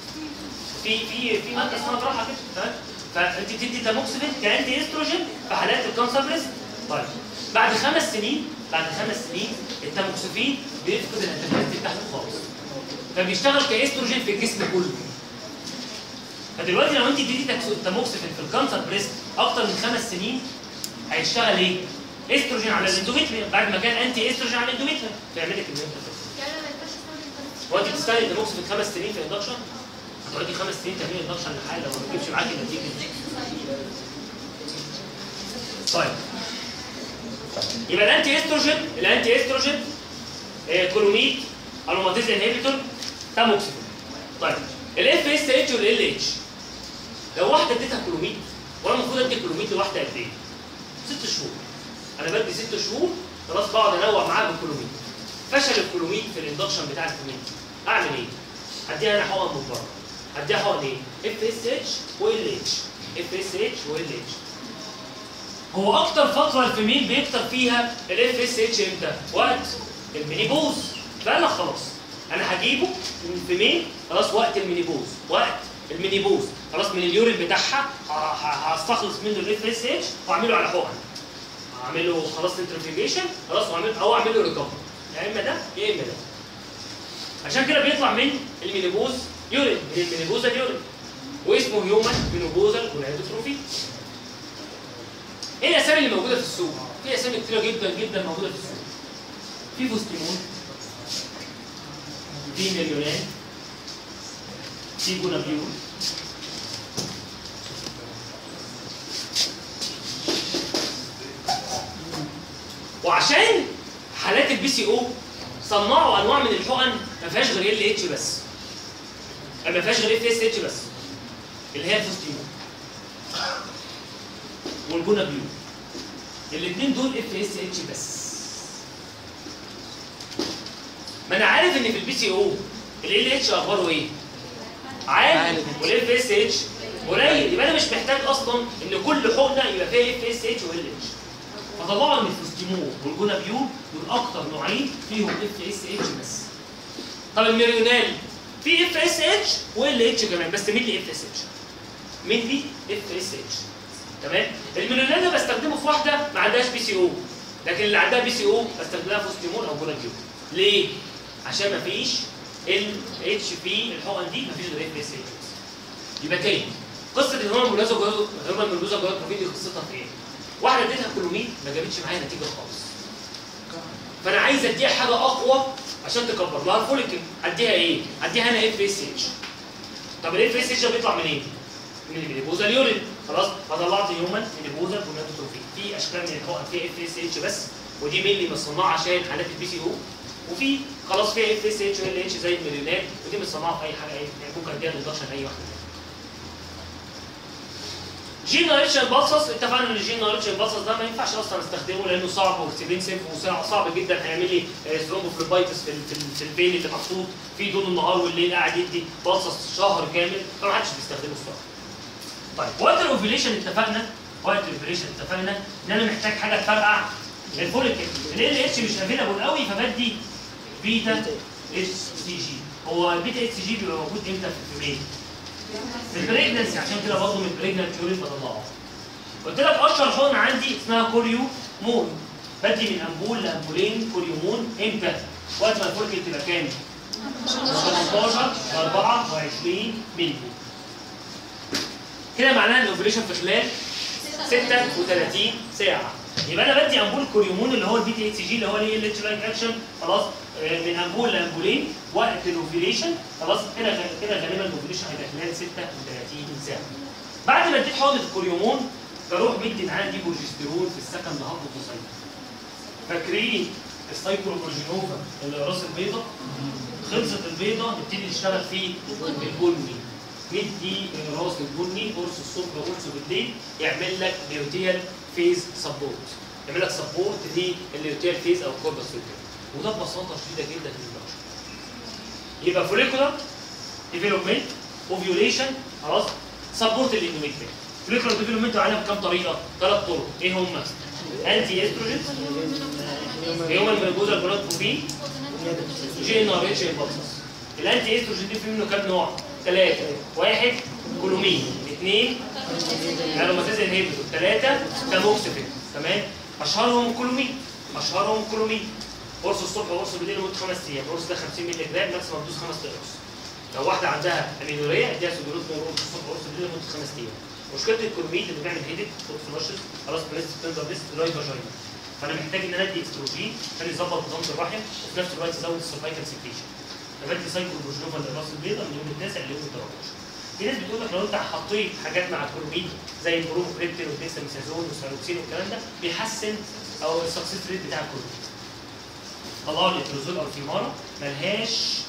في ماده اسمها جراحه كده تمام. فانت بتدي تاموكسفين كانتي استروجين في حالات الكانسر بريست. طيب بعد 5 سنين التاموكسفين بيفقد الانتاجيه بتاعته خالص. فبيشتغل كاستروجين في الجسم كله. فدلوقتي لو انت اديتي تاموكسفين في الكانسر بريست اكتر من 5 سنين هيشتغل ايه؟ استروجين على الاندوميتريوم بعد ما كان انتي استروجين على الاندوميتريوم فيعمل لك المنتج. يعني ما ينفعش استخدم هو انت بتستخدم تاموكسفين 5 سنين في الاندكشن؟ هتقعدي 5 سنين تعملي اندكشن لحاله وما بتجيبش معاكي نتيجه. طيب يبقى الانتي استروجين كلوميد اروماتيز انهبيتور تاموكسفين. طيب الاف اس اتش والال اتش لو واحده اديتها كلوميد وانا المفروض ادي كلوميد لواحده قد ايه؟ 6 شهور. انا بدي 6 شهور خلاص بقعد انوع معاها بالكلوميد. فشل الكلوميد في الاندكشن بتاع الكلوميد اعمل ايه؟ هديها انا حقن من بره. هديها حقن ايه؟ اف اس اتش وال اتش. اف اس اتش وال اتش. هو اكتر فتره الفيميل بيكتر فيها الاف اس اتش امتى؟ وقت المينيبوز. فقال لك خلاص انا هجيبه من الفيميل خلاص وقت المينيبوز، وقت المينيبوز خلاص من اليورين بتاعها هستخلص منه الاف اس اتش واعمله على حقن. اعمله خلاص سنترفيوجيشن خلاص او اعمله ريكفري، يا اما ده يا اما ده. عشان كده بيطلع من المينيبوز يورين، من المينيبوزا اليورين، واسمه هيومن مينوبوزال جونادوتروفي. ايه الاسامي اللي موجوده في السوق؟ في اسامي كتيره جدا جدا موجوده في السوق. في فوستيمون، في ميريونان، في جونابيول، وعشان حالات البي سي او صنعوا انواع من الحقن ما فيهاش غير ال اتش بس، ما فيهاش غير اف اس اتش بس، اللي هي الفوستيمون والجونابيول. الاثنين دول اف اس اتش بس. ما انا عارف ان في البي سي او ال اتش اخباره ايه؟ عالي، والاف اس اتش قليل، يبقى انا مش محتاج اصلا ان كل حقنه يبقى فيها اف اس اتش وال اتش. فطبعا الفوستيمون والجونابيول دول اكتر نوعين فيهم اف اس اتش بس. طب الميريونال في اف اس اتش وال اتش كمان، بس مين اف اس اتش؟ مين اف اس اتش. تمام؟ الميريونال ده بستخدمه في واحده ما عندهاش بي سي او، لكن اللي عندها بي سي او بستخدمها فوستيمون او جونابيول. ليه؟ عشان ما فيش ال اتش في الحقن دي، ما فيش غير اف اس اتش بس. يبقى تاني قصه الهرمون الملوزه جونادوتروفي دي قصتها في ايه؟ واحده اديتها كلوميد ما جابتش معايا نتيجه خالص. فانا عايز اديها حاجه اقوى عشان تكبر لها الفوليكل. اديها ايه؟ اديها انا اف اس اتش. طب الاف اس اتش ده بيطلع منين؟ من المينيبوزا اليورين. خلاص فطلعت هيومن مينيبوزا جونادوتروفي. في اشكال من الحقن فيها اف اس اتش بس، ودي مينلي مصنعه عشان حالات البي سي او، وفي خلاص فيها اف اس اتش وال اتش زي الميريونات، ودي مصنعه في اي حاجه يعني ممكن اديها للدكشن اي واحده. جين ناريتشن بالسس، اتفقنا ان الجين ناريتشن بالسس ده ما ينفعش اصلا استخدمه لانه صعب واكسبنسيف وصعب جدا، هيعمل لي ثرومبوفليبايتس في الفين اللي محطوط فيه طول النهار والليل قاعد يدي بالسس شهر كامل، فما حدش بيستخدمه الصراحه. طيب وقت الاوفيليشن اتفقنا ان انا محتاج حاجه تفرقع الفوليكل. ال اتش مش افيلابل قوي، فبدي بيتا اتش سي جي. هو البيتا اتش سي جي بيبقى موجود امتى في الميل؟ في البريجنسي، عشان كده برضه من البريجننت يورين بطلعه. قلت لك اشهر حقنه عندي اسمها كوريومون، بدي من امبول لامبولين كوريومون امتى؟ وقت ما الفوليكل تبقى كام؟ 18 ل 24 مللي. كده معناها ان الاوبريشن في خلال 36 ساعه. يبقى انا بدي امبول كوريومون اللي هو البي تي اتش جي اللي هو ال اتش لايك اكشن خلاص من امبول لامبولين وقت الاوفيليشن. خلاص كده غالبا الاوفيليشن هيبقى خلال 36 ساعه. بعد ما اديت حقنه الكوريومون بروح مدي معاها دي بروجستيرون في السكند هاف اوف ذا سايكل. فاكرين السايكلوبروجينوفا اللي راس البيضه؟ خلصت البيضه نبتدي نشتغل في البني. ندي راس البني قرص الصبح وقرص بالليل يعمل لك ليوتيال فيز سبورت، يعمل لك سبورت للليوتيال فيز او الكوربس لوتيال، وده ببساطه شديده جدا في البشر. يبقى فوليكولار ديفلوبمنت، اوفيوليشن، خلاص، سبورت الاندوميتريوم. فوليكولار ديفلوبمنت عليها بكام طريقه؟ 3 طرق. ايه هم؟ انتي استروجين، هيومن مينوبوزال جونادوتروفي، جي ان ار اتش امبلسس. الانتي استروجين دي في منه كام نوع؟ 3. 1 كولومين، 2 اروماتيز انهبيتور، 3 تاموكسيفين. تمام؟ اشهرهم كولومين. قرص الصبح وقرص بالليل لمده 5 ايام، القرص ده 50 مللي جرام، ماكسيمم دوز 5 قرص. لو واحده عندها امينوريا اديها سودوريت قرص الصبح وقرص بالليل لمده 5 ايام. مشكله الكولومين انه بيعمل هيدك، صوت فلاشز، خلاص بريست تندر بريست دراي فاجينا. فانا محتاج ان انا ادي استروجين عشان يظبط نظام الرحم وفي نفس الوقت يزود السيرفايكال سكريشن. فبدي سايكلوبروجينوفا لراس البيضه من اليوم التاسع لليوم ال 13. في ناس بتقول لك لو انت حطيت حاجات مع الكولومين زي البروموكريبتين والديكساميثازون والسايروكسين والكلام ده بيحسن او السكسس ريت بتاع الكولومين. طلعوا لي التروزول او الفيمارا ملهاش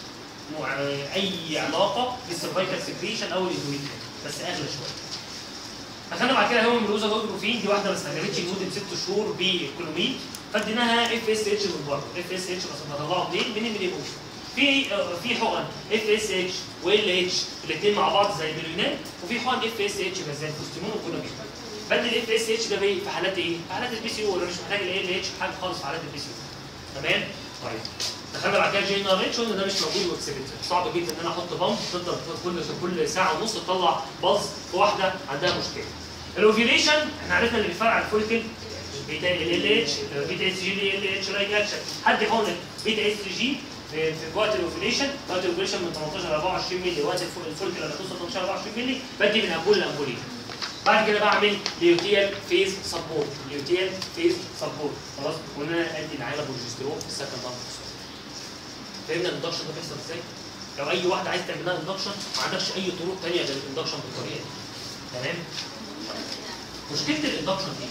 اي علاقه بالسيرفايكال سكريشن او الاندوميتريوم، بس اغلى شويه. دخلنا بعد كده هيومن مينوبوزال جونادوتروفي، دي واحده ما استخدمتش لمده 6 شهور بالكولومين، فاديناها اف اس اتش من بره. اف اس اتش بس بطلعه منين؟ من المينيبوز. في حقن اف اس اتش وال اتش الاثنين مع بعض زي البيرينال، وفي حقن اف اس اتش بس زي الفوستيمون والكولومين. بدي الاف اس اتش ده في حالات ايه؟ في حالات البي سي او، انا مش محتاج ال اتش حاجه خالص في حالات البي سي او. تمام؟ طيب دخلنا بعد كده جي ان ار اتش قلنا ده مش موجود واكسبت. صعب جدا ان انا احط بامب تفضل كل ساعه ونص تطلع بلز في واحده عندها مشكله. الاوفيليشن احنا عرفنا اللي بيفرق عن الفوليكل بيتا ال اتش بيتا اس جي ال اتش لايك اكشن. حد يحول بيتا اس جي في وقت الاوفيليشن، وقت الاوفيليشن من 18 ل 24 مللي، وقت الفوليكل لما توصل 18 ل 24 مللي بدي من امبول لامبولين. بعد كده بعمل ليوتيال فيز سبورت، ليوتيال فيز سبورت خلاص، وان انا ادي العيله بروجسترون في السكند ضغط. فهمنا الاندكشن ده بيحصل ازاي؟ لو اي واحده عايز تعمل لها اندكشن ما عندكش اي طرق ثانيه غير الاندكشن بالطريقه دي. تمام؟ مشكله الاندكشن دي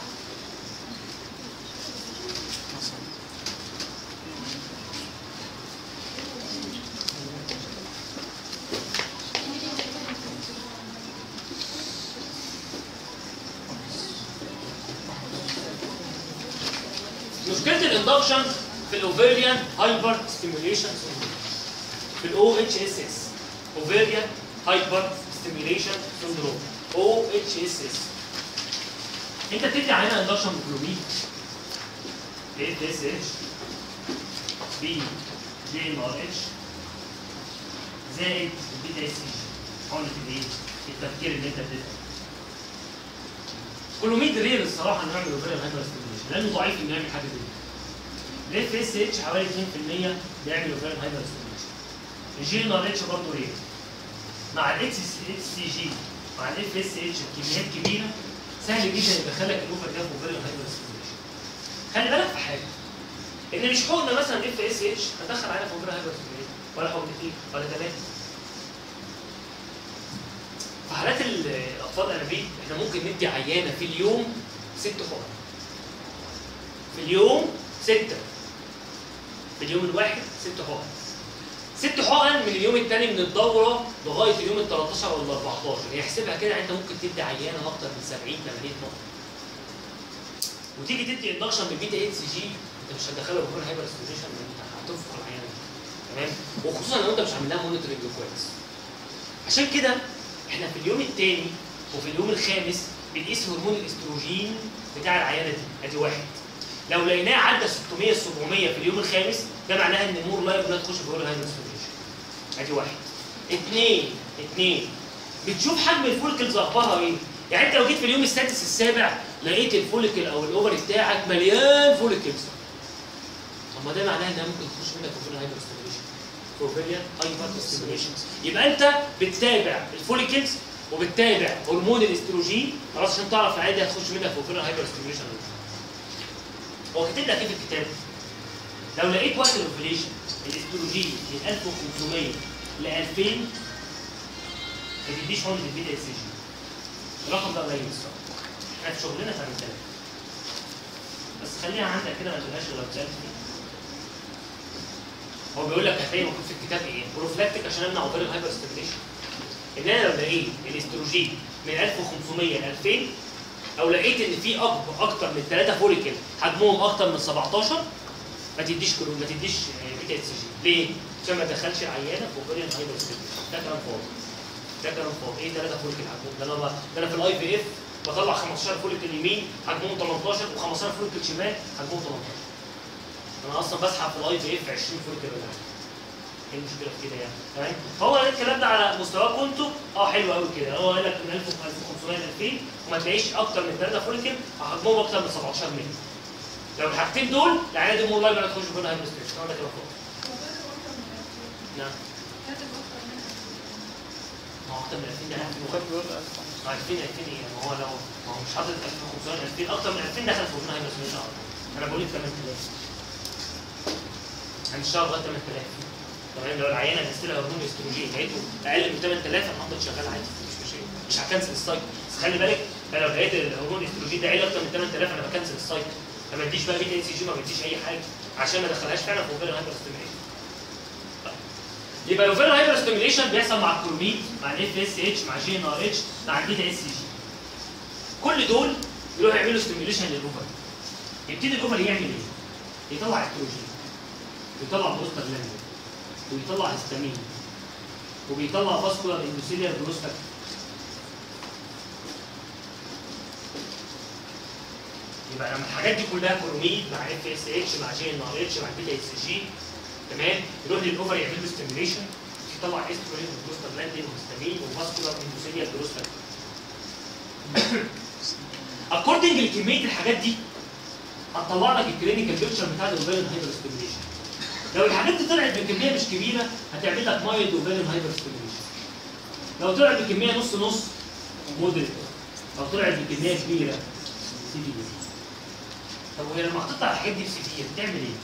مشكله الاندكشن في الاوفيريان هايبر ستيميوليشن سندروم، في الاو اتش اس اس، اوفيريان هايبر ستيميوليشن سندروم او اتش اس اس. انت بتدي عينه اندكشن بكلوميد اي اس اتش بي جي ان ار اتش زائد البيتا اس جي. حاول الايه التفكير اللي انت بتديه. كلوميد رير الصراحه انه يعمل اوفيريان هايبر ستيميوليشن لانه ضعيف انه يعمل حاجه زي كده. الاف اس اتش حوالي 2% بيعمل اوفيريان هايبر ستيميوليشن. الجي ان ار اتش برضه رير. مع الاكس سي جي مع الاف اس اتش بكميات كبيره سهل جدا يدخلك الاوفر ده في اوفيريان هايبر ستيميوليشن. خلي بالك في حاجه ان مش حقنه مثلا اف اس اتش هتدخل عليها في اوفيريان هايبر ستيميوليشن ولا حقنتين ولا ثلاثه. في حالات الاطفال الانابيب احنا ممكن ندي عيانه في اليوم 6 حقن. في اليوم 6. في اليوم الواحد 6 حقن. 6 حقن من اليوم الثاني من الدوره لغايه اليوم ال 13 ولا 14. يحسبها كده انت ممكن تدي عيانه اكتر من 70 80 نقطه. وتيجي تدي اندكشن بالبيتا اتش جي انت مش هتدخلها بكل هايبر ستيميوليشن هتنفخ العيانه. تمام؟ وخصوصا لو انت مش عامل لها مونيتورنج كويس. عشان كده احنا في اليوم الثاني وفي اليوم الخامس بنقيس هرمون الاستروجين بتاع العيانه دي، ادي واحد. لو لقيناه عدى 600 700 في اليوم الخامس ده معناها ان مور لايف انها تخش في هرمون هايبر ستيميوليشن. ادي واحد. اثنين بتشوف حجم الفوليكلز اخبارها ايه؟ يعني انت لو جيت في اليوم السادس السابع لقيت الفوليكل او الاوفري بتاعك مليان فوليكلز. طب ما ده معناه انها ممكن تخش منك في هرمون هايبر ستيميوليشن. اوفيريان هايبر ستيميوليشن. يبقى انت بتتابع الفوليكلز وبتتابع هرمون الاستروجين خلاص عشان تعرف عادي هتخش منك في اوفيريان هايبر ستيميوليشن. هو كاتب لك ايه في الكتاب؟ لو لقيت وقت الاوفيليشن الاستروجين من 1500 ل 2000 ما تديش حقنه البيتا اس جي. الرقم ده قليل الصراحه. احنا في شغلنا 8000. بس خليها عندك كده ما تقولهاش غير لو اتسالت فيها. هو بيقول لك هتلاقي مكتوب في الكتاب ايه؟ بروفلاكتيك عشان امنع اوفيريان هايبر ستيميوليشن. ان انا لو لقيت الاستروجين من 1500 ل 2000 او لقيت ان في اكتر من 3 فوليكل حجمهم اكتر من 17 ما تديش ما تديش بيتا اس جي. ليه؟ عشان ما تدخلش العيانه في اوفيريان هايبر ستيميوليشن. ده كلام فاضي. ده كلام فاضي. ايه 3 فوليكل حجمهم؟ ده انا في الاي في اف بطلع 15 فوليكل يمين حجمهم 18 و15 فوليكل شمال حجمهم 18. انا اصلا بسحب في الاي في اف 20 فوليكل ولا حاجه. ايه المشكله في كده يعني؟ تمام؟ فهو الكلام ده على مستواكم انتوا حلو قوي كده. هو قال لك من 1500 ل 2000 وما تلاقيش اكتر من 3 فوليكل حجمهم اكتر من 17 مللي. لو الحاجتين دول العيال دي مور لايف ما تخش فيها هايبر ستيميوليشن. ده كده فوق. نعم. ما هو اكتر من 2000 ده 2000 ايه؟ ما هو لو ما هو مش حاطط 1500 2000 اكتر من 2000 دخل في هايبر ستيميوليشن. انا بقول لك 8000. هنشتغل لغايه 8000. تمام؟ لو العيانه هتستلها هرمون استروجين لقيته اقل من 8000 انا هفضل شغال عادي مش مشكله. مش هكنسل السايكل. بس خلي بالك انا لو لقيت الهرمون الاستروجين ده عالي اكتر من 8000 انا بكنسل السايكل. ما بديش بقى بيتا اس جي ما بديش اي حاجه عشان ما ادخلهاش فعلا في اوفيريان هايبر ستيميوليشن. يبقى الاوفيريان هايبر ستيميوليشن بيحصل مع الكلوميد مع الاف اس اتش مع جي ان ار اتش مع البيتا اس جي. كل دول يروحوا يعملوا ستيميوليشن للاوفر. يبتدي الاوفر يعمل ايه؟ يطلع استروجين ويطلع بروستاجلاندين ويطلع هيستامين وبيطلع فاسكولار اندوثيليال جروس فاكتور. يبقى لما الحاجات دي كلها كروميد مع اف اس اتش مع جي ان ار اتش مع بيتا اس جي تمام يروح للاوفر يعمل له ستيميوليشن يطلع استروجين وبروستاجلاندين وهستامين وفاسكولار اندوثيليال بروستاجلاندين. اكوردنج لكميه الحاجات دي هتطلع لك الكلينيكال بيكتشر بتاع الاوفيرين هايبر ستيميوليشن. لو الحاجات دي طلعت بكميه مش كبيره هتعمل لك مايلد اوفيرين هايبر ستيميوليشن. لو طلعت بكميه نص نص مودريت. لو طلعت بكميه كبيره سيفير. طب وهي لما هتطلع الحاجات دي بسيفير تعمل ايه؟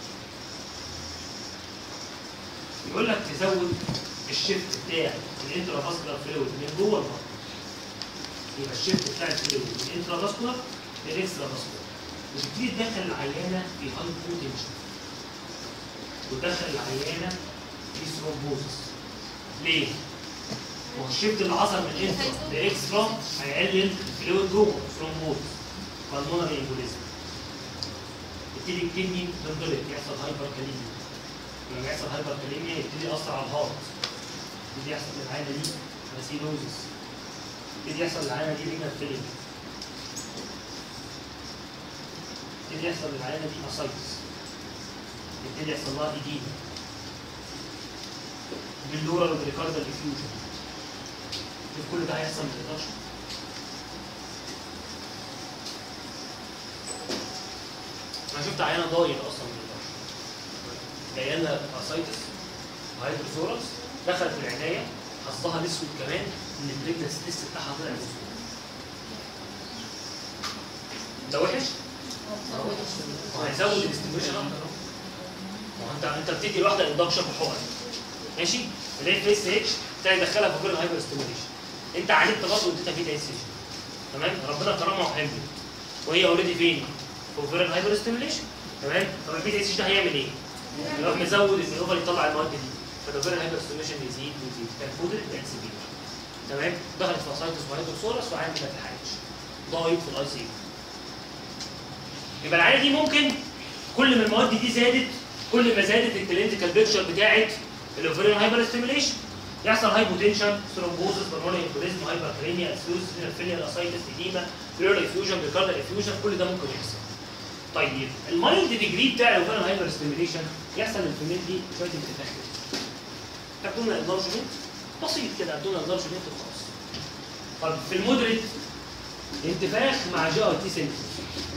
يقول لك تزود الشيفت بتاع الانترافاسكولار فلويد من جوه البطن. يبقى الشيفت بتاع الفلويد من الانترافاسكولار للاكسترافاسكولار. وتبتدي تدخل العيانه في هايبوتنشن. وتدخل العيانه في ثرومبوزس. ليه؟ ما هو الشيفت اللي حصل من انترا لاكسترا هيقلل الفلويد جوه ثرومبوزس. بالمونري امبوليزم. يبتدي الكدني تنضرب يحصل هايبر كاليميا. لما يحصل هايبر كاليميا يبتدي يأثر على الهارت. يبتدي يحصل للعيانه دي اسيدوزس. يبتدي يحصل للعيانه دي رينال فيلير. يبتدي يحصل للعيانه دي اسايتس. يبتدي يحصل لها ايديما. باللورال والريكاردال افيوجن. كل ده هيحصل ما تقدرش. انا شفت عيانه ضايع اصلا من البشر. جايه لنا اسايتس وهايدروثوركس دخلت في العنايه حظها الاسود كمان ان البريجنس تيست بتاعها طلع اسود. ده وحش؟ وهيزود الاستيميوليشن اكتر. ما هو انت بتدي الواحده اندكشن بحقن ماشي؟ الاف اس اتش تلاقي يدخلها في كل هايبر ستيميوليشن. انت عالجت برضه واديتها بيتا اس اتش تمام؟ ربنا كرمها وحملت وهي اوريدي فين؟ اوفرين هايبر ستيميوليشن تمام؟ طب البيتا اس اتش ده هيعمل ايه؟ يروح مزود ان الاوفر يطلع المواد دي فالاوفرين هايبر ستيميوليشن يزيد ويزيد كان فودر بقت سيفير تمام؟ دخلت في اسايتس وهيدروثوركس وعادي ما تلحقتش ضايت في الاي سي. يبقى العينه دي ممكن كل ما المواد دي زادت كل ما زادت الكلينيكال بيكتشر بتاعت الاوفرين هايبر ستيميوليشن يحصل هايبوتنشن ثرومبوزس بالمونري امبوليزم هايبر كاليميا اسيوز فينال اسايتس ايديما بلورال افيوجن ريكاردال افيوجن كل ده ممكن يحصل. طيب المايلد ديجري بتاع الاوفرين هايبر ستيميوليشن يحصل الفيميل دي شويه انتفاخ كده. تكون انلارجمنت بسيط كده ادونا انلارجمنت وخلاص. طب في المودريت انتفاخ مع جي اي تي سيمبتومز.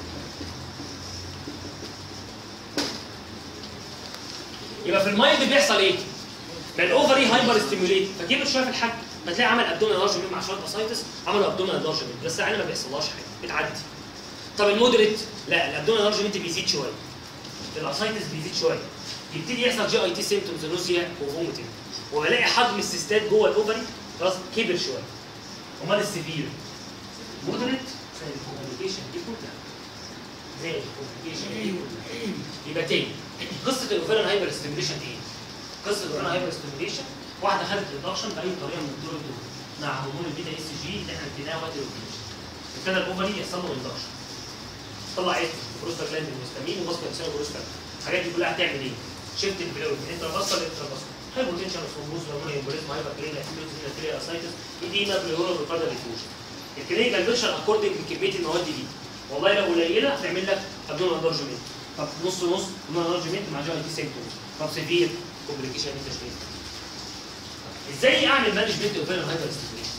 يبقى في المايلد بيحصل ايه؟ ما الاوفري هايبر ستيموليت فكبر شويه في الحجم فتلاقي عمل ابدومينال انلارجمنت مع شويه اسايتس عملوا ابدومينال انلارجمنت بس العينه ما بيحصلهاش حاجه بتعدي. طب المودريت لا الابدومينال انلارجمنت بيزيد شويه. الاسايتس بيزيد شويه. يبتدي يحصل جي اي تي سيمبتومز نوزيا وفوميتنج وبلاقي حجم السيستات جوه الاوفري خلاص كبر شويه. امال السيفير مودريت زي الكومبليكيشن دي كلها زي الكومبليكيشن دي كلها. يبقى تاني قصه الاوفرين هايبر ستيميوليشن ايه؟ قصه الاوفرين هايبر ستيميوليشن واحده خدت الاندكشن باي طريقه من الدور دول مع هرمون البيتا اس جي اللي احنا اديناه وقت الاوفريشن. ابتدى الاوفري يحصل له اندكشن. طلع ايه؟ بروستاجلاندين وهستامين وفاسكولار بروستاجلاندين. الحاجات دي كلها هتعمل ايه؟ شيفت الفلويد من انترافاسكولار لانترافاسكولار. هايبوتنشن وثرومبوز هرمون امبوليزم هايبر كاليميا اسيدوز فينال اسايتس ايديما بلورال ريكاردال افيوجن. الكلينيكال بيكتشر اكوردنج لكميه المواد دي. والله لو قليله هتعمل لك ابدومينال انلارجمنت. طب نص نص ابدومينال انلارجمنت مع جي اي تي سيمبتومز. طب سيفير كومبليكيشن انت شايف. ازاي اعمل مانجمنت اوفرين هايبر ستيميوليشن؟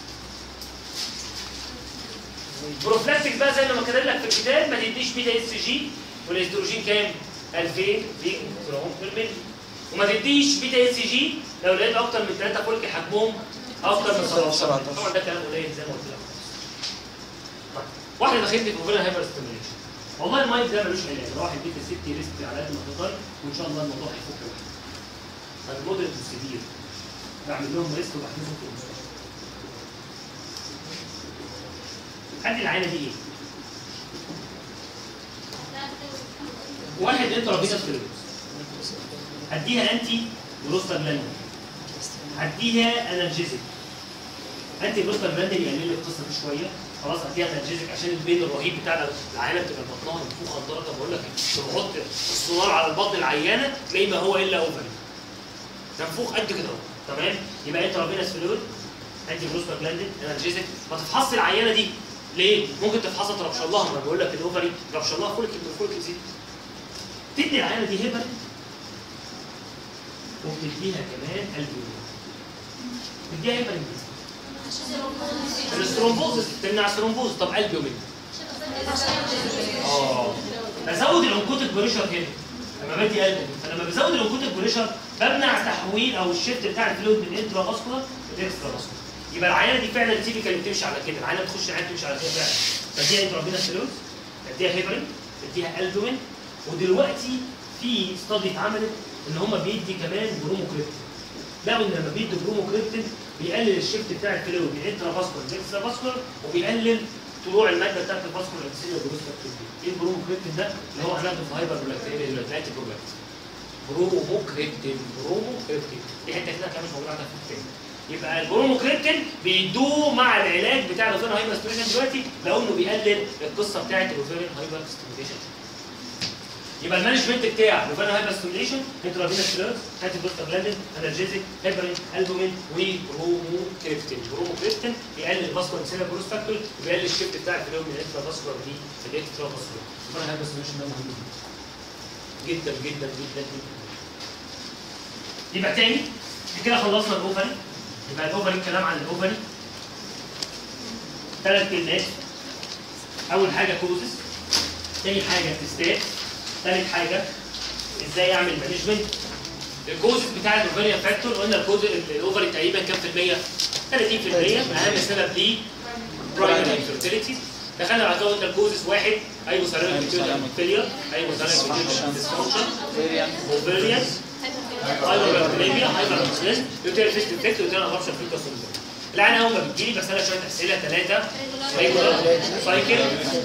بروفلاكتيك بقى زي ما كاتب لك في الكتاب ما تديش بيتا اس جي والاستروجين كام؟ 2000 ميكرو جرام بير ملي. وما تديش بيتا اس جي لو لقيت اكتر من 3 فولك حجمهم اكتر من 17. طبعا ده كلام قليل زي ما قلت لك. طيب واحده دخلت في اوفرين هايبر ستيميوليشن. والله المايك ده ملوش علاج، روح البيت سيفتي ريسك على قد ما تقدر وان شاء الله الموضوع هيفك لوحده. طيب المودريت والسيفير بعمل لهم ريسك وبحجزهم في المستشفى. ادي العينه دي ايه؟ واحد انترافينوس فلويد. هديها انتي بروستاجلاندين. هديها انالجيزك. انتي بروستاجلاندين يقلل لي القصه دي شويه. خلاص هديها انالجيزك عشان البين الرهيب بتاع العيانه بتبقى بطنها منفوخه لدرجه بقول لك تحط السونار على البطن العيانه تلاقيه ما هو الا اوفري. منفوخ قد كده اهو تمام؟ يبقى انترافينوس فلويد انتي بروستاجلاندين انالجيزك ما تفحصش العيانه دي ليه؟ ممكن تفحصها تربش لها، ما بقول لك الاوفري تربش لها فوليك زيت. تدي العينه دي هيبرين وبتديها كمان البيومين. تديها هيبرين الاسترومبوزس، تمنع السترومبوزس. طب البيومين بزود الانكوتيك بريشر هنا لما بدي قلب، فلما بزود الانكوتيك بريشر بمنع تحويل او الشيفت بتاع الفلويد من انترا فاسكولار لاكسترا فاسكولار. يبقى العينه دي فعلا تيبيكال بتمشي على كده، العينه بتخش العينه بتمشي على كده فعلا. بديها انترافينوس فلويد، بديها هيبرين، بديها البومين. ودلوقتي في ستادي اتعملت ان هم بيدي كمان بروموكريبتين. لقوا ان لما بيدوا بروموكريبتين بيقلل الشيفت بتاع الفلويد من انترا فاسكولار لاكسترا فاسكولار، وبيقلل طلوع الماده بتاعت الفاسكولار انسيليا بروستاكتين. ايه البروموكريبتين ده؟ اللي هو هناخده في هايبر برولاكتين برولاكتين. بروموكريبتين دي حته كده كمان مش موجوده عندك في الكتاب. يبقى البروموكريبتين بيدوه مع العلاج بتاع الاوفيرين هايبر ستيميوليشن. دلوقتي لقوا انه بيقلل القصه بتاعت الاوفيرين هايبر ستيميوليشن. يبقى المانجمنت بتاع الاوفيرين هايبر ستيميوليشن انترافينوس فلويد، هاتي بروستاجلاندين، انرجيزيك، هيبرين، البومين، وبروموكريبتين. البروموكريبتين بيقلل الفاسكولار انسيليا بروستاكتول وبيقلل الشيفت بتاع الفلويد من الانترا فاسكولار دي للاكسترا فاسكولار. الاوفيرين هايبر ستيميوليشن ده مهم جدا جدا جدا جدا. يبقى تاني كده خلصنا الاوفري. يبقى الاوفري الكلام عن الاوفري 3 كلمات. اول حاجه كوزس، تاني حاجه تستات، ثالث حاجه ازاي اعمل مانجمنت. الكوزس بتاع الاوفريان فاكتور قلنا الاوفري تقريبا كام في المية؟ 30%. اهم سبب ليه برايمري انفيرتيليتي. دخلنا بعد كده قلنا الكوزس واحد ايوثالاميك فيلير، ايوثالاميك ديسفانكشن، اوفريان، هايبربليميا، هايبربليميا، يوتيرال فيست ديفكت، يوتيرال هابشن فيتوس سندروم. العيان اول ما بتجيلي بسالها شويه اسئله 3 ريجولار سايكل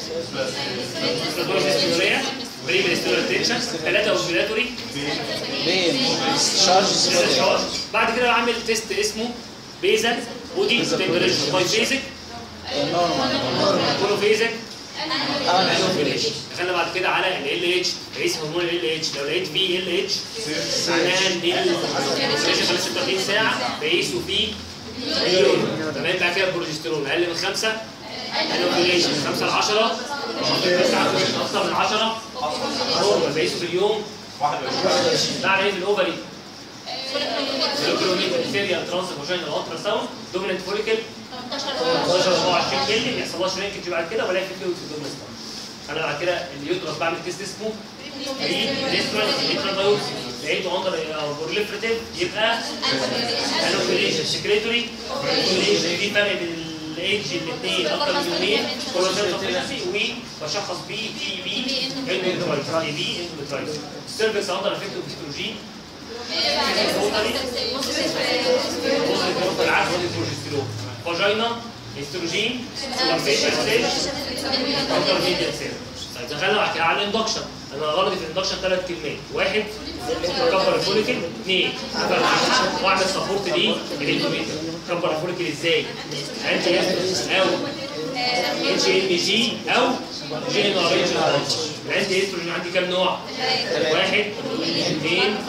ريسبيراتوري بريمير ستيرتيشن 3 اوسيلاتوري شارج. بعد كده بعمل تيست اسمه بيزل بودي تمبريتشر باي فيزيك مونوفيزيك. دخلنا بعد كده على ال اتش، قيس هرمون ال اتش. لو لقيت فيه ال اتش معناه ان السيرجن خلال 36 ساعه بقيسه فيه اليوم. تمام. بعد كده البروجسترون اقل من 5 انوفيليشن 5 ل 10 اكثر من 10 نورمال بقيسه في اليوم 21. بعد ايه في الاوفري؟ سيريال ترانس فاجينال الترا ساوند دوميننت فوليكل 18 24 مللي ما يحصلهاش رينكج بعد كده ولا في فلويد في الدوميننت. انا بعد كده اليوترس بعمل تيست اسمه بريسترال لقيته اندر او بورليفريتيف يبقى انوفيليشن سكريتوري. في فرق بين الايدج الاثنين اكتر من يومين كولوجين وبشخص بيه تي بي اندوميترايتس. السيرفكس اندر افكت اوف استروجين العكس البروجستيرون. فاجينا استروجين سلامبيشن سيل اندر ميديان سيل. طيب دخلنا بعد كده على الاندكشن. انا غلطي في الاندكشن 3 كلمات. 1 اكبر الفوليكل، 2 واعمل سبورت ليه الاندوميتريوم. اكبر الفوليكل ازاي؟ انتي او اتش ام جي او جي ان ار اتش. الانتي استروجين عندي كام نوع؟ 1 2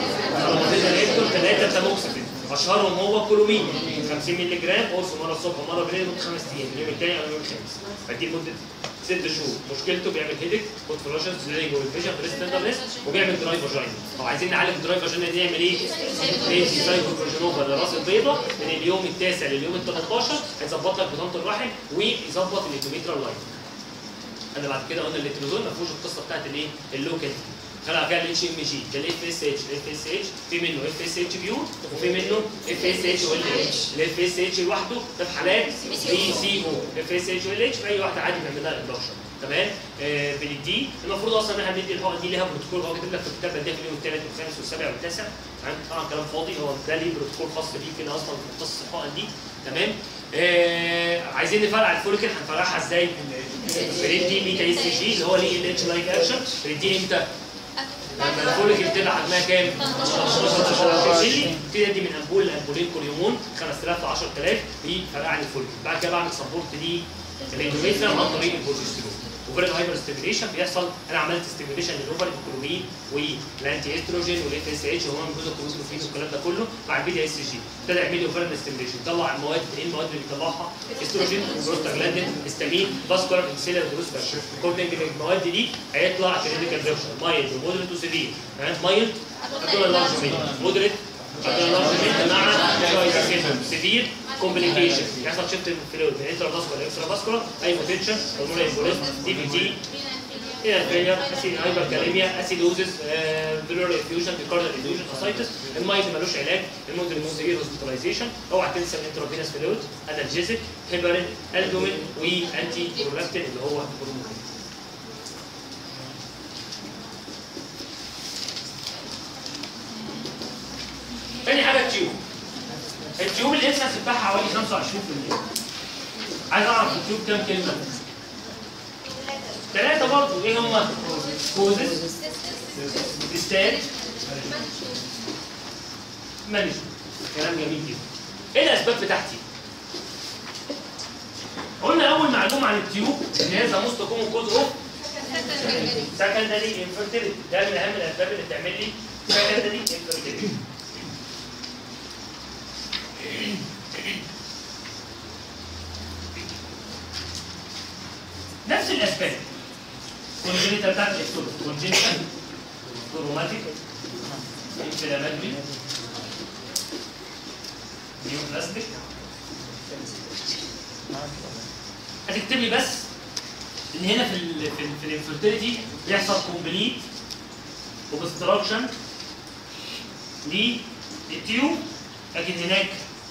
3 تاموكسيفين. اشهرهم هو كولومين 50 مللي جرام قرص مره الصبح ومره بالليل لمده 5 ايام، اليوم الثاني او اليوم الخامس. بديه لمده 6 شهور. مشكلته بيعمل هيدك، فوت فلاشز، زيرينج والفيجن، بريست تندرنس، وبيعمل دراي فاجينا. طب عايزين نعالج الدراي فاجينا دي نعمل ايه؟ ندي سايكوفاجينوفا لراس البيضه من اليوم التاسع لليوم ال 13 هيظبط لك بطانه الرحم ويظبط الاندوميترال لاين. انا بعد كده قلنا الاتروزول ما فيهوش القصه بتاعت الايه؟ اللوكال. خلع كده الاتش ام جي ده الاف اس اتش. الاف اس اتش في منه اف اس اتش بيور وفي منه اف اس اتش وال اتش. الاف اس اتش لوحده ده في حالات بي سي او. اف اس اتش وال اتش في اي واحده عادي بنعمل لها اندكشن. تمام. بنديه المفروض اصلا ان احنا بندي الحقن دي ليها بروتوكول. هو كاتب لك في الكتاب بديها في اليوم الثالث والخامس والسابع والتاسع. تمام. طبعا كلام فاضي. هو ده ليه بروتوكول خاص بيه كده اصلا مختص الحقن دي. تمام. عايزين نفرع الفوليكل. هنفرعها ازاي؟ بندي بيتا اس جي اللي هو ليه ال اتش لايك اكشن. بنديه امتى؟ لما الفوليكل بتبقى حجمها كام؟ 15 مللي. ابتدي ادي من امبول لامبولين كل يومون 5000 ل 10000 بيفرقع لي الفوليكل. بعد كده بعمل سبورت ليه الاندوميتريوم عن طريق البروجستيرون. اوفرين هايبر ستيميوليشن بيحصل انا عملت ستيميوليشن للاوفر الكلومين والانتي استروجين والاف اس اتش وهرمون جزء الكروموسومين والكلام ده كله مع البي دي اس جي ابتدى يعمل لي اوفرين ستيميوليشن يطلع المواد ايه المواد اللي بيطلعها استروجين وبروستاجلاندين هيستامين فاسكولار انسيلر جلوس فاكتور كوردنج بالمواد دي هيطلع كلينيكال فيرجن مايلد ومودريت وسيفير مايلد ادونا لارجمنت مودريت ادونا لارجمنت مع سيفير كومبليكيشن يحصل شيفت في الفلويد من انترا فاسكولار اكسترا فاسكولار هايبوتنشن هرمونال امبوليزم دي بي تي الى الفيلير اسيد هايبركاليميا اسيدوزس بلورال افيوجن بيكاردال افيوجن اسايتس المايد ملوش علاج المودريت سيفير هوسبيتاليزيشن اوعى تنسى الانترافينوس فلويد انالجيزيك هيبرين البومين وانتي برولاكتين اللي هو هرمون. تاني حاجه التيوب. التيوب الانسنس بتاعها حوالي 25%. عايز اعرف التيوب كام كلمه؟ 3 برضه ايه هم؟ كوزس ستات مانجمنت كلام جميل جدا. ايه الاسباب بتاعتي؟ قلنا اول معلومه عن التيوب ان هي ذا موست كومن كوز اوف سكندري انفيرتيليتي ده من اهم الاسباب اللي بتعمل لي سكندري انفيرتيليتي. نفس الاسباب كونجنيتال بتاعت الاكتوبر كونجنيتال روماتيك انفلاماتوري نيوبلاستيك هتكتب لي بس ان هنا في الانفيرتيليتي بيحصل كومبليت اوبستراكشن للتيوب لكن هناك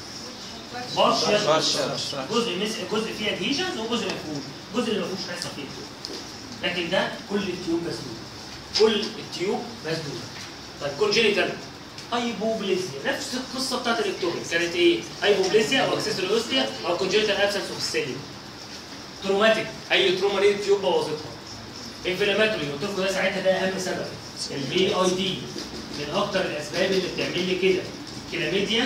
جزء فيه ادهيجنز وجزء ما فيهوش، الجزء اللي ما فيهوش هيحصل فيه التيوب. لكن ده كل التيوب مسدود. كل التيوب مسدود. طيب كونجينيتال هايبوبليزيا نفس القصه بتاعت الاكتوبيك كانت ايه؟ هايبوبليزيا او اكسسوري اوستيا او كونجينيتال ابسنس اوف السيليوم. تروماتيك اي تروما ليه التيوب بوظتها. انفلاماتوري قلت لكم ده ساعتها ده اهم سبب. البي اي دي من اكتر الاسباب اللي بتعمل لي كده. كلاميديا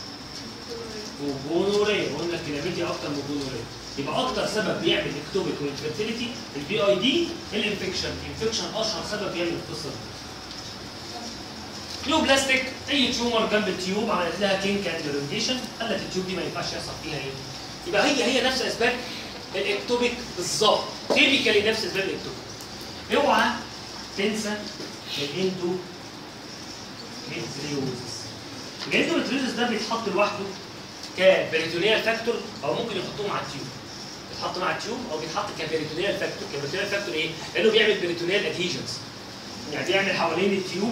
وجونوريا قلنا الكلاميديا اكتر من الجونوريا. يبقى اكتر سبب بيعمل اكتوبيك والانفيرتيليتي البي اي دي الانفكشن اشهر سبب بيعمل القصه دي. نيوبلاستيك اي تيومر جنب التيوب عملت لها كينك اند روتيشن قالت التيوب دي ما ينفعش يحصل فيها ايه؟ يبقى هي نفس اسباب الاكتوبيك بالظبط تيبيكالي نفس اسباب الاكتوبيك. اوعى تنسى الاندوميتريوزس. الاندوميتريوزس ده بيتحط لوحده كبريتونيال فاكتور او ممكن يحطوه مع التيوب. بيتحط مع التيوب او بيتحط كبريتونيال فاكتور. كبريتونيال فاكتور ايه؟ لانه بيعمل بريتونيال ادهيجنز. يعني بيعمل حوالين التيوب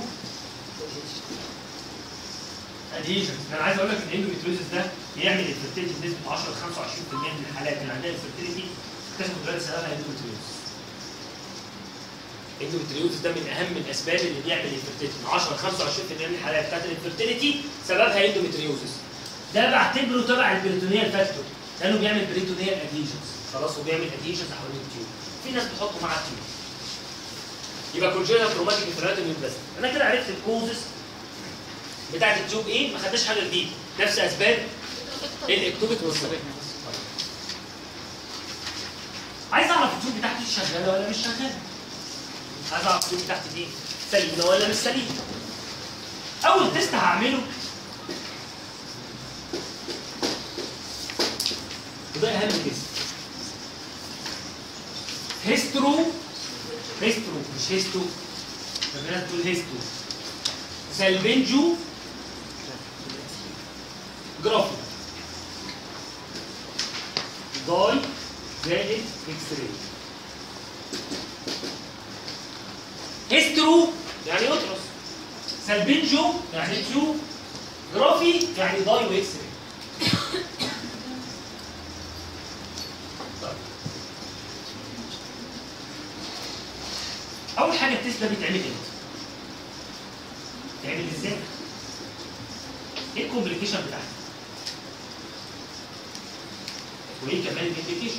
ادهيجنز. انا عايز اقول لك ان الاندوميتريوزس ده بيعمل انفيرتيليتي بنسبه 10 ل 25% من الحالات اللي عندها انفيرتيليتي اكتشفوا دلوقتي سببها اندوميتريوزس. الاندوميتريوزس ده من اهم الاسباب اللي بيعمل انفيرتيليتي. 10 ل 25% من الحالات بتاعت الانفيرتيليتي سببها اندوميتريوزس. ده بعتبره تبع البريتونيال فاكتور لانه بيعمل بريتونيال ادهيجنز. خلاص وبيعمل ادهيجنز حوالين التيوب. في ناس بتحطه مع التيوب. يبقى كونجنيتال تروماتيك انفلاماتوري نيوبلاستيك. انا كده عرفت الكوزس بتاعت التيوب ايه؟ ما خدناش حاجه جديده. نفس اسباب الاكتوبيك والسبب. عايز اعرف التيوب بتاعتي شغاله ولا مش شغاله. عايز اعرف التيوب بتاعتي دي سليمه ولا مش سليمه. اول تيست هعمله وده اهم تيست. هيسترو مش هيستو. الناس بتقول هيستو. سالفنجو جرافي داي زائد اكس راي. هيسترو يعني يطرس. سالفنجو يعني تيوب. جرافي يعني داي واكس راي. اول حاجه التيست ده بيتعمل امتى؟ بيتعمل ازاي؟ ايه الكومبليكيشن بتاعته؟ وايه كمان الانديكيشن؟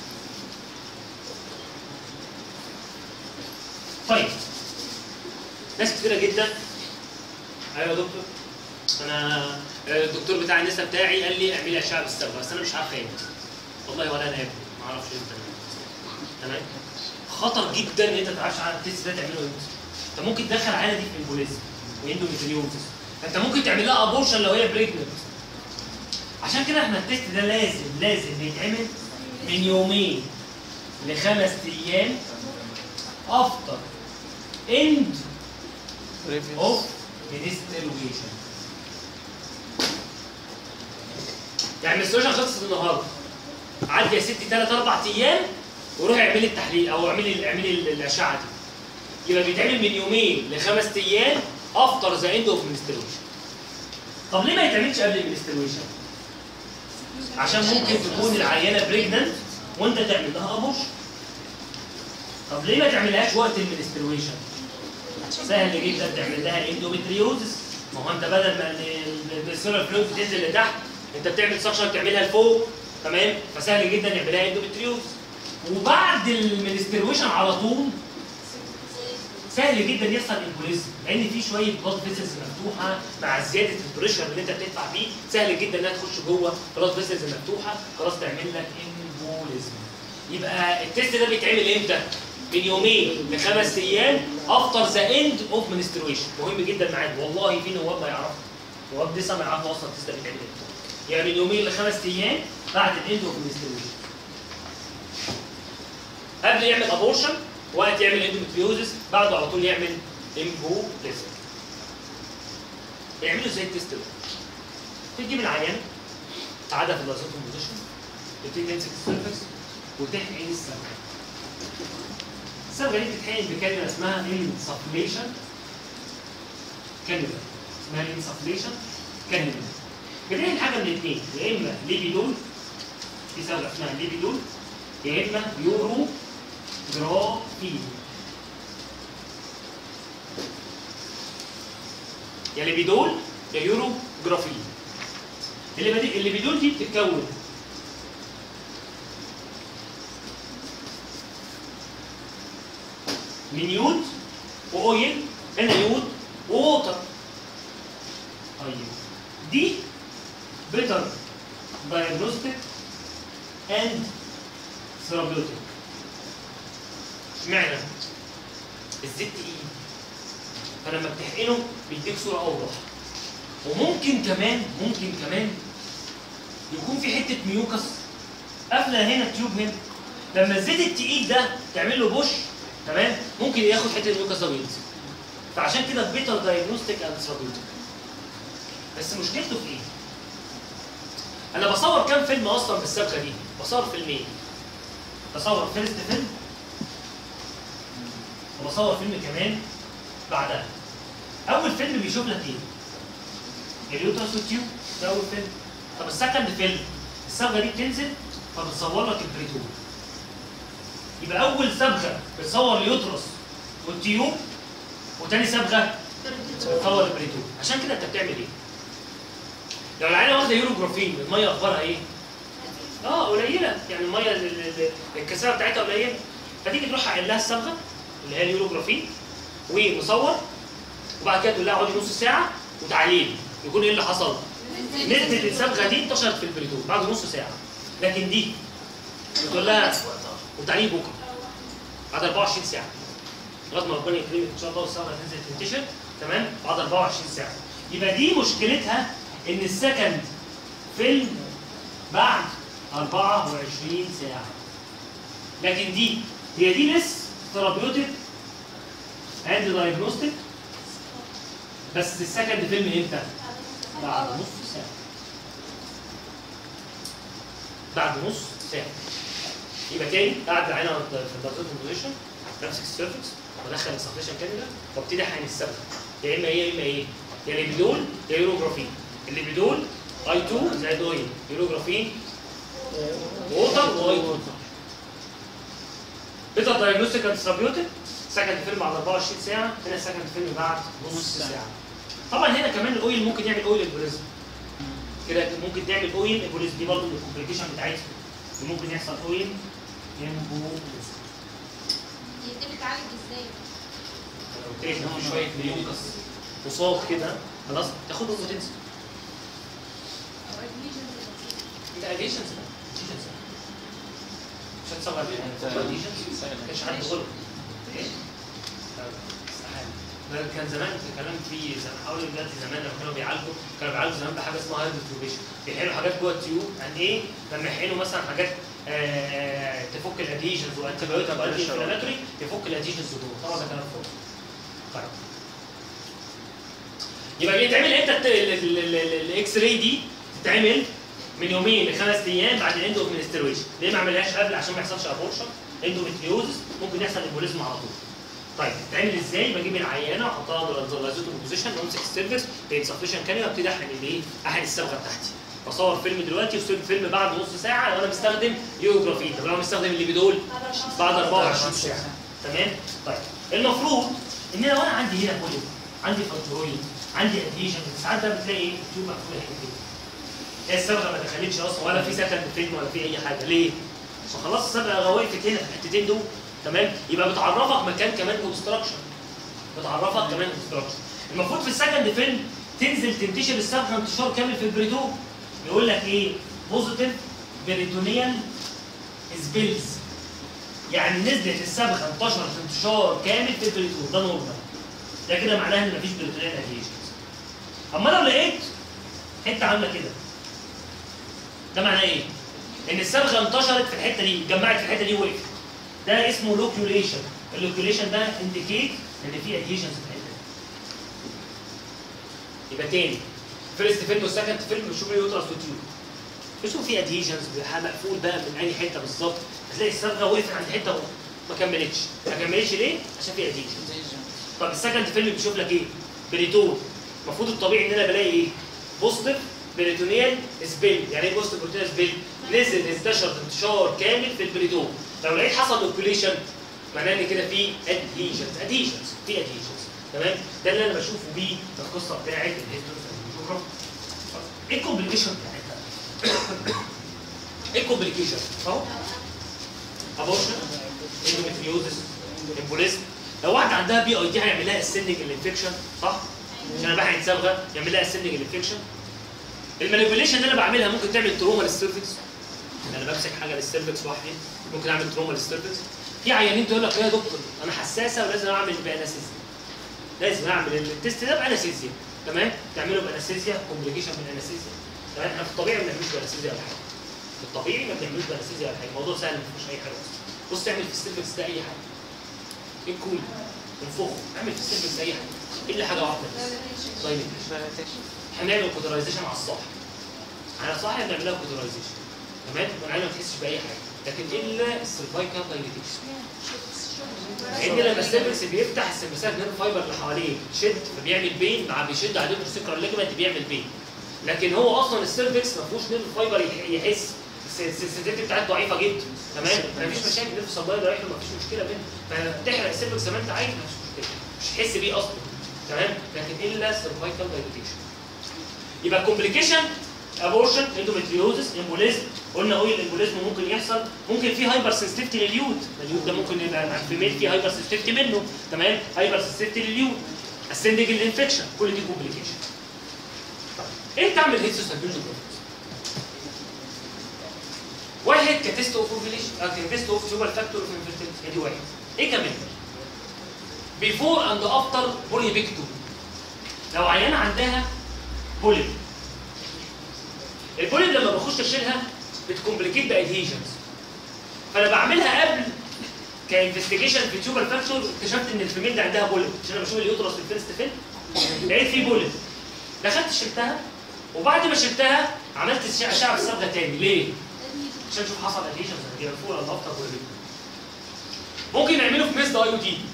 طيب ناس كتيره جدا ايوه يا دكتور انا الدكتور بتاع النسا بتاعي قال لي اعملي اشعه بالصبغه بس انا مش عارفه امتى. والله ولا انا يا ابني ما اعرفش امتى. تمام؟ خطر جدا ان انت ما تعرفش على التست ده تعمله امتى. انت ممكن تدخل العيله دي في امبوليزم واندوميتريوزس، فانت ممكن تعمل لها ابورشن لو هي بريجننت. عشان كده احنا التست ده لازم يتعمل من يومين ل5 ايام افتر اند اوف منسترويشن. يعني المنسترويشن خلصت النهارده، عدي يا ستي 3 4 ايام وروحي اعملي التحليل او اعملي الاشعه دي. يبقى بيتعمل من يومين ل5 ايام افتر ذا اند اوف منسترويشن. طب ليه ما يتعملش قبل المنسترويشن؟ عشان ممكن تكون العيانه بريجننت وانت تعمل لها ابورشن. طب ليه ما تعملهاش وقت المنسترويشن؟ سهل جدا تعمل لها اندوميتريوزس. ما هو انت بدل ما السيرال فلويد بتنزل لتحت انت بتعمل سكشن تعملها لفوق، تمام؟ فسهل جدا يعملها اندوميتريوزس. وبعد المنسترويشن على طول سهل جدا يحصل امبوليزم، لان في شويه بلاد فيسلز مفتوحه مع زياده البريشر اللي انت بتدفع فيه، سهل جدا انها تخش جوه بلاد فيسلز مفتوحه خلاص تعمل لك امبوليزم. يبقى التست ده بيتعمل امتى؟ من يومين ل5 ايام افتر ذا اند اوف منسترويشن. مهم جدا معاك، والله في نواب ما يعرفوا، نواب لسه ما يعرفوا اصلا التست ده بيتعمل امتى. يعني من يومين ل5 ايام بعد الاند اوف منسترويشن. قبل يعمل ابورشن، وقت يعمل اندوميتريوزس، بعده على طول يعمل امبوليزم. يعملوا ازاي التست ده؟ تجيب العيان تقعدها في اللازوتوم بوزيشن، تبتدي تمسك السيرفكس وتحقن الصبغه. الصبغه دي بتتحقن بكلمه اسمها انسفليشن كانولا. اسمها انسفليشن كانولا. بتحقن حاجه من الاثنين، يا اما ليبيدول، في صبغه اسمها ليبيدول، يا اما يورو جرافين. يا ليبيدول يا يورو جرافين. الليبيدول دي بتتكون من يود واويل، هنا يود ووتر. طيب دي بيتر دايجنوستيك اند ثيرابيوتيك. اشمعنى؟ الزيت تقيل، فلما بتحقنه بيديك صوره اوضح. وممكن كمان يكون في حته ميوكس قافله هنا التيوب هنا. لما الزيت التقيل ده تعمل له بوش، تمام، ممكن ياخد حته الميوكس ده وينزل. فعشان كده بيتر دايجنوستيك اند ثيرابيوتيك. بس مشكلته في ايه؟ انا بصور كام فيلم اصلا بالصبغه دي؟ بصور فيلمين. بصور فيرست فيلم وبصور فيلم كمان بعدها. اول فيلم بيشوف لك ايه؟ اليوترس والتيوب، ده اول فيلم. طب السكند فيلم الصبغه دي بتنزل فبتصور لك البريتون. يبقى اول صبغه بتصور اليوترس والتيوب، وتاني صبغه بتصور البريتون. عشان كده انت بتعمل ايه؟ لو العيله واخده يوروجرافين، الميه اخبارها ايه؟ قليله، يعني الميه الكثافه بتاعتها قليله. فتيجي تروح عامل لها الصبغه اللي هي اليوروجرافين ومصور، وبعد كده تقول لها اقعدي نص ساعه وتعالي لي يكون ايه اللي حصل؟ نسبه الصبغه دي انتشرت في البريتون بعد نص ساعه. لكن دي بتقول لها وتعالي بكره بعد 24 ساعه، لغايه ما ربنا يكرمك ان شاء الله والصبغه تنزل تنتشر، تمام؟ بعد 24 ساعه. يبقى دي مشكلتها ان السكند فيلم بعد 24 ساعه. لكن دي هي دي لسه ثيرابيوتيك اند دايجنوستيك، بس السكند فيلم امتى؟ بعد نص ساعه. بعد نص ساعه. يبقى تاني قاعد العينه في الدايجنوستيك بوزيشن، بمسك السيرفكس وادخل السفليشن كانولا وابتدي احقن الصبغه. يا اما ايه؟ يا ليبيدول يا يوروجرافين. الليبيدول اي 2 زائد اويل، يوروجرافين ووتر واي 2. بيتر دايجنوستيك اند ثيرابيوتيك، سكند فيلم بعد 24 ساعه، هنا سكند فيلم بعد نص ساعه. طبعا هنا كمان الاويل ممكن يعمل اويل امبوليزم. كده ممكن تعمل اويل امبوليزم، دي برضه من الكومبليكيشن بتاعتها. وممكن يحصل اويل امبوليزم. دي بتتعالج ازاي؟ لو قلت لك ان في شويه ميوكس وصاب كده خلاص تاخدهم وتنسى. ده اديشنز مش تصغر الاديشنز ما كانش حد غلط. ايه؟ استحاله. ده كان زمان كلام فيه حوالي دلوقتي زمان لما كانوا بيعالجوا زمان بحاجه اسمها هايدروتروبيشن، بيحلوا حاجات جوه التيوب عن ايه؟ لما يحلوا مثلا حاجات تفك الاديشنز وانتي بايوتيك وانتي انفلاماتوري يفك الاديشنز جوه، طبعا ده كلام فاضي. طيب يبقى بيتعمل امتى الاكس راي دي؟ بتتعمل من يومين ل5 ايام بعد الاندومينسترويشن. ليه ما اعملهاش قبل؟ عشان ما يحصلش ابورشن، اندوميتريوزس ممكن يحصل امبوليزم على طول. طيب بتتعمل ازاي؟ بجيب العيانه واحطها على اللايزوتوم بوزيشن وامسك السيرفكس بانسفشن كانيولا وابتدي احقن الصبغه بتاعتي. بصور فيلم دلوقتي وصور فيلم بعد نص ساعه وانا مستخدم يوجرافين. طب لو مستخدم الليبيدول بعد 24 ساعه. تمام؟ طيب المفروض ان لو انا عندي هنا بوليب، عندي فانترويد، عندي اديشن، ساعات ده بتلاقي ايه؟ التيوب مقفوله كده. هي الصبغه ما دخلتش اصلا ولا في سكند فيلم ولا في اي حاجه، ليه؟ عشان خلاص الصبغه وقفت هنا في الحتتين دول. تمام؟ يبقى بتعرفك مكان كمان اوبستراكشن. المفروض في السكند فيلم تنزل تنتشر الصبغه انتشار كامل في البريتون. يقول لك ايه؟ بوزيتيف بريتونيال سبيلز. يعني نزلت الصبغه انتشرت انتشار كامل في البريتون، ده نورمال. ده كده معناه ان مفيش بريتونيال اديشنز. اما لو لقيت حته عامله كده، ده معناه ايه؟ ان الصبغه انتشرت في الحته دي، اتجمعت في الحته دي ووقفت. ده اسمه لوكيوليشن. اللوكيوليشن ده انديكيت ان في اديشنز في الحته دي. يبقى تاني فيرست فيلم وسكند فيلم بتشوف اليوترس والتيوب. بتشوف في اديشنز مقفول بقى من اي حته بالظبط، هتلاقي الصبغه وقفت عند حته وما كملتش. ليه؟ عشان في اديشنز. طب السكند فيلم بيشوف لك ايه؟ بريتون. المفروض الطبيعي ان انا بلاقي ايه؟ بوزيتيف بريتونيال سبيل. يعني ايه بوزيتيف بريتونيال سبيل؟ نزل انتشر انتشار كامل في البريتون. لو لقيت حصل اوكيوليشن معناه ان كده في اديشنز. تمام؟ ده اللي انا بشوفه بيه القصه بتاعت الهيستوري. ايه الكومبليكيشن بتاعتها؟ ايه الكومبليكيشن؟ اهو ابورشن، اندوميتريوزس، امبوليزم. لو واحده عندها بي اي دي هيعمل لها اسندنج الانفكشن، صح؟ عشان انا بحقن صبغه يعمل لها اسندنج الانفكشن. المانيبيوليشن اللي انا بعملها ممكن تعمل تروما للسيرفكس. انا بمسك حاجه للسيرفكس لوحدي ممكن اعمل تروما للسيرفكس. في عيانين تقول لك يا دكتور انا حساسه ولازم اعمل بانستيزيا. لازم اعمل التست ده بانستيزيا. تمام؟ تعمله بانستيزيا، كومبليكيشن من الانستيزيا. تمام؟ احنا في الطبيعي ما بنعملوش بانستيزيا ولا حاجه. في الطبيعي ما بنعملوش بانستيزيا ولا حاجه، الموضوع سهل ما فيهوش اي حاجه اصلا. بص تعمل في السيرفكس ده اي حاجه. ايه الكول؟ انفخه، اعمل في السيرفكس اي حاجه. الا حاجه واحده بس. احنا بنعمل كوترايزيشن على الصاحب. على الصاحب بنعمل لها كوترايزيشن. تمام؟ والعيال ما تحسش باي حاجه، لكن الا السيرفايكال دايليتيشن. لان لما السيرفكس بيفتح السيرفكسات نيرف فايبر اللي حواليه شد فبيعمل بين، مع بيشد عليه السكر ليجمنت بيعمل بين. لكن هو اصلا السيرفكس ما فيهوش نيرف فايبر يحس، السنسيتيفيتي بتاعته ضعيفه جدا. تمام؟ مفيش مشاكل، نيرف سبلاي رايح له مفيش مشكله منه، فتحرق السيرفكس زي ما انت عايز مفيش مشكله، مش هتحس بيه اصلا. تمام؟ لكن الا السيرفايكال دايليتيشن. يبقى كومبليكيشن ابورشن، اندوميتريوزس، امبوليزم. قلنا ايه الامبوليزم ممكن يحصل؟ ممكن في هايبر سنسيتيفيتي لليود، اليود ده ممكن يبقى في ميل في هايبر سنسيتيفيتي منه. تمام؟ هايبر سنسيتيفيتي لليود، اسندنج الانفكشن، كل دي كومبليكيشن. ايه تعمل هيستوسالفيشن؟ واحد كتيست اوف اوفيليشن، كتيست اوف سوبر فاكتور اوف انفيرتيلتي، ادي واحد. ايه كمان؟ بيفور اند افتر بوليبيكتومي. لو عيانه عندها بوليب، البوليب لما بخش اشيلها بتكومبليكيت بادهيجنز، فانا بعملها قبل كانفستيجيشن في تيوبر فاكتور. اكتشفت ان الفيميل ده عندها بوليب عشان انا بشوف اليوترس في الفيرست فيلم، لقيت فيه بوليب، دخلت شلتها، وبعد ما شلتها عملت اشعه بالصبغه تاني. ليه؟ عشان اشوف حصل ادهيجنز ولا فوق ولا افتر بوليب. ممكن نعمله في ميزد اي او دي،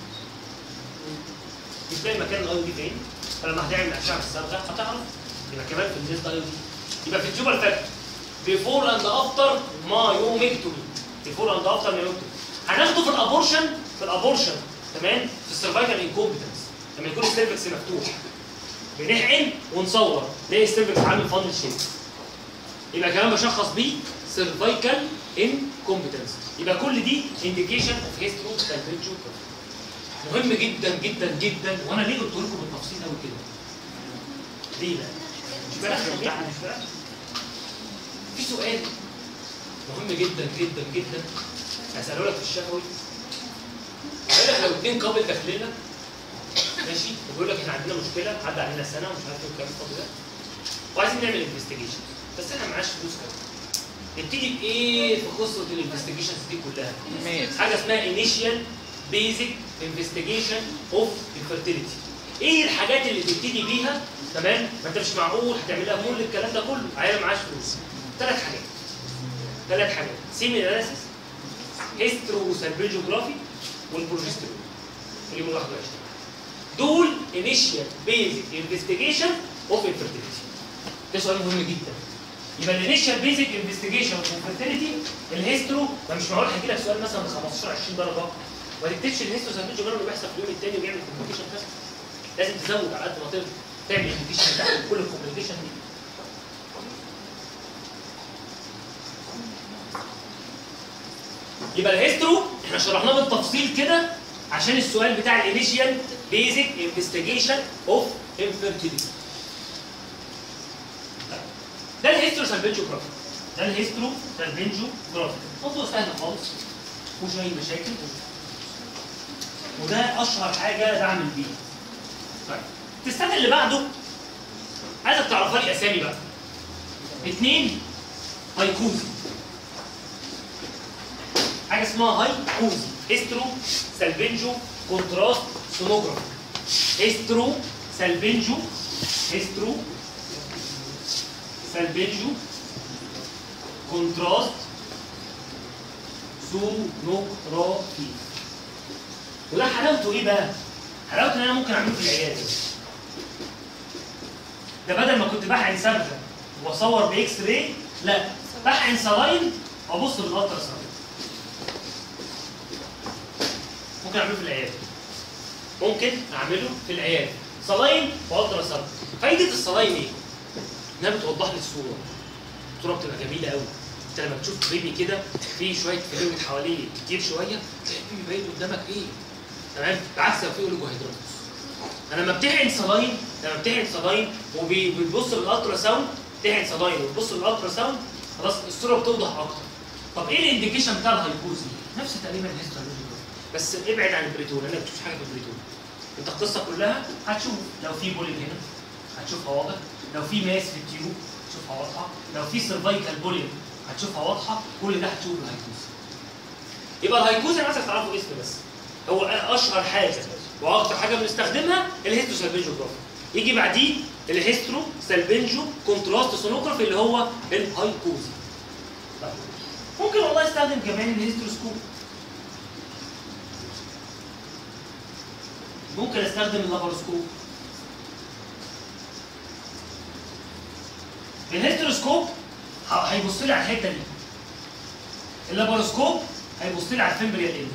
مش لاقي مكان الاي او دي فين، فلما هتعمل اشعه بالصبغه هتعرف. يبقى كمان في الميزد اي او دي. يبقى في التيوبر فاكتور بيفور اند افتر مايوميكتومي، بيفور اند افتر مايوميكتومي. هناخده في الابورشن، تمام؟ في السيرفايكال انكومبتنس لما يكون السيرفكس مفتوح بنحقن ونصور نلاقي السيرفكس عامل فاندل شيب، يبقى كمان بشخص بيه سيرفايكال انكومبتنس. يبقى كل دي انديكيشن اوف هيسترو سالفيتشر. مهم جدا جدا جدا. وانا ليه قلت لكم بالتفصيل قوي كده؟ ليه بقى؟ مش بقى في سؤال مهم جدا جدا جدا هسأله لك في الشفوي. هقول لك لو اتنين قابل داخلين لك ماشي وبيقول لك احنا عندنا مشكله عدى علينا سنه ومش عارف ايه والكلام الفاضي ده وعايزين نعمل انفستيجيشن بس احنا معناش فلوس قوي. نبتدي بايه في قصه الانفستيجيشنز دي كلها؟ حاجه اسمها انيشيال بيزك انفستيجيشن اوف انفيرتيليتي. ايه الحاجات اللي تبتدي بيها؟ تمام؟ ما انت مش معقول هتعملها كل الكلام ده كله عيال معاش فلوس. ثلاث حاجات سيمي اناليسيس هيسترو سالفيجوجرافي والبروجسترون اللي من 21 دول انيشيال بيزك انفستيجيشن اوف انفيرتيليتي. ده سؤال مهم جدا. يبقى الانيشيال بيزك انفستيجيشن اوف انفيرتيليتي الهيسترو ما مش معقول هيجي لك سؤال مثلا ب 15 20 درجه وما تكتبش الهيسترو سالفيجوجرافي اللي بيحصل في اليوم الثاني وبيعمل كومبليكيشن بس. لازم تزود على قد ما تقدر تعمل كومبليكيشن تحت كل الكومبليكيشن دي. يبقى الهيسترو احنا شرحناه بالتفصيل كده عشان السؤال بتاع الانيشيال بيزك انفستيجيشن اوف انفيرتيليتي. ده الهيسترو سالفيجوجرافي. موضوع سهل خالص مش اي مشاكل وده اشهر حاجه بعمل بيها. طيب التستات اللي بعده عايزك تعرفها لي اسامي بقى. 2 هايكوزي. حاجه اسمها هايكوزي هيسترو سالفينجو كونتراست سونوجرافي. هيسترو سالفينجو كونتراست سونوجرافي. وده حلاوته ايه بقى؟ حلاوته ان انا ممكن اعمله في العياده. ده بدل ما كنت بحقن صبغه واصور باكس راي، لا بحقن سلاين وابص بالالترا ساوند. ممكن اعمله في العياده. سلاين والترا ساوند. فايده السلاين ايه؟ انها بتوضح لي الصوره بتبقى جميله قوي. انت لما بتشوف بيبي كده في شويه فلويد حواليه كتير شويه تلاقي البيبي باين قدامك ايه؟ تمام؟ بعكس لو في اوليجوهيدراتوس. انا لما بتحقن سلاين وبتبص بالالترا ساوند تحقن سلاين وتبص بالالترا ساوند خلاص الصوره بتوضح اكتر. طب ايه الانديكيشن بتاع الهايبوزي؟ نفس تقريبا الهيستولوجي بس ابعد عن البريتون لانك ما بتشوفش حاجه في البريتون. انت القصه كلها هتشوف لو في بوليب هنا هتشوفها واضح، لو في ماس في التيوب هتشوفها واضحه، لو في سيرفايكال بوليب هتشوفها واضحه، كل ده هتشوف الهايكوزي. يبقى الهايكوزي انا عايزك تعرفوا اسم بس. هو اشهر حاجه واكتر حاجه بنستخدمها الهيسترو سالفينجوجرافي. يجي بعديه الهيسترو سالفينجو كونتراست سونوجرافي اللي هو الهايكوزي. طيب ممكن والله استخدم كمان الهيستروسكوب. ممكن استخدم اللاباروسكوب. الهيستروسكوب هيبص لي على الحته دي. اللاباروسكوب هيبص لي على الفيمبريال اند.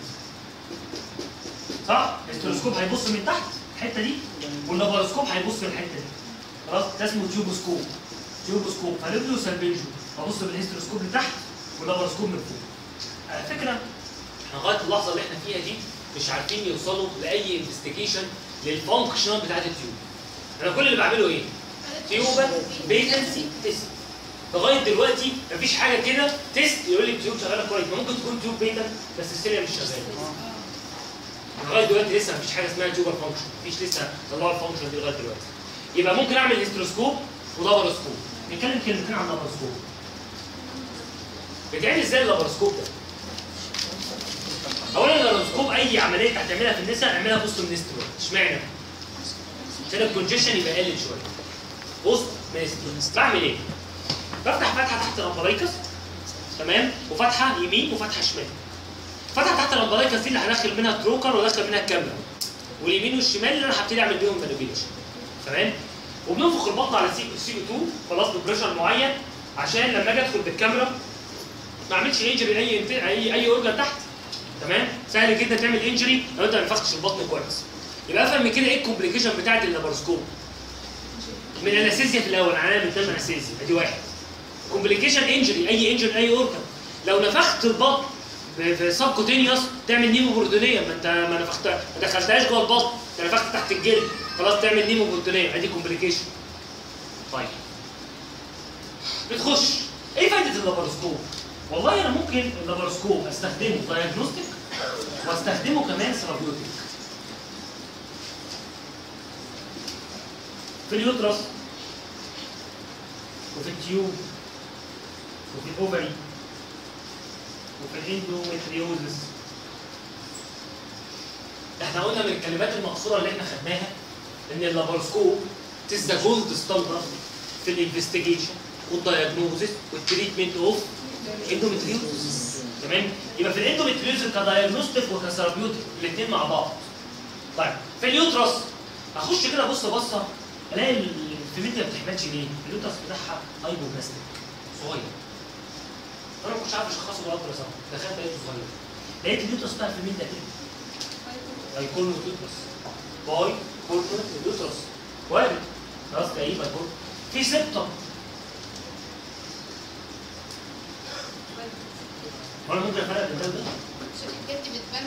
صح؟ الهيستروسكوب هيبص من تحت الحته دي واللاباروسكوب هيبص للحته دي. خلاص؟ ده اسمه تيوبوسكوب. فاليبلو سالفينجو ببص بالهيستروسكوب لتحت واللاباروسكوب من فوق. على فكره احنا لغايه اللحظه اللي احنا فيها دي مش عارفين يوصلوا لاي انفستيجيشن للفانكشنال بتاعت التيوب. انا كل اللي بعمله ايه؟ تيوبال بيتنسي تيست. لغايه دلوقتي مفيش حاجه كده تيست يقول لي التيوب شغاله كويس. ممكن تكون تيوب بيتن بس السيليا مش شغاله. لغايه دلوقتي لسه مفيش حاجه اسمها تيوبال فانكشن، مفيش لسه طلعوا الفانكشن دي لغايه دلوقتي. يبقى ممكن اعمل هيستروسكوب ولاباروسكوب. نتكلم كلمتين عن اللاباروسكوب. بيتعمل ازاي اللاباروسكوب ده؟ اولا اللاباروسكوب اي عمليه هتعملها في النساء اعملها بوست منسترول. اشمعنى؟ عشان الكونجيشن يبقى قلل شويه. بوست منسترول. بعمل ايه؟ بفتح فتحه تحت الامبلايكس تمام؟ وفتحه يمين وفتحه شمال. فتحه تحت الامبلايكس دي اللي هدخل منها التروكر وادخل منها الكاميرا. واليمين والشمال اللي انا هبتدي اعمل بيهم مانيبيوليشن. تمام؟ وبننفخ البطن على سي او 2 خلاص ببريشر معين عشان لما اجي ادخل بالكاميرا ما اعملش انجري اي اورجن تحت. تمام؟ سهل جدا تعمل انجري لو انت ما نفختش البطن كويس. يبقى افهم من كده ايه الكومبليكيشن بتاعت اللاباروسكوب؟ من الانستيزيا في الاول عيان بتنام انستيزيا ادي واحد. كومبليكيشن انجري اي اورجن. لو نفخت البطن في سب كوتينيوس تعمل نيموبروتونيه. ما انت ما دخلتهاش جوه البطن، انت نفخت تحت الجلد خلاص تعمل نيموبروتونيه ادي كومبليكيشن. طيب بتخش ايه فايده اللاباروسكوب؟ والله انا ممكن اللابروسكوب استخدمه دايجنوستيك واستخدمه كمان ثيرابيوتيك. في اليوترس وفي التيوب وفي الاوفري وفي الاندومتريوزس. احنا قلنا من الكلمات المقصوره اللي احنا خدناها ان اللابروسكوب is the gold standard في الانفستيجيشن والدايجنوزس والتريتمنت اوف اندومتريوزس. تمام؟ يبقى في الاندومتريوزس كدايجنوستيك وكثيرابيوتيك الاثنين مع بعض. طيب في اليوترس اخش كده ابص بصه الاقي الفيميل ما بتحملش ليه؟ اليوترس بتاعها هايبوبلاستيك صغير. انا ما كنتش عارف اشخصه بالالترا ساوند، دخلت لقيته صغير. لقيت اليوترس بتاع الفيميل ده كده. بايكورنوت يوترس. بايكورنوت يوترس. وارد. خلاص تلاقيه بايكورنوت. في سبتم. وانا ممكن افرق بين ده وده؟ الشركات دي بتبان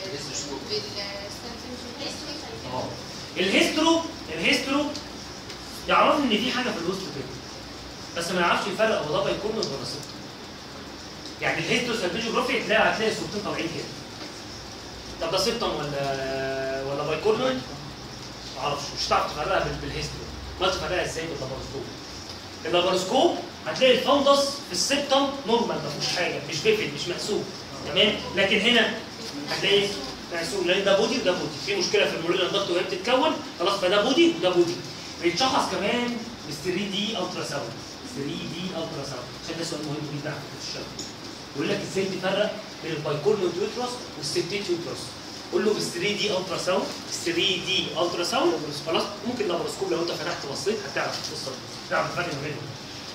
الهيسترو يعرف ان في حاجه في الوسط كده بس ما يعرفش يفرق هو ده بايكورنوت ولا سبتم. يعني الهيسترو سيرفيجوجرافي هتلاقي الصورتين طالعين كده. طب ده سبتم ولا بايكورنوت؟ ما اعرفش، مش هتعرف تفرقها بالهيسترو. ما تفرقها ازاي باللابروسكوب؟ اللابروسكوب هتلاقي الفندس في السبتم نورمال ما فيهوش حاجه، مش بيفل مش مقسوم. تمام؟ لكن هنا هتلاقي مقسوم لان ده بودي وده بودي، في مشكله في الموريلا الضغط وهي بتتكون، خلاص فده بودي وده بودي. بيتشخص كمان ب 3 دي الترا ساوند. 3 دي الترا ساوند، عشان ده سؤال مهم جدا على فكره في الشغل. يقول لك ازاي تفرق بين البايكورنوت يوترس والسبتيت يوترس. قول له ب 3 دي الترا ساوند، 3 دي الترا ساوند، خلاص ممكن لابروسكوب لو انت فتحت بصيت هتعرف القصه دي، تعرف الفرق ما بينهم.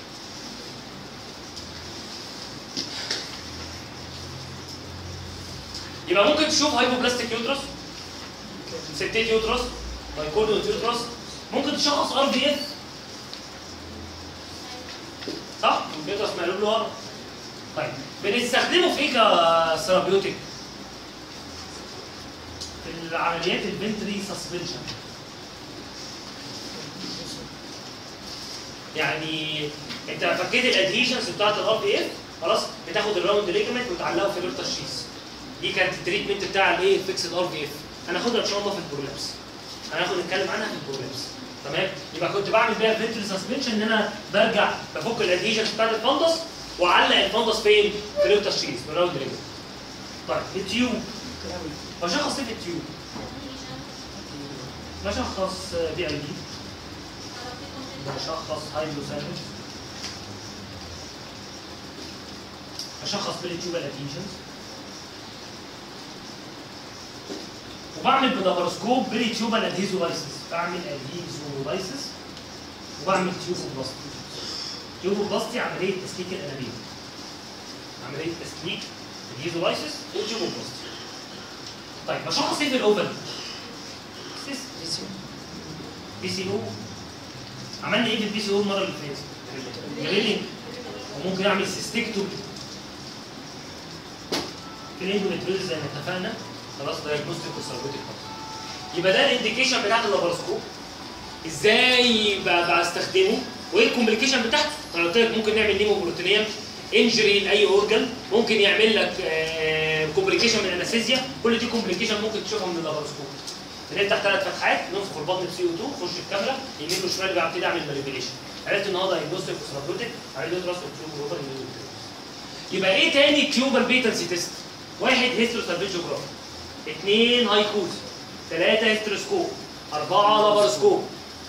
يبقى ممكن تشوف هايبوبلاستيك يوترس، سبتيت يوترس، بايكورنوت يوترس، ممكن تشخص ار بي اف. صح؟ اليوترس مقلوب له ورا. طيب بنستخدمه في ايه كثيرابيوتيك؟ في العمليات الفنتري سسبنشن. يعني انت فكيت الادهيشنز بتاعت الار بي اف، خلاص بتاخد الراوند ليجمنت وتعلقه في الريبتال شيس. دي كانت التريتمنت بتاع الايه؟ فيكسد ار بي اف. هناخدها ان شاء الله في البرولابس. نتكلم عنها في البرولابس. تمام؟ يبقى كنت بعمل بيها فنتري سسبنشن ان انا برجع بفك الادهيشنز بتاعت الفندس واعلق الفندس فين؟ في الريبتال شيس بالراوند ليجمنت. طيب التيوب بشخص ايه في التيوب؟ بشخص بي اي دي، بشخص هايدروسالفج، بشخص بالتيوبال ادهيشنز، وبعمل باللابروسكوب بريتيوبال ادهيزولايسيس. بعمل ادهيزولايسيس وبعمل تيوبوبلاستي. تيوبوبلاستي عمليه تسليك الانابيب. عمليه تسليك ادهيزولايسيس وتيوبوبلاستي. طيب بشخص ايه في الاوفن؟ بي سي او. عملنا ايه في البي سي او المره اللي فاتت؟ جريلينج. وممكن اعمل سيستكتومي. في الاندومتريوزس زي ما اتفقنا، خلاص دايجنوستيك وثيرابيوتيك. يبقى ده الانديكيشن بتاعت اللابروسكوب. ازاي بستخدمه؟ وايه الكومبليكيشن بتاعته؟ انا قلت لك ممكن نعمل نيموبروتينيوم انجري لاي اورجن، ممكن يعمل لك كومبليكيشن من الانستيزيا، كل دي كومبليكيشن ممكن تشوفها من اللابروسكوب. بنفتح 3 فتحات، ننفخ البطن بسي او 2، نخش الكاميرا يمين وشمال بقى ابتدي اعمل مانيبيليشن. عرفت ان هو دايجنوستيك وثيرابيوتيك، عرفت راس التيوب وروتر. يبقى ايه تاني تيوبال بيتنسي تيست؟ 1 هيسترو سيرفيجوجرافي، 2 هايكوز، 3 هيستروسكوب، 4 لابروسكوب.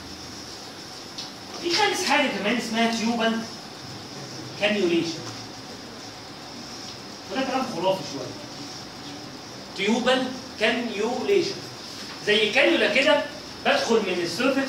في خامس حاجه كمان اسمها تيوبال كانيوليشن. وده كلام خرافي شويه. تيوبال كانيوليشن زي كانيولا كده، بدخل من السيرفكس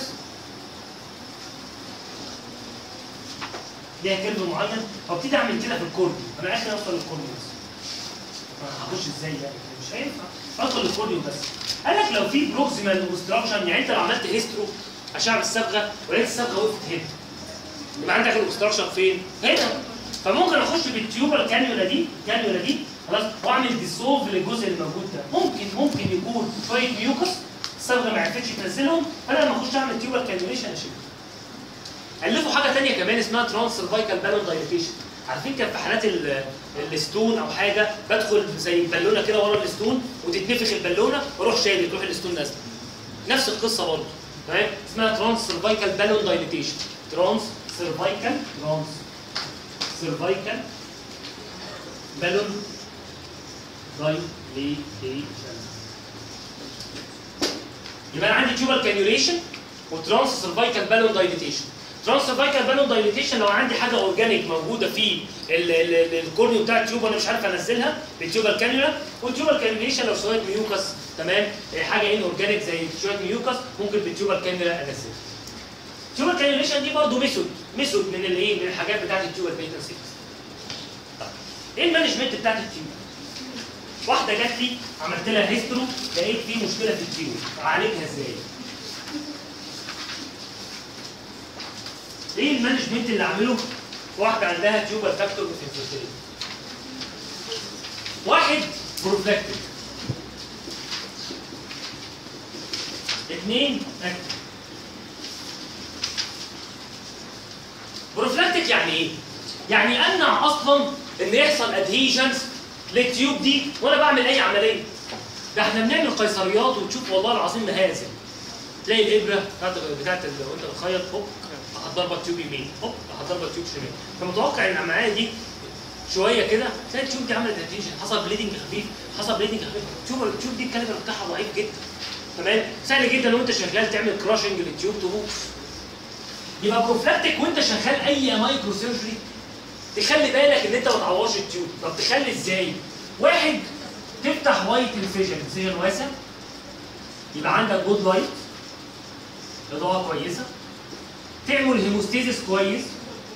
ليها كيرف معين وابتدي اعمل كده في الكورنيا. انا اخر اوصل للكورنيا بس. هخش ازاي يعني؟ مش هينفع ادخل للكورنيا بس. قال لك لو في بروكسيمال اوبستراكشن، يعني انت لو عملت هيسترو اشعه بالصبغه ولقيت الصبغه وقفت هنا، يبقى عندك الاوبستراكشن فين؟ هنا. فممكن اخش بالتيوبال كانيولا دي خلاص واعمل ديسولف للجزء اللي موجود ده. ممكن يكون شويه ميوكس الصبغه ما عرفتش تنزلهم، فانا لما اخش اعمل تيوبال كانيوليشن اشيلهم. الفوا حاجه ثانيه كمان اسمها ترانس سيرفايكال بالون دايليتيشن. عارفين كان في حالات الستون او حاجه بدخل زي بالونه كده ورا الستون وتتنفخ البالونه واروح شايل تروح الستون نازله. نفس القصه برضه تمام، اسمها ترانس سيرفايكال بالون دايليتيشن. ترانس سيرفايكال بالون دايليتيشن. يبقى انا عندي تيوبال كانيوليشن وترانس سيرفايكال بالون دايليتيشن. ترانس سيرفايكال بالون دايليتيشن لو عندي حاجه اورجانيك موجوده في الكورنيو بتاع التيوب وانا مش عارف انزلها بالتيوبال كانيولا. والتيوبال كانيوليشن لو شويه ميوكس تمام، حاجه ان اورجانيك زي شويه ميوكس ممكن بالتيوبال كانيولا انزلها. التيوبال كانيوليشن دي برضه ميثود من الايه؟ من الحاجات بتاعت التيوبال بيتنسيس. ايه المانجمنت بتاعت التيوب؟ واحده جات لي عملت لها هيسترو لقيت في مشكله في التيوب، اعالجها ازاي؟ ايه المانجمنت اللي اعمله؟ واحده عندها تيوبال فاكتور انفيرتيليتي. واحد بروفلاكتيك. اثنين اكتف. بروفلاكتيك يعني ايه؟ يعني امنع اصلا ان يحصل ادهيجنز للتيوب دي وانا بعمل اي عمليه. ده احنا بنعمل قيصريات وتشوف والله العظيم مهازل. تلاقي الابره بتاعت وانت بتخيط هوب هتضربك تيوب يمين، هوب هتضربك تيوب شمال. فمتوقع ان العمليه دي شويه كده تلاقي التيوب دي عملت ادهيجن، حصل بليدنج خفيف، التيوب دي الكاليبر بتاعها ضعيف جدا. تمام؟ سهل جدا وانت شغال تعمل كراشنج للتيوب تبوظ. يبقى بروفلاكتيك وانت شغال اي مايكرو سيرجري تخلي بالك ان انت ما تعورش التيوب. طب تخلي ازاي؟ واحد تفتح وايت انسيجن واسع، يبقى عندك جود لايت، اضاءه كويسه، تعمل هيموستيزيس كويس،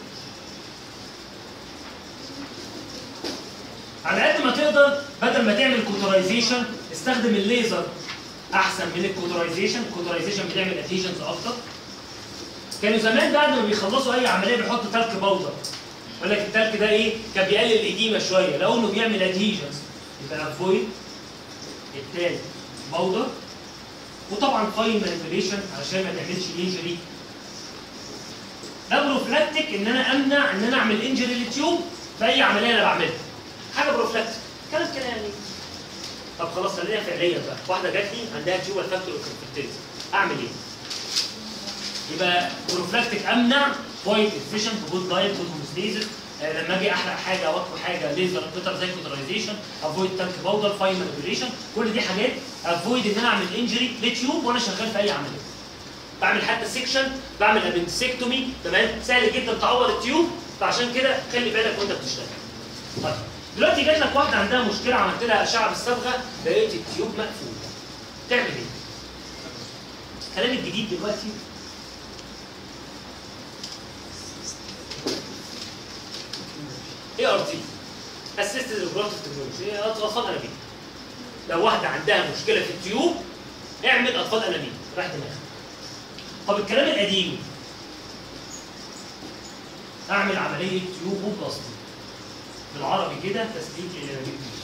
على قد ما تقدر بدل ما تعمل كوترايزيشن استخدم الليزر احسن من الكوترايزيشن. الكوترايزيشن بتعمل ادهيجنز اكتر. كانوا زمان بعد ما بيخلصوا اي عمليه بيحطوا تلك باودر، يقول لك التلك ده ايه؟ كان بيقلل الاديمه شويه، لو انه بيعمل ادهيجنز يبقى افويد التالك باودر. وطبعا فاين مانيبيوليشن علشان ما تعملش انجري. ده بروفلاكتيك ان انا امنع ان انا اعمل انجري للتيوب في اي عمليه انا بعملها. حاجه بروفلاكتيك كانت كده يعني. طب خلاص خلينا فعليا بقى. واحده جات لي عندها تيوبال فاكتور انفيرتيليتي، اعمل ايه؟ يبقى بروفلاكتيك امنع فايت افيشنت جود دايت جود هوموستيزيس. لما اجي احرق حاجه او اكل حاجه ليزر بيتر زي كوترايزيشن، افويد تانك باودر، فاين مانيبيوليشن، كل دي حاجات افويد ان انا اعمل انجري للتيوب وانا شغال في اي عمليه. بعمل حتى سيكشن، بعمل ابندسكتومي، تمام؟ سهل جدا تعور التيوب، فعشان كده خلي بالك وانت بتشتغل. طيب دلوقتي جات لك واحده عندها مشكله، عملت لها اشعه بالصبغه لقيت التيوب مقفول. تعمل ايه؟ الكلام الجديد دلوقتي ART اسيستد ريبروتيف تكنولوجي، اطفال انابيب. لو واحده عندها مشكله في التيوب اعمل اطفال انابيب، راح دماغك. طب الكلام القديم اعمل عمليه تيوبوبلاستي، بالعربي كده تسليك الانابيب دي.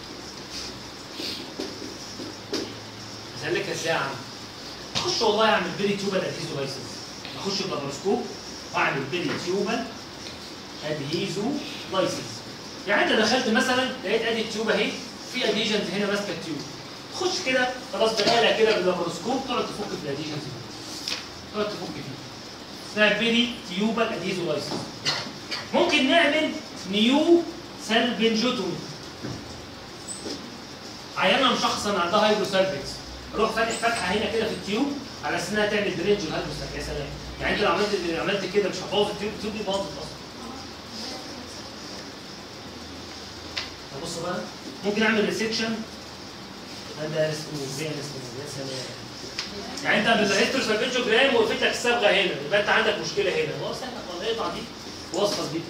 اسلكها ازاي يا عم؟ اخش والله اعمل بيري تيوبال ادهيزولايسيس، اخش باللابروسكوب واعمل بيري تيوبال ادهيزولايسيس. يعني انت دخلت مثلا لقيت ادي التيوب اهي، في ادهيجنز هنا ماسكه التيوب، تخش كده خلاص بآلة كده باللابروسكوب تقعد تفك في الادهيجنز دي، تقعد تفك فيه. اسمها بيري تيوبال ادهيزولايسيس. ممكن نعمل نيو سالفنجوتومي. عيانه مشخصه عندها هايدروسالفكس، اروح فاتح فتحه هنا كده في التيوب على اساس انها تعمل درينج الهايدروسالفكس. يا سلام، يعني انت لو عملت كده مش هتبوظ التيوب دي باظت اصلا. بص بقى ممكن اعمل ريسكشن، هذا اسمه ازاي يا سلام. يعني انت بالهيستروسالفنجوجرام وقفت لك الصبغه هنا، يبقى انت عندك مشكله هنا، هو سهل والله. اقطع دي ووصفه دي.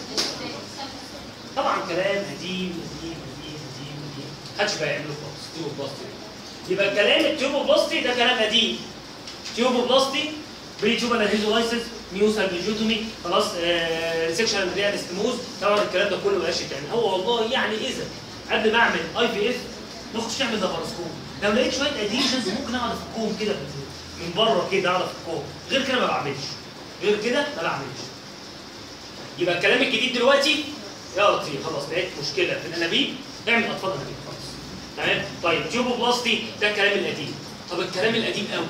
طبعا كلام قديم محدش بقى يعمله خالص. تيوبوبلاستي يبقى الكلام التيوبوبلاستي ده كلام قديم. تيوبوبلاستي بري تيوبال ادهيزولايسيس، نيو سالفنجوتومي، خلاص سيكشن ريال استموز. طبعا الكلام ده كله مبقاش يتعمل. هو والله يعني اذا قبل ما اعمل IVF نخش نعمل لابروسكوب، لو لقيت شويه اديشنز ممكن اقعد افكهم كده من بره كده، اقعد افكهم. غير كده ما بعملش، غير كده ما بعملش. يبقى الكلام الجديد دلوقتي يا لطيف خلاص لقيت مشكله في الانابيب اعمل اطفال انابيب خلاص. تمام؟ طيب تيوبوبلاستي ده الكلام القديم. طب الكلام القديم قوي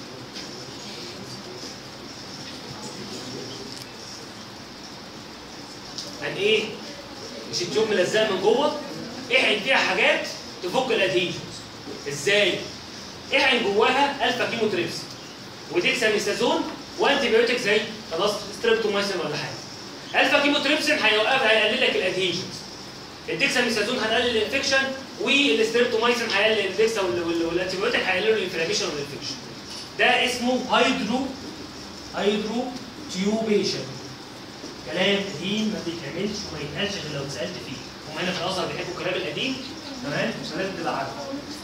عن ايه؟ مش التيوب ملزقه من جوه؟ احقن فيها حاجات تفك الادهيجنز. ازاي؟ احقن جواها الفا كيموتريبسين وديكساميثازون وانتي بيوتيك زي خلاص ستريبتومايسين ولا حاجه. الفا كيموتريبسين هيقلل لك الادهيجنز. الديكساميثازون هيقلل الانفكشن والستريبتومايسين هيقلل الديكسا والانتي بيوتيك هيقللوا الانفلاميشن والانفكشن. ده اسمه هيدرو تيوبيشن. كلام قديم ما بيتعملش وما يتقالش غير لو اتسالت فيه. هم هنا في الازهر بيحبوا الكلام القديم تمام؟ مش لازم تبقى عارفه.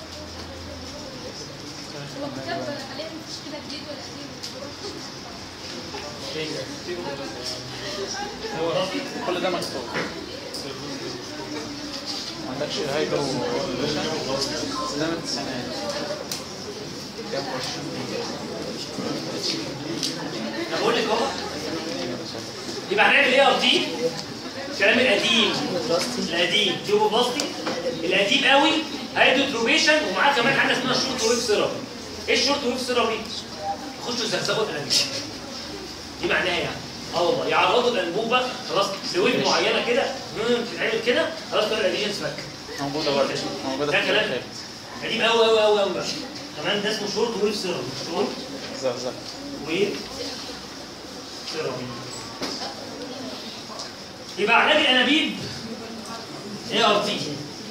هو الكتاب حاليا مفيش كده جديد ولا قديم؟ كل ده مكتوب. ما عندكش هايدرو ده من التسعينات. انا بقول لك اهو يبقى هنعمل ايه ار تي؟ الكلام القديم تيوبوبلاستي القديم قوي هيدروتروبيشن ومعاه كمان حاجه اسمها شورت ويف سيرابي. ايه الشورت ويف سيرابي؟ يخشوا يزغزغوا الانابيب. دي معناها يعني والله يعرضوا الانبوبه خلاص لويف معينه كده بتتعمل كده خلاص كل الاديشنز فك. موجوده برضه موجوده ده في كلام الكتاب. قديم قوي قوي قوي قوي بقى. كمان ده اسمه شورت ويف سيرابي. شورت زغزغ ويف سيرابي. يبقى علاج الانابيب اي ار تي.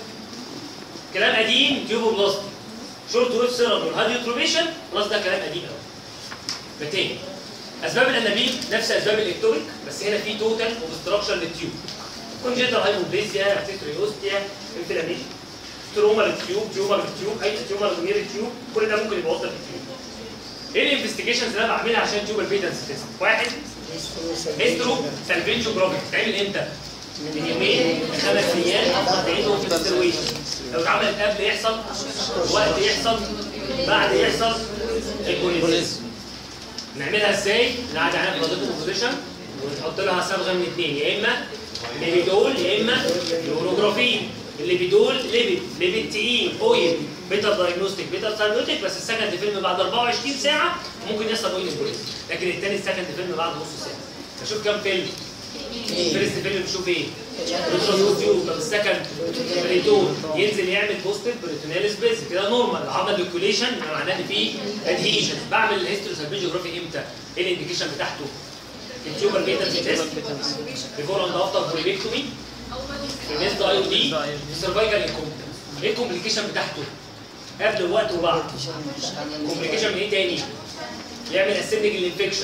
كلام قديم تيوبوبلاستي شورت ويف سيرابي والهاديوتروبيشن خلاص ده كلام قديم قوي. بالتالي اسباب الانابيب نفس اسباب الاكتوبيك بس هنا في توتال اوبستراكشن للتيوب. كونجنتال هايبوبليزيا، ارتيتريوستيا، انفلاميشن، تروما للتيوب، تيومر للتيوب، اي تيومر غير التيوب، كل ده ممكن يبقى وصل للتيوب. ايه الانفستيجيشنز اللي انا بعملها عشان تيوب البيتنس تيست؟ واحد هيسترو سالفينجوجرافي بتتعمل امتى؟ من يومين ل5 ايام تعيدهم في السترويشن. لو اتعملت قبل يحصل وقت يحصل بعد يحصل الكوليزم. نعملها ازاي؟ نقعد عليها بلازيتو بوزيشن ونحط لها صبغه من اثنين يا اما ليبيدول يا اما يوروجرافين. الليبيدول ليبيد تقيل اويل بيتا دايجنوستيك بيتا ساينوتيك بس السكند فيلم بعد 24 ساعه ممكن يحصل اويل امبوليزم لكن الثاني السكند فيلم بعد نص ساعه. بشوف كام فيلم؟ فيرست فيلم بشوف ايه؟ ريتروسكوبيو. طب السكند بريتون ينزل يعمل بوستيف بريتونال سبيس كده نورمال. عمل ريكوليشن معناه ان في ادهيجن. بعمل الهيستوري سالفينجوجرافي امتى؟ ايه الانديكيشن بتاعته؟ التيوبر بيتنس تيست بيفور اند افتر بوليبكتومي بالنسبه اي او دي سيرفايكال انكومبتنس. ايه الكومبليكيشن بتاعته؟ قبل الوقت وبعد. كومبليكيشن من ايه تاني؟ يعمل اسندنج انفكشن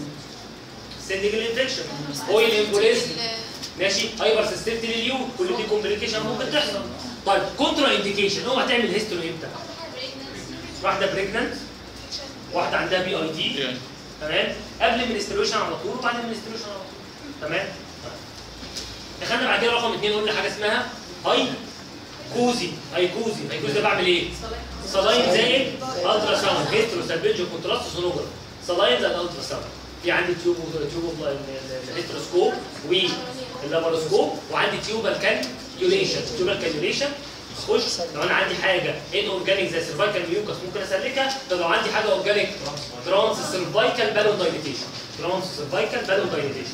سندنج الانفكشن اويل امبوليزم ماشي هايبر سيستمتي لليود كل دي كومبليكيشن ممكن تحصل. طيب كونترا انديكيشن هو هتعمل هيستوري امتى؟ واحده بريجننت واحده عندها بي اي دي تمام قبل المنسترويشن على طول وبعد المنسترويشن على طول تمام. دخلنا بعد كده رقم 2 قلنا حاجه اسمها هايكوزي ده بعمل ايه؟ صلاين زائد الترا ساوند هيسترو سالفينجو كونتراست سونوجرافي. صلاين زائد الترا ساوند. في عندي تيوب الهيستروسكوب واللاباروسكوب وعندي تيوبال كانيوليشن اخش لو انا عندي حاجه ان اورجانيك زي سيرفايكال ميوكس ممكن اسلكها. طب لو عندي حاجه اورجانيك ترانس سيرفايكال بالون دايليتيشن.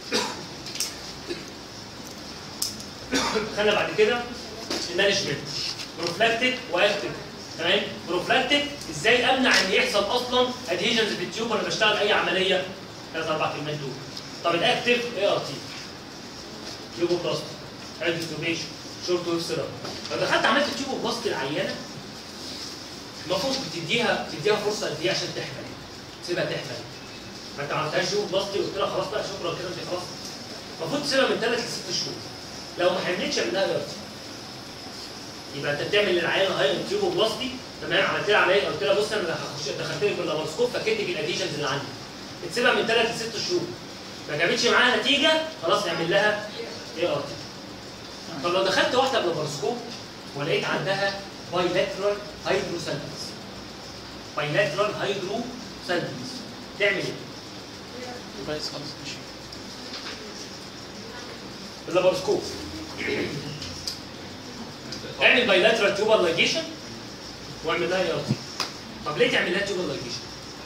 خلينا بعد كده المانجمنت بروفلاكتيك واكتيف تمام. بروفلاكتيك ازاي امنع ان يحصل اصلا ادهيجنز في التيوب وانا بشتغل اي عمليه 3-4 كلمات دول. طب الاكتيف اي ار تي تيوبوبلاستي هيدروتروبيشن شورت ويف سيرابي. لو دخلت عملت تيوبوبلاستي العيانه المفروض بتديها فرصه قد ايه عشان تحمل؟ تسيبها تحمل. ما انت ما عملتهاش تيوبوبلاستي وقلت لها خلاص بقى شكرا كده انت خلاص. المفروض تسيبها من 3 ل6 شهور. لو ما حملتش اعمل لها اي ار تي. يبقى انت بتعمل للعيان هاي تيوبوبلاستي تمام عملت لها عمليه قلت لها بص انا دخلت لك باللابروسكوب فكيت لك الاديشنز اللي عندي. بتسيبها من 3 ل6 شهور. ما جابتش معاها نتيجه خلاص نعمل لها اي ار تي. طب لو دخلت واحده باللابروسكوب ولقيت عندها بايلاترال هيدروسالفيس تعمل ايه؟ كويس خالص ماشي. اللابروسكوب اعمل بايلاترال تيوبر لايجيشن واعمل لها اي ار تي. طب ليه تعمل لها تيوبر لايجيشن؟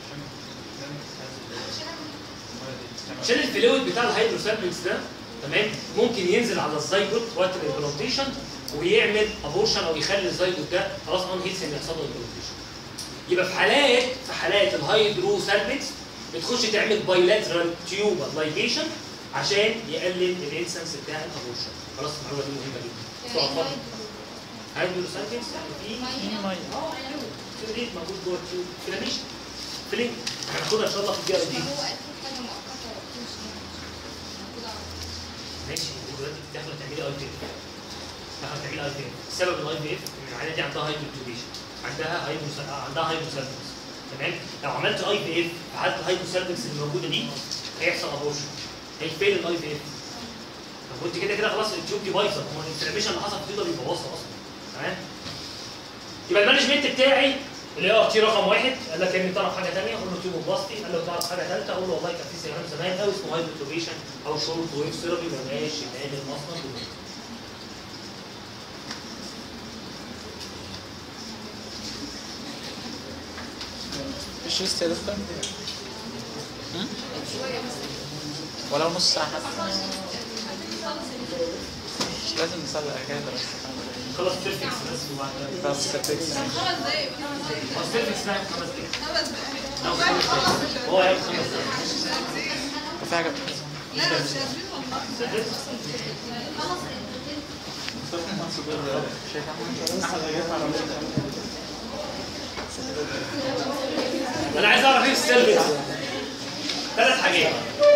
عشان الفلويد بتاع الهيدروسالفكس ده تمام ممكن ينزل على الزيجوت وقت الامبلانتيشن ويعمل ابورشن او يخلي الزيجوت ده خلاص ان هيلث ان يحصل له امبلانتيشن. يبقى في حالات الهيدروسالفكس بتخش تعمل بايلاترال تيوبر لايجيشن عشان يقلل الانسنس بتاع الابورشن. خلاص المعلومه دي مهمه جدا. هيدروسالفكس يعني في فلويد موجود جوه التيوب فلاميشن فلين هناخدها ان شاء الله في الدقيقه دي. ماشي دلوقتي داخله تعملي اي تي اف. داخله تعملي اي تي اف. السبب الاي تي اف ان العيله دي عندها هايدروتيوبيشن عندها هايدروسالفكس تمام. لو عملت اي تي اف في حاله الهايدروسالفكس اللي موجوده دي هيحصل ابورشن هيفيل الاي تي اف. طب وانت كده كده خلاص التيوب دي بايظه هو الانفلاميشن اللي حصل في التيوب ده بيبوظها اصلا تمام. يبقى المانجمنت بتاعي اللي هو تي رقم واحد قال لك يعني تعرف حاجه ثانيه اقول له تيوب بلاستي قال له تعرف حاجه ثالثه اقول له والله كان في سيرام زمان قوي اسمه هايدروتيوبيشن او شورت ويف ثيرابي ما بقاش يتعمل مصنع مش لسه يا دكتور؟ ولو نص ساعة حتى مش لازم نصلي أجازة بس خلاص سيرفكس بس وبعد خلاص سيرفكس 5 دقايق هو سيرفكس ده 5 دقايق 5 دقايق هو هياخد 5 دقايق وفي حاجة لا مش لازمين والله انا عايز اعرف ايه السيرفكس 3 حاجات.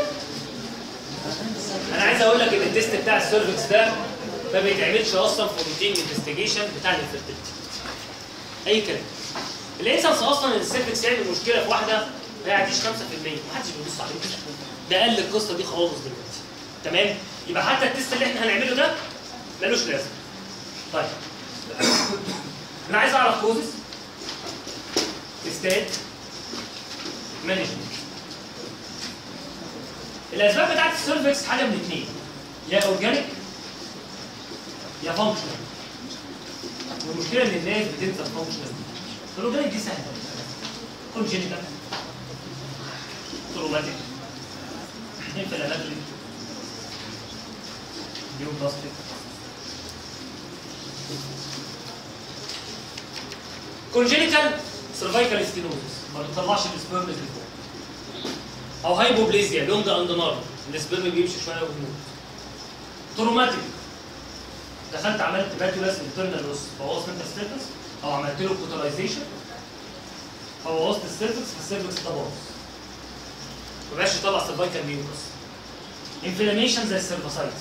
انا عايز اقول لك ان التيست بتاع السيرفكس ده ما بيتعملش اصلا في روتين انفستيجيشن بتاع الانفيرتيلتي اي كلام. الانسنس اصلا ان السيرفكس يعمل مشكله في واحده ما يعديش 5% محدش بيبص عليه كده. ده قل القصه دي خالص دلوقتي تمام. يبقى حتى التيست اللي احنا هنعمله ده ملوش لازمه. طيب انا عايز اعرف كوزز تيستات مانجمنت. الاسباب بتاعت السيرفكس حاجه من اثنين يا اورجانيك يا فانكشنال. والمشكله ان الناس بتنسى الفانكشنال دي. الاورجانيك دي سهله كونجينيتال تروماتيك انفلاماتوري نيوبلاستيك كونجينيتال سيرفايكال ستينوزس ما بتطلعش السبرم اللي فوق او هايبوبليزيا لونج اند نار السبرم بيمشي شويه وبيموت. تروماتيك دخلت عملت باتولس انترنال لوس بوظت انت السيرفكس او عملت له كوتلايزيشن او بوظت السيرفكس فالسيرفكس ده باظ ما بقاش يطلع سيرفايكال ميوكس. انفلاميشن زي السيرفاسايتس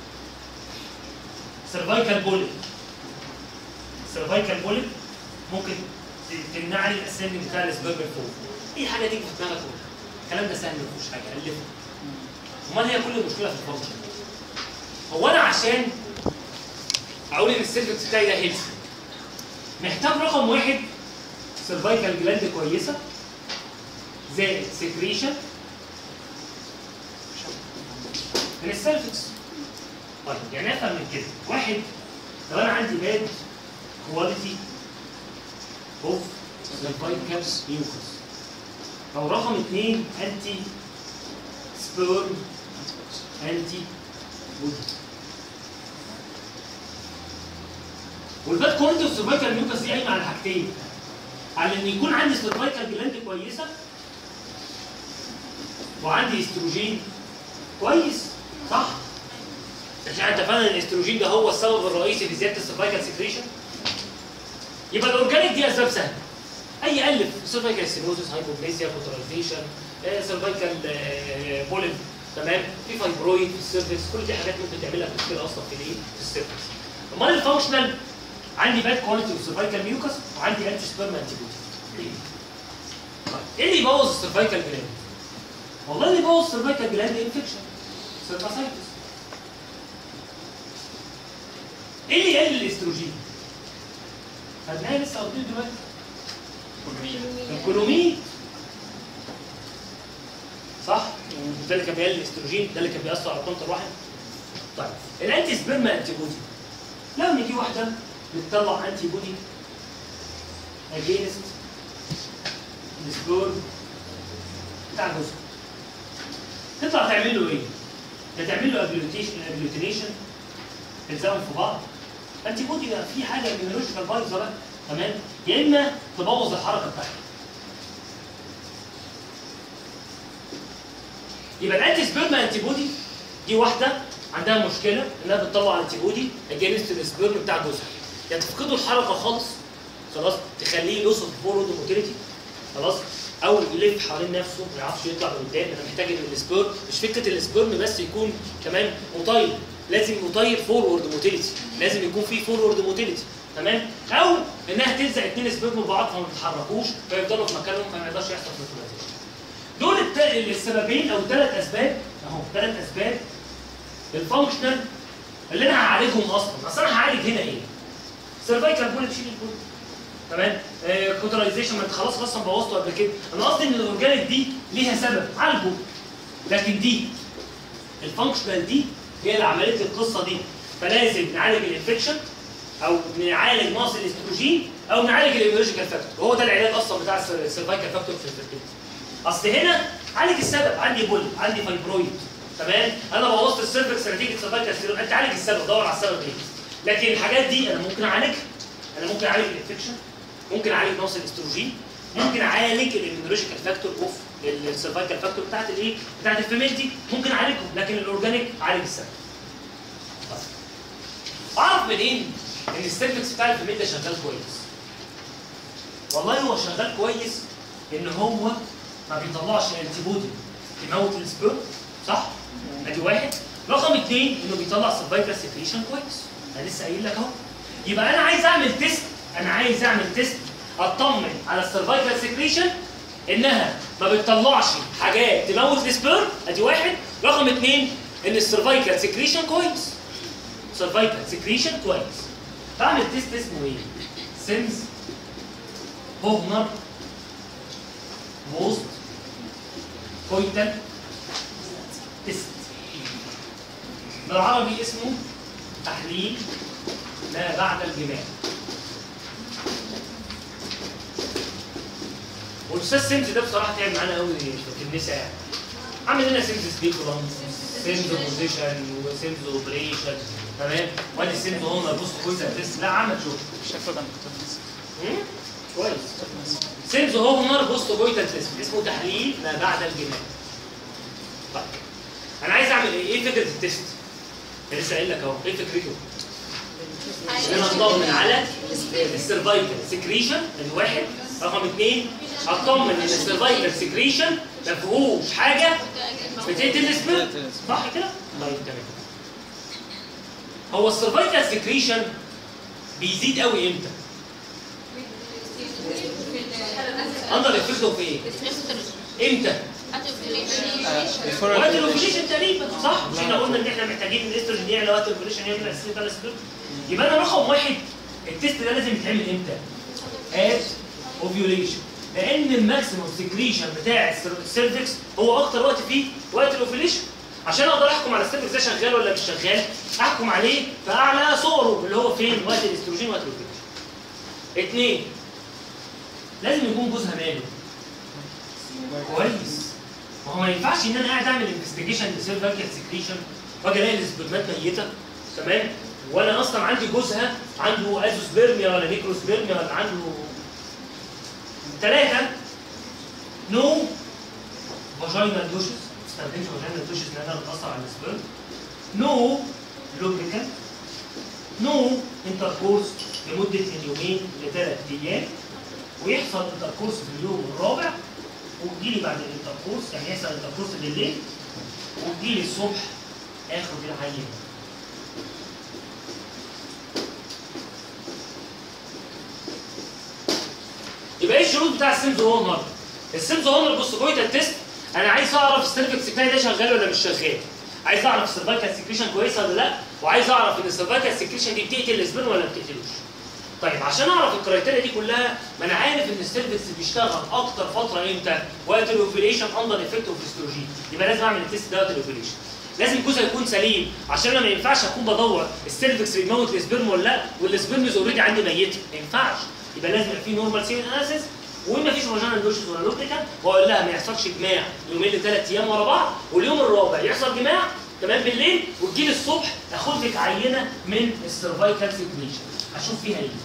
سيرفايكال بوليب سيرفايكال بوليب ممكن تمنع لي الاسندنج بتاع السبرم فوق. اي حاجه تيجي في دماغك الكلام ده سهل ما فيهوش حاجه الفه. امال هي كل المشكله في الفانكشن. هو انا عشان اقول ان السيرفكس بتاعي ده هيلث محتاج رقم واحد سيرفايكال جلاند كويسه زائد سكريشن من السيرفكس. طيب يعني افهم من كده واحد لو انا عندي باد كواليتي اوف سيرفايكال ميوكس او رقم اثنين انتي سبيرم انتي بودي. والباد كواليتي اوف سيرفايكال ميوكس دي قايمه على حاجتين على ان يكون عندي سيرفايكال جلاند كويسه وعندي استروجين كويس صح؟ عشان اتفقنا ان الاستروجين ده هو السبب الرئيسي في زياده السيرفايكال سكريشن. يبقى الاورجانيك دي اسباب سهله. اي الف سيرفايكال سينوزس هايبوبليزيا كوترايزيشن سيرفايكال بوليب تمام في فايبرويد في السيرفكس كل دي حاجات ممكن تعمل لك مشكله اصلا في الايه؟ في السيرفكس. امال الفانكشنال عندي باد كواليتي اوف سيرفايكال ميوكس وعندي انتي سبيرم انتي بودي. ايه اللي يبوظ السيرفايكال جلاند؟ والله اللي يبوظ السيرفايكال جلاند انفكشن سيرفاسايتس. ايه اللي يقلل الاستروجين؟ خدناها لسه قلت دلوقتي الكولومين صح؟ ده اللي كان بيقلل الاستروجين ده اللي كان بيأثر على قنطة الرحم طيب الانتي سبيرما انتي بودي، لو نيجي واحده بتطلع انتي بودي اجينست السبيرم بتاع جوزها، تطلع تعمل له ايه؟ يا تعمل له اجلوتينيشن تلزقهم في بعض، انتي بودي في حاجه ميونولوجيكال بايظه بقى، تمام؟ يا اما تبوظ الحركه بتاعتها. يبقى الانتي سبيرما انتي بودي دي واحده عندها مشكله انها بتطلع انتي بودي اجينست السبيرم بتاع جوزها، يا تفقده الحركه خالص خلاص تخليه يوصل فورورد موتيليتي خلاص، او يلف حوالين نفسه ما يعرفش يطلع لقدام. انا محتاج ان السبيرم مش فكره السبيرم بس يكون كمان مطير، لازم مطير فورورد موتيليتي، لازم يكون في فورورد موتيليتي تمام، او انها تلزق اثنين سبيرم ببعض فما بيتحركوش فيفضلوا في مكانهم فما يقدرش يحصل فيرتيلايزيشن. دول السببين او ثلاث اسباب اهو، ثلاث اسباب الفانكشنال اللي انا هعالجهم اصلا. اصل انا هعالج هنا ايه؟ سيرفايكال بول تشيل البول تمام، كوترايزيشن ما انت خلاص اصلا بوظته قبل كده، انا قصدي ان الاورجانيك دي ليها سبب عالجه، لكن دي الفانكشنال دي هي اللي عملت لي القصه دي، فلازم نعالج الانفكشن او نعالج نقص الاستروجين او نعالج الاميولوجيكال فاكتور، وهو ده العلاج اصلا بتاع السيرفايكال فاكتور في الفيرتيليتي. اصل هنا عالج السبب، عندي بول عندي فايبرويد تمام، انا بوظت السيرفكس نتيجه سيرفايكال سيروم، انت عالج السبب دور على السبب ايه، لكن الحاجات دي انا ممكن اعالجها، انا ممكن اعالج الانفكشن، ممكن اعالج نقص الاستروجين، ممكن اعالج الاميولوجيكال فاكتور اوف السيرفايكال فاكتور بتاعت الايه؟ بتاعت الفيميل دي ممكن اعالجهم، لكن الاورجانيك اعالج السبب. اعرف منين ان السيرفكس بتاع الفيميل ده شغال كويس؟ والله هو شغال كويس ان هو ما بيطلعش انتي بودي تموت السبيرم صح؟ ادي واحد. رقم اثنين انه بيطلع سيرفايكال سكريشن كويس. انا لسه قايل لك اهو. يبقى انا عايز اعمل تيست، اطمن على السيرفايكال سكريشن انها ما بتطلعش حاجات تموت السبيرم، ادي واحد. رقم اثنين ان السيرفايكال سكريشن كويس. سيرفايكال سكريشن كويس. بعمل تيست اسمه ايه؟ سيمز هوفنر موست كويتال تيست. بالعربي اسمه تحليل ما بعد الجماع. والاستاذ سيمز ده بصراحه تعب معانا قوي في النساء يعني. عامل لنا سيمز سبيكولم، سيمز بوزيشن وسيمز اوبريشن تمام، وادي السيمز هوفنر بوست كويتال تيست. لا عمل شغل. شكله كان كويس. كويس. سيمز هوفنر بوست كويتال تيست اسمه تحليل ما بعد الجماع. طيب انا عايز اعمل ايه؟ ايه فكره التيست؟ انا لسه قايل لك اهو، ايه فكرته؟ ان انا اطمن على السيرفايكال سكريشن الواحد. رقم اثنين اطمن ان السيرفايكال سكريشن ما فيهوش حاجه بتقتل السبيرم صح كده؟ طيب تمام. هو السيرفايكال سكريشن بيزيد قوي امتى؟ اندر افكت اوف ايه؟ امتى؟ وقت الاوفيليشن تقريبا صح؟ مش احنا قلنا ان احنا محتاجين الاستروجين يعلى وقت الاوفيليشن يعمل اساسي بتاع السبيرم؟ يبقى انا رقم واحد التيست ده لازم يتعمل امتى؟ ات اوفيوليشن، لان الماكسيموم سكريشن بتاع السيرفكس هو اكتر وقت فيه وقت الاوفيليشن. عشان اقدر احكم على السيرفكس ده شغال ولا مش شغال، احكم عليه في اعلى صوره اللي هو فين؟ وقت الاستروجين وقت الاوفيليشن. اثنين لازم يكون جوزها ماله كويس. ما هو ما ينفعش ان انا قاعد اعمل انفستيجيشن لسيرفايكال سكريشن واجي الاقي السبرمات ميته تمام، وانا اصلا عندي جوزها عنده ازوسبيرميا ولا نيكروسبيرميا ولا عنده. ثلاثه نو فاجينال دوشز، ما تستخدمش فاجينال دوشز لانها بتاثر على السبرم. نو لوبريكانت. نو انتركورس لمده من يومين لثلاث ايام، ويحصل انتركورس في اليوم الرابع، وتجيلي بعد الانتركورس يعني يحصل انتركورس بالليل، وتجيلي الصبح اخد العينه. يبقى ايه الشروط بتاع السيمز هوفنر؟ السيمز هوفنر بص كويتال تيست انا عايز اعرف السيرفكس بتاعي ده شغال ولا مش شغال. عايز اعرف السيرفايكال سكريشن كويسه ولا لا، وعايز اعرف ان السيرفايكال سكريشن دي بتقتل السبرم ولا ما بتقتلوش. طيب عشان اعرف الكرايتيريا دي كلها، ما انا عارف ان السيرفكس بيشتغل اكتر فتره امتى؟ وقت الاوفيليشن اندر افكت اوف استروجين، يبقى لازم اعمل التيست ده وقت الاوفيليشن. لازم جزء يكون سليم، عشان انا ما ينفعش اكون بدور السيرفكس بيموت السبرم ولا لا، والسبرمز اوريدي عندي ميته، ما ينفعش. يبقى لازم يبقى في نورمال سيمن اناليسيس، وما فيش فاجينال لوشز ولا لوبريكانت، واقول لها ما يحصلش جماع يومين ل3 ايام ورا بعض، واليوم الرابع يحصل جماع تمام بالليل، وتجيلي الصبح اخد لك عينه من السيرفايكال سيكريشن، اشوف فيها ايه؟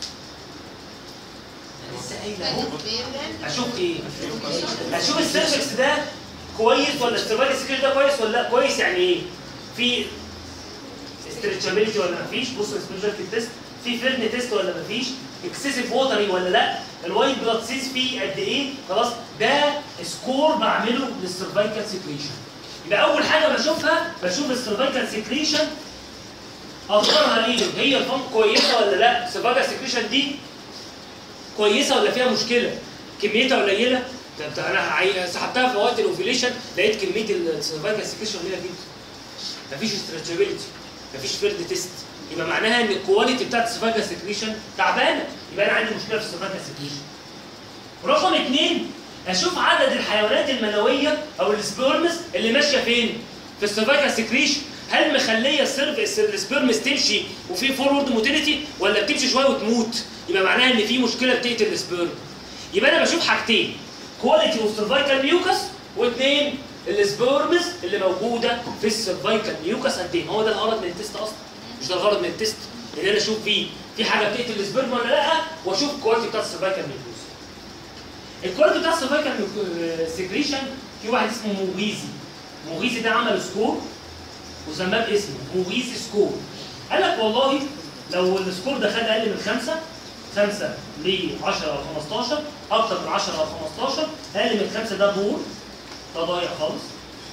لسه قايله اهو. اشوف ايه؟ اشوف السيرفكس ده كويس ولا السيرفايكال سيكريشن ده كويس ولا لا؟ كويس يعني ايه؟ في ستريتشابيلتي ولا مفيش؟ بص السبيشال تيست، في فيرن تيست ولا مفيش؟ اكسسيف ووتري ولا لا؟ الوايت بلاد سيلز فيه قد ايه؟ خلاص ده سكور بعمله للسيرفايكال سيكريشن. يبقى اول حاجه بشوفها بشوف السيرفايكال سيكريشن اخبارها ايه؟ هي الفم كويسه ولا لا؟ السيرفايكال سيكريشن دي كويسه ولا فيها مشكله؟ كميتها قليله؟ ده انا سحبتها في وقت الاوفيليشن لقيت كميه السيرفايكال سيكريشن قليله جدا. مفيش ستريتشابيلتي، مفيش فيرد تيست، يبقى معناها ان الكواليتي بتاعت السيرفايكال سيكريشن تعبانه، يبقى انا عندي مشكله في السيرفايكال سيكريشن. رقم 2 اشوف عدد الحيوانات المنويه او السبيرمز اللي ماشيه فين؟ في السيرفايكال سيكريشن، هل مخليه السبيرمز تمشي وفي فورورد موتيليتي ولا بتمشي شويه وتموت؟ يبقى معناها ان في مشكله بتقتل السبيرم. يبقى انا بشوف حاجتين، كواليتي اوف سيرفايكال ميوكس، واثنين السبيرمز اللي موجوده في السيرفايكال ميوكس قد ايه؟ هو ده الغرض من التيست اصلا، مش ده الغرض من التيست، ان انا اشوف في حاجه بتقتل السبيرم ولا لا، واشوف الكواليتي بتاعت السيرفايكال ميوكس. الكواليتي بتاع السيرفايكال سيكريشن في واحد اسمه موغيزي. موغيزي ده عمل سكور وسماه باسمه موغيزي سكور. قال لك والله لو السكور ده خد اقل من 5 ل 10 او 15، اكتر من 10 او 15، اقل من 5 ده بور، ده ضايع خالص.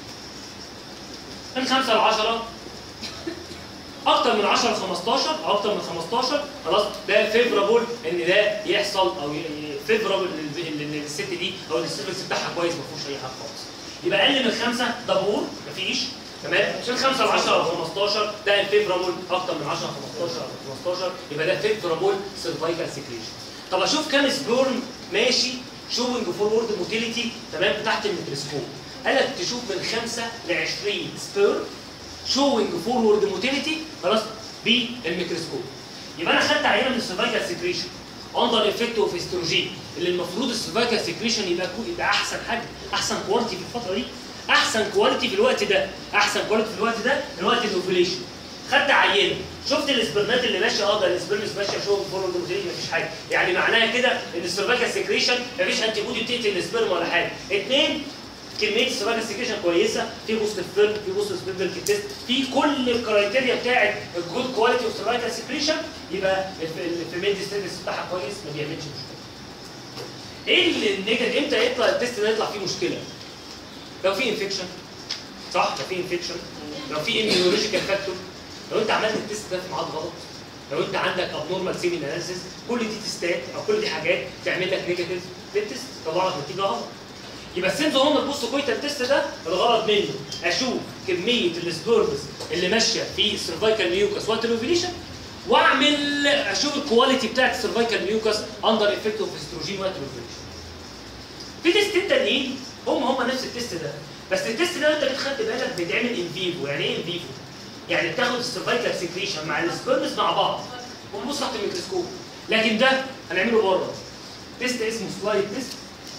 من 5 ل 10 اكتر من 10 ل 15 او اكتر من 15 خلاص ده فيفرابل ان ده يحصل، او فيفرابل ان الست دي او السيرفكس بتاعها كويس ما فيهوش اي حاجه خالص. يبقى اقل من 5 ده بور مفيش تمام، من 5 ل 10 او 15 ده فيفرابل، اكتر من 10 15 او 15 يبقى ده فيفرابل سيرفايكال سيكريشن. طب اشوف كام سبيرم ماشي شوينج فورورد موتيليتي تمام تحت الميكروسكوب. قال لك تشوف من 5 ل 20 سبيرم شوينج فورورد موتيليتي خلاص بالميكروسكوب. يبقى انا خدت عينه من السيرفايكال سيكريشن اندر افكت اوف استروجين، اللي المفروض السيرفايكال سيكريشن يبقى احسن حاجه، احسن كواليتي في الفتره دي، احسن كواليتي في الوقت ده، احسن كواليتي في الوقت ده الوقت الاوفيليشن. خدت عينه، شفت السبرمات اللي ماشيه، ده السبرمز ماشيه شوينج فورورد موتيليتي مفيش حاجه، يعني معناها كده ان السيرفايكال سيكريشن مفيش انتي بودي بتقتل السبرم ولا حاجه. 2 كميه السيرفايكال سيكريشن كويسه، في بوست فيرم، في بوست سبيرمال تيست، في كل الكرايتيريا بتاعت الجود كواليتي اوف سيرفايكال سيكريشن، يبقى الفيميل ستاتس بتاعها كويس ما بيعملش مشكله. ايه النيجاتيف؟ امتى يطلع التيست ده يطلع فيه مشكله؟ لو في انفكشن، صح؟ لو في انفكشن، لو في اميونولوجيكال فاكتور، لو انت عملت التيست ده في ميعاد غلط، لو انت عندك ابنورمال سيمين اناليسيس، كل دي تيستات او كل دي حاجات تعمل لك نيجاتيف للتيست، تطلع لك نتيجه غلط. يبقى السنسور هون البوست كويتال تيست ده الغرض منه اشوف كميه السبيرمز اللي ماشيه في السيرفايكال ميوكس وقت الاوفيليشن، واعمل اشوف الكواليتي بتاعت السيرفايكال ميوكس اندر افكت اوف استروجين وقت الاوفيليشن. في تيستين تانيين هم نفس التيست ده، بس التيست ده انت بتخدت بالك بيتعمل ان فيفو. يعني ايه ان فيفو؟ يعني بتاخد السيرفايكال سيكريشن مع السبيرمز مع بعض ونبص تحت الميكروسكوب، لكن ده هنعمله بره. تيست اسمه سلايد تيست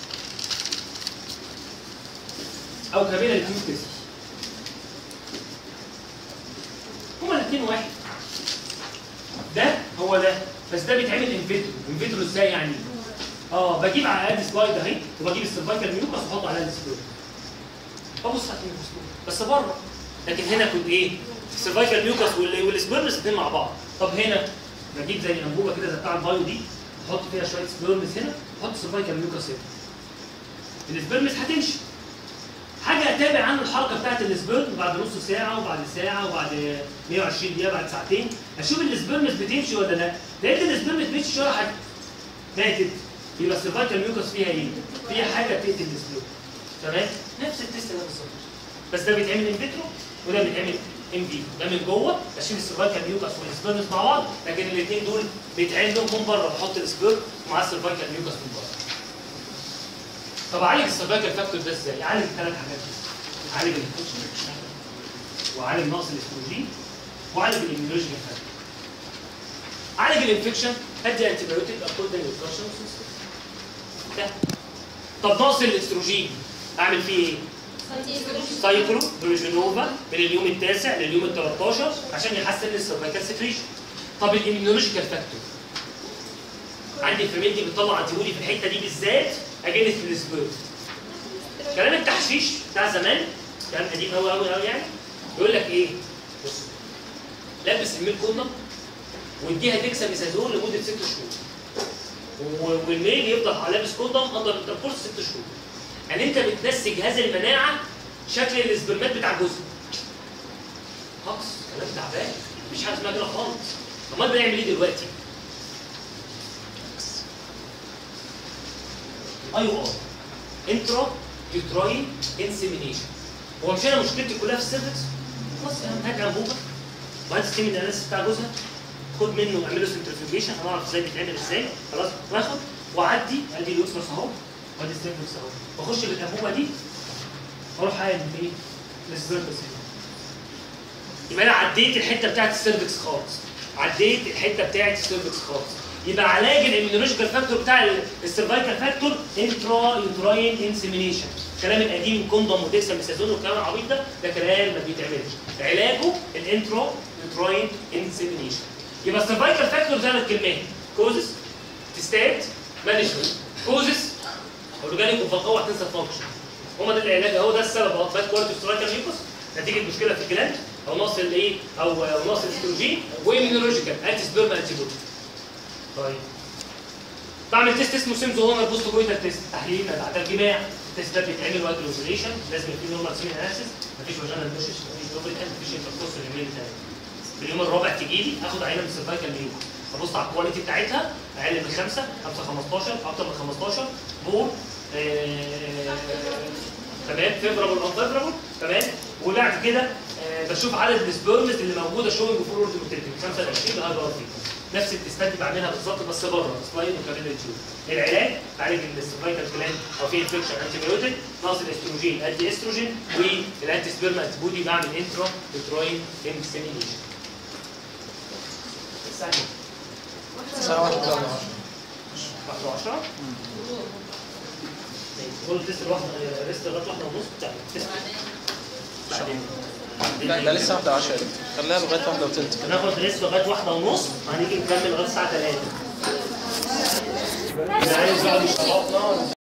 او كابيلا التيوب تيست. هما الاثنين واحد، ده هو ده، بس ده بيتعمل انفيترو. انفيترو ازاي يعني؟ بجيب على قد سلايد اهي، وبجيب السيرفايكال ميوكس واحطه على السبيرم، ببص تحت الميكروسكوب بس بره. لكن هنا كنت ايه؟ السيرفايكال ميوكس والسبيرمز الاثنين مع بعض. طب هنا بجيب زي انبوبه كده زي بتاع البايو دي، احط فيها شويه سبيرمز هنا، احط السيرفايكال ميوكس هنا. السبيرمز هتمشي، حاجه اتابع عنه الحركه بتاعت السبيرم بعد نص ساعه وبعد ساعه وبعد 120 دقيقه بعد ساعتين، اشوف السبيرمز بتمشي ولا لا. لقيت السبيرمز بتمشي ولا حاجه ماتت، يبقى السيرفايكال ميوكس فيها ايه؟ فيها حاجه بتقتل السبيرم. تمام؟ نفس التست ده بالظبط، بس ده بيتعمل ان فيترو وده بيتعمل ان فيفو. ده من جوه بشيل السيرفايكال ميوكس والسبيرمز مع بعض، لكن الاثنين دول بيتعملوا من بره، بحط السبيرم مع السيرفايكال ميوكس من بره. طب اعالج السيرفايكال فاكتور ده ازاي؟ اعالج 3 حاجات بس. اعالج وعالج نقص الاستروجين وعالج الاميونولوجيكال فاكتور. عالج الانفكشن ادي انتي بايوتيك اكورد للكاشن. طب نقص الاستروجين اعمل فيه ايه؟ سايكلو بروجينوفا من اليوم التاسع لليوم ال 13 عشان يحسن السيرفيكال سكريشن. طب الاميونولوجيكال فاكتور عندي الفيميل دي بتطلع انتي بودي في الحته دي بالذات اجينست السبيرت. كلام التحشيش بتاع زمان كلام قديم قوي قوي قوي يعني يقول لك ايه؟ بص لبس الميل كوندوم واديها ديكساميثازون لمده 6 شهور والميل يفضل لابس كوندوم اندر انتركورس 6 شهور. يعني انت بتنسي جهاز المناعه شكل الاسبرمات بتاع الجزء. هقص كلام تعبان مفيش حاجه اسمها كده خالص. امال بنعمل ايه دلوقتي؟ ايوه انترا يوتراين انسيمينيشن. هو مش انا مشكلتي كلها في السيرفكس؟ خلاص هات انبوبه وهات ستيم الاناليسيس بتاع جوزها خد منه اعمل له سنترفيوجيشن هنعرف ازاي بيتعمل ازاي خلاص واخد واعدي ادي اليوترس اهو وادي السيرفكس اهو واخش بالانبوبه دي واروح قاعد بايه؟ للسيرفكس هنا. يبقى انا عديت الحته بتاعت السيرفكس خالص. عديت الحته بتاعت السيرفكس خالص. يبقى علاج الاميونولوجيكال فاكتور بتاع السيرفايكال فاكتور انترا يوتراين انسيمينيشن. الكلام القديم كوندوم وديكساميثازون والكلام العبيط ده كلام ما بيتعملش. علاجه الانترا يوتراين انسيمينيشن. يبقى السيرفايكال فاكتور 3 كلمات كوزس تستات مانجمنت. كوزس اورجانيك وفقوه هتنسى فانكشن. هما ده العلاج هو ده السبب اهو باد كواليتي سترايكال ميوكس نتيجه مشكله في الجلاند او نقص الايه او نقص الاستروجين واميونولوجيكال انتي سبيرم انتي بودي. طيب بعمل تيست اسمه سيمز هونر بوست كويتال تيست تحليل بعد الجماع. التيست ده بيتعمل وقت الاوبريشن لازم يكون نورمال سيمين اناليسيس مفيش فاجينال بوشش مفيش لوبريكانت مفيش انتركورس اليومين الثاني. في اليوم الرابع تجي لي اخد عينه من السيرفايكال ميوكس ابص على الكواليتي بتاعتها اقل من 5 15 اكتر من 15 بور تمام فيفرابل او فيفرابل تمام. وبعد كده بشوف عدد السبيرمز اللي موجوده شوينج فورورد موتيلتي 25 لغايه 40. نفس التستات دي بعملها بالظبط بس بره سلايد وكارين تيوب. العلاج بعالج السيرفايكال جلاند او في انفكشن انتي بايوتيك ناقص الاستروجين ادي استروجين والانتي سبيرم انتي بودي بعمل انترا يوتراين انسيمينيشن. الساعة 1 10 كل تيست الواحده ريست لغايه 1 ونص بتاع التيست بعدين ده لسه 11 خليها لغايه 1 وثلث. هناخد ريست لغايه 1 ونص وهنيجي نكمل لغايه الساعه 3. عايز يقعد يشربنا